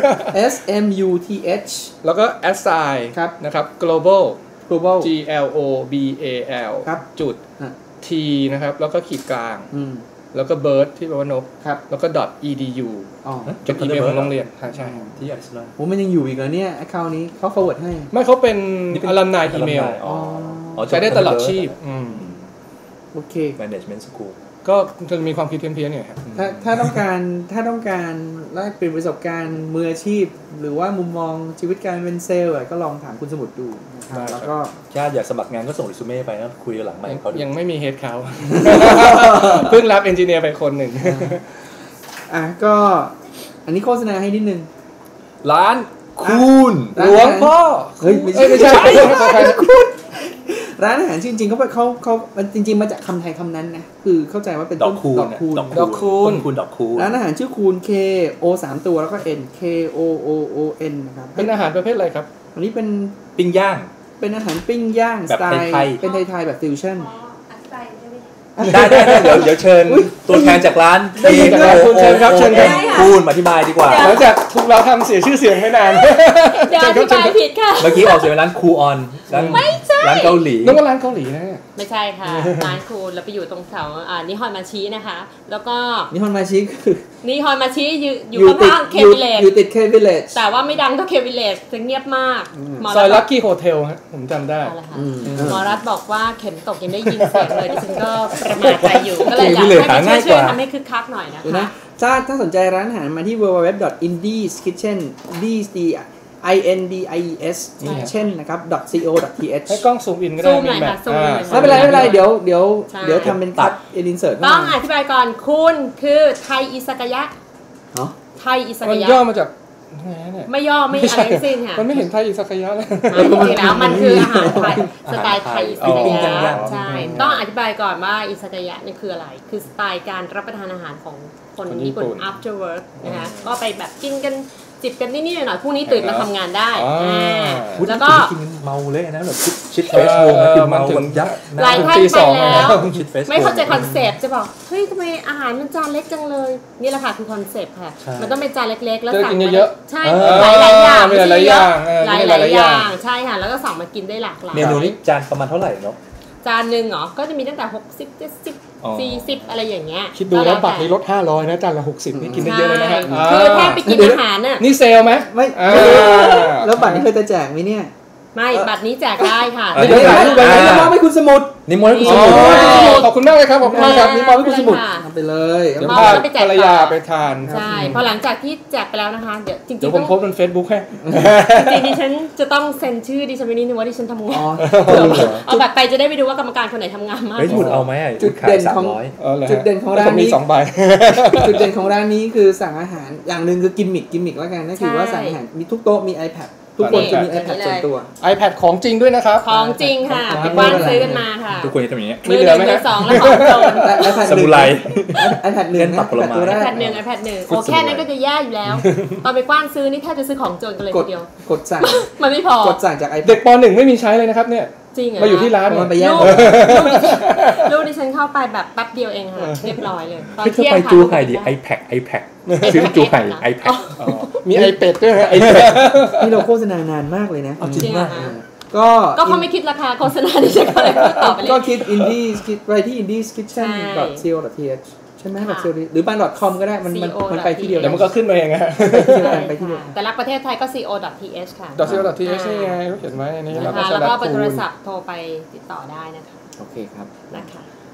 S M U T H แล้วก็ assign นะครับ global global G L O B A L จุด T นะครับแล้วก็ขีดกลางแล้วก็ bird ที่แปลว่านกแล้วก็ dot edu อ๋อจดอีเมลของโรงเรียนใช่ที่อาริโซนาผมมันยังอยู่อีกเหรอเนี่ย account นี้เขา forward ให้ไม่เขาเป็น alumni อีเมลใช้ได้ตลอดชีพโอเค management school ก็จะมีความคิดเพี้ยนๆเนี่ยครับถ้าถ้าต้องการถ้าต้องการแลกเปลี่ยนประสบการณ์มืออาชีพหรือว่ามุมมองชีวิตการเป็นเซลล์ก็ลองถามคุณสมุทรดูนะครับแล้วก็ญาติอยากสมัครงานก็ส่งเรซูเม่ไปนะคุยกันหลังไมค์เขายังไม่มีเฮดเขาเพิ่งรับเอนจิเนียร์ไปคนหนึ่งอ่ะก็อันนี้โฆษณาให้นิดนึงร้านคุณหลวงพ่อเฮ้ยไม่ใช่ไม่ใช่คุณร้านอาหารจริงๆเขาเขาเขาจริงๆมาจากคำไทยคำนั้นนะคือเข้าใจว่าเป็นดอกคูณดอกคูณดอกคูณคุณดอกคูณร้านอาหารชื่อคูณ K O สามตัวแล้วก็ N K O O O N นะครับเป็นอาหารประเภทอะไรครับอันนี้เป็นปิ้งย่างเป็นอาหารปิ้งย่างสไตล์เป็นไทยๆแบบฟิวชั่นได้ได้เดี๋ยวเดี๋ยวเชิญตัวแทนจากร้านที่คุณเชิญครับเชิญครับคูณอธิบายดีกว่าหลังจากทุกเราทำเสียชื่อเสียงไม่นานเดี๋ยวอธิบายผิดค่ะเมื่อกี้ออกเสียงเป็นร้านคูออนร้านร้านเกาหลีนึกว่าร้านเกาหลีนะไม่ใช่ค่ะร้านคูณแล้วไปอยู่ตรงแถวอ่านิฮอนมาชินะคะแล้วก็นิฮอนมาชิคือนิฮอนมาชิอยู่อยู่ข้างๆเควิเลจอยู่ติดเควิเลจแต่ว่าไม่ดังเท่าเควิเลจจะเงียบมากซอยลัคกี้โฮเทลฮะผมจำได้หมอรัฐบอกว่าเข็มตกยังได้ยินเสียงเลยดิฉันก็ประมาทใจอยู่ก็เลยอยากให้ช่วยทำให้คึกคักหน่อยนะคะถ้าถ้าสนใจร้านอาหารมาที่ ดับเบิลยู ดับเบิลยู ดับเบิลยู ดอท indies kitchen d d i n d i e s kitchen นะครับ .co .th ให้กล้องซูมอินก็ได้ซูมหน่อยค่ะซูมไม่เป็นไรไม่เป็นไรเดี๋ยวเดี๋ยวเดี๋ยวทำเป็นตัดอินเสิร์ตต้องอธิบายก่อนคุณคือไทยอิซากายะไทยอิซากายะย่อมาจากไม่ย่อไม่อะไรทั้งสิ้นค่ะมันไม่เห็นไทยอิซากายะเลยจริงๆแล้วมันคืออาหารไทยสไตล์ไทยอิซากายะใช่ต้องอธิบายก่อนว่าอิซากายะนี่คืออะไรคือสไตล์การรับประทานอาหารของคนญี่ปุ่น after work นะคะก็ไปแบบกินกันจิบกันนิดๆหน่อยๆพรุ่งนี้ตื่นมาทำงานได้แล้วก็กินเมาเลยนะแบบชิดเฟสโฮมกินเมาวันยักษ์หลายท่านไปแล้วไม่เข้าใจคอนเซปต์จะบอกเฮ้ยทำไมอาหารมันจานเล็กจังเลยนี่แหละค่ะคือคอนเซปต์ค่ะมันต้องเป็นจานเล็กๆแล้วสั่งเยอะใช่หลายหลายอย่างหลายอย่างหลายหลายอย่างใช่ค่ะแล้วก็สั่งมากินได้หลากหลายเมนูนี้จานประมาณเท่าไหร่เนาะจานนึงเหรอก็จะมีตั้งแต่หกสิบ เจ็ดสิบ สี่สิบอะไรอย่างเงี้ยคิดดูแล้วบัตรนี้ลดห้าร้อยนะจานละหกสิบนี่กินได้เยอะเลยนะฮะคือแทบไปกินอาหารน่ะนี่เซลมั้ยไม่แล้วบัตรนี้เคยจะแจกมั้ยเนี่ยไม่บัตรนี้แจกได้ค่ะเดี๋ยวถ่ายรูปไว้แล้วมอบให้คุณสมุทรนิมนต์ให้คุณสมุทรขอบคุณมากเลยครับขอบคุณมากครับนิมนต์ให้คุณสมุทรทำไปเลยเดี๋ยวพาภรรยาไปทานใช่พอหลังจากที่แจกไปแล้วนะคะเดี๋ยวจริงๆเดี๋ยวผมโพสต์บน Facebook ให้จริงๆดิฉันจะต้องเซ็นชื่อดิฉันไว้นิดนึงว่าดิฉันทำงานเอาบัตรไปจะได้ไปดูว่ากรรมการคนไหนทำงานมากไม่ถูกเอาไหมจุดเด่นของจุดเด่นของร้านนี้มีสองใบจุดเด่นของร้านนี้คือสั่งอาหารอย่างนึงคือกิมมิคกิมมิคแล้วกันนั่นคือว่าสั่งอาหารมีทุกโต๊ะมี iPadทุกคนจะมี iPad ส่วนตัว iPad ของจริงด้วยนะครับของจริงค่ะไปกว้านซื้อกันมาค่ะทุกคนจะทำอย่างนี้ไม่เหลือไหมสองแล้วของโจรสมุไร iPad หนึ่ง iPad หนึ่ง iPad หนึ่งโอ้แค่นั้นก็จะแย่อยู่แล้วตอนไปกว้านซื้อนี่แทบจะซื้อของโจรกันเลยทีเดียวกดสั่งมันไม่พอกดสั่งจาก iPad เด็กป.หนึ่งไม่มีใช้เลยนะครับเนี่ยจริงเหรอมาอยู่ที่ร้านมันไปแย่งลูกดิฉันเข้าไปแบบแป๊บเดียวเองค่ะเรียบร้อยเลยตอนเที่ยงค่ะไปจูไห่ดิ iPad iPad ซื้อจูไห่ iPad มี iPad ด้วยฮะ iPad นี่เราโฆษณานานมากเลยนะจริงมากก็ก็เขาไม่คิดราคาโฆษณาดิฉันก็เลยพูดต่อไปเลยก็คิด indies คิดไปที่ indies kitchen dot co dot th ใช่ไหม หรือบ้าน .com ก็ได้มันมันไปที่เดียวเดี๋ยวมันก็ขึ้นมาเองฮะไปที่เดียวแต่ละประเทศไทยก็ co dot th ค่ะ .co dot th นี่ไงเขียนไว้อันนี้แล้วก็เบอร์โทรศัพท์โทรไปติดต่อได้นะคะโอเคครับนะคะ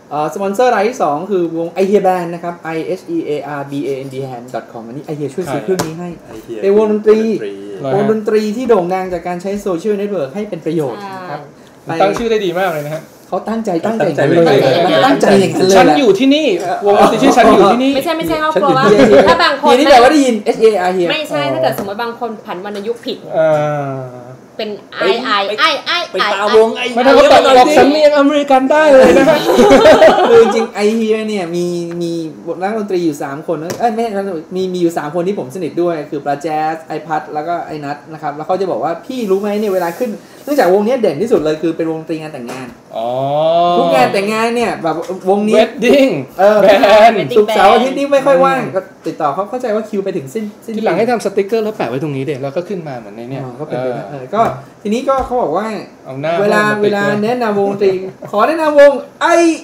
เอ่อสปอนเซอร์รายที่สองคือวง iHear Band นะครับ i h e a r b a n d band dot com อันนี้ iHear ช่วยซื้อเครื่องนี้ให้เป็นวงดนตรีวงดนตรีที่โด่งดังจากการใช้โซเชียลเน็ตเวิร์กให้เป็นประโยชน์นะครับตั้งชื่อได้ดีมากเลยนะฮะเขาตั้งใจตั้งใจเลยตั้งใจอย่างนั้นเลยฉันอยู่ที่นี่วงดนตรีชื่อฉันอยู่ที่นี่ไม่ใช่ไม่ใช่เขากลัวว่าถ้าบางคนนี่แบบว่าได้ยิน h a r ไม่ใช่ถ้าเกิดสมมติบางคนผันวรรณยุกต์ผิดเป็นไอไอไอไอไปตาวงไอไม่ถ้าเขาตบอกสำเนียงอเมริกันได้เลยนะฮะคือจริงไอเฮียเนี่ยมีมีนักดนตรีอยู่สามคนเอ้ยไม่มีมีอยู่สามคนที่ผมสนิทด้วยคือปลาแจ๊สไอพัดแล้วก็ไอนัทนะครับแล้วเขาจะบอกว่าพี่รู้ไหมเนี่ยเวลาขึ้นเนื่องจากวงนี้เด่นที่สุดเลยคือเป็นวงดนตรีงานแต่งงานทุกงานแต่งงานเนี่ยแบบวงนี้ wedding เออศุกร์เสาร์อาทิตย์นี้ไม่ค่อยว่างก็ติดต่อเขาเข้าใจว่าคิวไปถึงสิ้นสิ้นทีหลังให้ทำสติ๊กเกอร์แล้วแปะไว้ตรงนี้เด็กแล้วก็ขึ้นมาเหมือนในเนี่ยก็เป็นไปได้ก็ทีนี้ก็เขาบอกว่าเวลาเวลาแนะนำวงดนตรีขอแนะนำวงไอ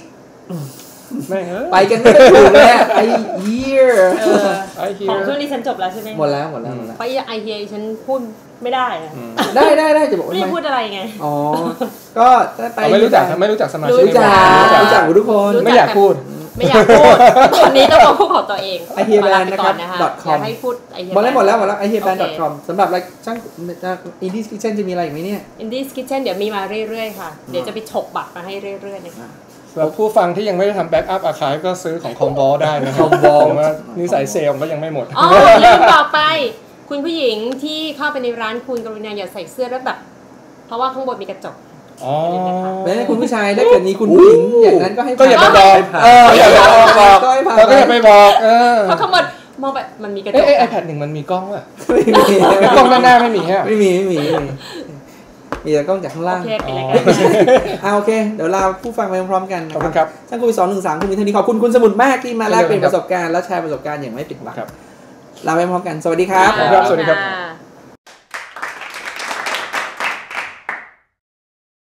ไปกันไม่ถูกเลยไอเฮียของช่วงนี้ฉันจบแล้วใช่ไหมหมดแล้วหมดแล้วหมดแล้วเพราะไอเฮียฉันพูดไม่ได้ได้ได้ได้จะบอกไม่พูดอะไรไงอ๋อก็ไปไม่รู้จักไม่รู้จักสมาชิกรู้จักรู้จักทุกคนไม่อยากพูดไม่อยากพูดตอนนี้ต้องมาพูดของตัวเองไอเฮียแบนด์นะครับ .com ให้พูดหมดแล้วหมดแล้วหมดแล้ว ไอเฮียแบนด์ .com สำหรับรายช่างอินดี้คิทเช่นจะมีอะไรอีกไหมเนี่ยอินดี้คิทเช่นเดี๋ยวมีมาเรื่อยๆค่ะเดี๋ยวจะไปฉกบัตรมาให้เรื่อยๆนะคะสำหรับผู้ฟังที่ยังไม่ได้ทำแบ็กอัพอาร์ไคฟ์ก็ซื้อของคอมบอลได้นะคอมบอลว่านิสัยเซลล์ก็ยังไม่หมดอ๋อลืมบอกไปคุณผู้หญิงที่เข้าไปในร้านคุณกรุณาอย่าใส่เสื้อแล้วแบบเพราะว่าข้างบนมีกระจกอ๋อแม้คุณผู้ชายถ้าเกิดมีคุณผู้หญิงอย่างนั้นก็ให้ก็อย่าไปบอกเอออย่าไปบอกแล้วก็อย่าไปบอกเออเพราะข้างบนมองแบบมันมีกระจกเอ้ไอแพดหนึ่งมันมีกล้องป่ะไม่มีกล้องด้านหน้าไม่มีฮะไม่มีไม่มีมีแต่กล้องจากข้างล่างโอเคเป็นไรกันอ่าโอเคเดี๋ยวเราผู้ฟังไปพร้อมๆกันนะครับช่างคุยสองหนึ่งสามคุณมีเท่านี้ขอบคุณคุณสมุดมากที่มาแลกเปลี่ยนประสบการณ์และแชร์ประสบการณ์อย่างไม่ปิดบังลาไปพร้อมกันสวัสดีครับสวัสดีครับ